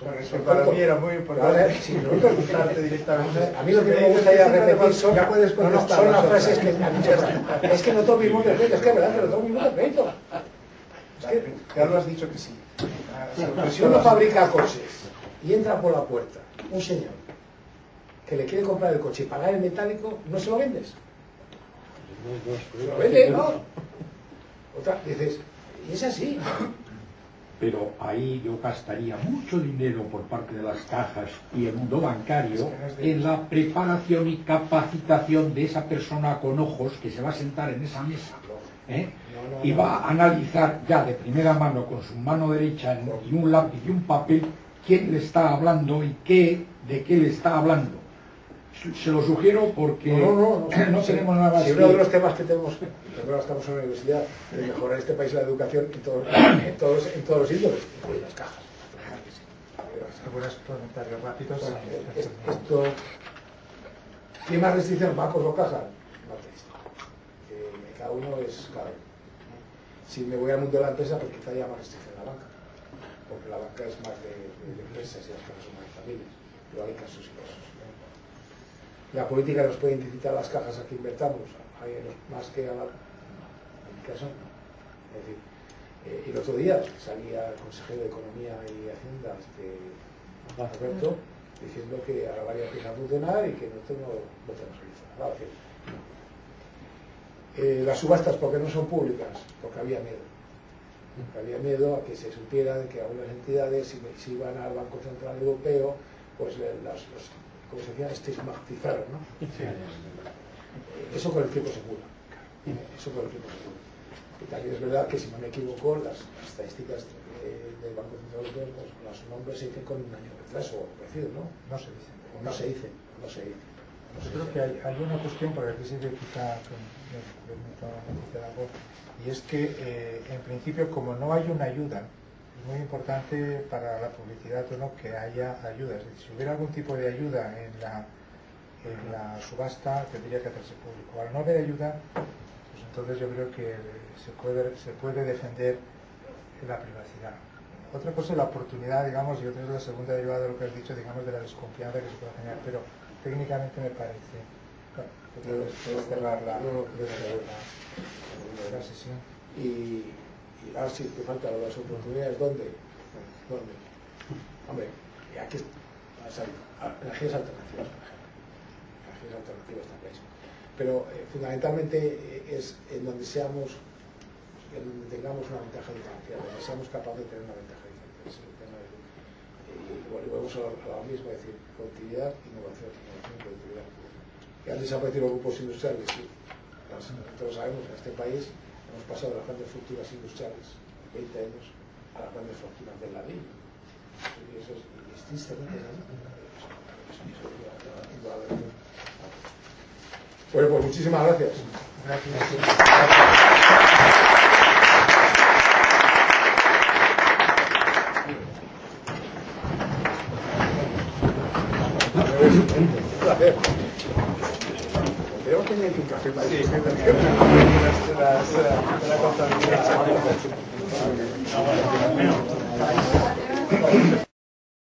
Bueno, eso para mí era muy importante. Si no, preguntarte directamente. a mí lo que me gustaría repetir son, ya puedes contestar, son las frases que me han dicho. Es que nosotros vivimos de crédito, es que es verdad que nosotros vivimos de crédito. Es que, ya lo has dicho que sí. si uno fabrica coches y entra por la puerta un señor que le quiere comprar el coche y pagar el metálico, no se lo vendes. Se lo vende, ¿no? Otra, dices, y es así. Pero ahí yo gastaría mucho dinero por parte de las cajas y el mundo bancario en la preparación y capacitación de esa persona con ojos que se va a sentar en esa mesa, ¿eh? Y va a analizar ya de primera mano con su mano derecha y un lápiz y un papel quién le está hablando y de qué le está hablando. Se lo sugiero porque no tenemos nada más. Si uno de los temas que tenemos, ahora estamos en la universidad, de mejorar este país la educación en todos los índoles, incluye las cajas. Algunos comentarios rápidos. Esto, ¿tiene más restricciones, bancos o cajas? No existe. Cada uno es cada uno. Si me voy al mundo de la empresa, pues quizá haya más restricción en la banca, porque la banca es más de empresas y las casas son más de familias, pero hay casos y casos. La política nos puede incitar a las cajas a que invertamos, más que a la... En mi caso, no. Es decir, el otro día salía el consejero de Economía y Hacienda, Roberto, diciendo que ahora valía la pena funcionar y que nosotros no tenemos que funcionar. Las subastas, ¿por qué no son públicas? Porque había miedo. Había miedo a que se supiera de que algunas entidades, si iban al Banco Central Europeo, pues como se decía, estigmatizaron, ¿no? Sí. Eso con el tiempo se cura. Eso con el tiempo se cura. Y también es verdad que, si no me equivoco, las estadísticas del Banco Central Europeo, pues, los nombres se dicen con un año de retraso o parecido, ¿no? No se dicen. No se dicen. Yo creo que hay una cuestión por la que sí que quizá me permito decir algo, y es que en principio, como no hay una ayuda, es muy importante para la publicidad o no que haya ayuda. Es decir, si hubiera algún tipo de ayuda en la subasta, tendría que hacerse público. Al no haber ayuda, pues entonces yo creo que se puede defender la privacidad. Otra cosa es la oportunidad, digamos, y otra es la segunda derivada de lo que has dicho, digamos, de la desconfianza que se puede generar, pero técnicamente me parece que puedes cerrar la sesión. Y ahora sí te faltan las oportunidades. ¿Dónde? Hombre, aquí energías alternativas, por ejemplo. Energías alternativas también. Pero fundamentalmente es en donde tengamos una ventaja diferencial, donde seamos capaces de tener una ventaja diferencial. Y volvemos a lo mismo, es decir, productividad, innovación, productividad. Y han desaparecido los grupos industriales, sí. Todos sabemos que en este país hemos pasado de las grandes fortunas industriales, 20 años, a las grandes fortunas del ladrillo. Y eso es tristemente, ¿no? Bueno, pues muchísimas gracias. Un placer. Tenemos que tener un café para la contabilidad.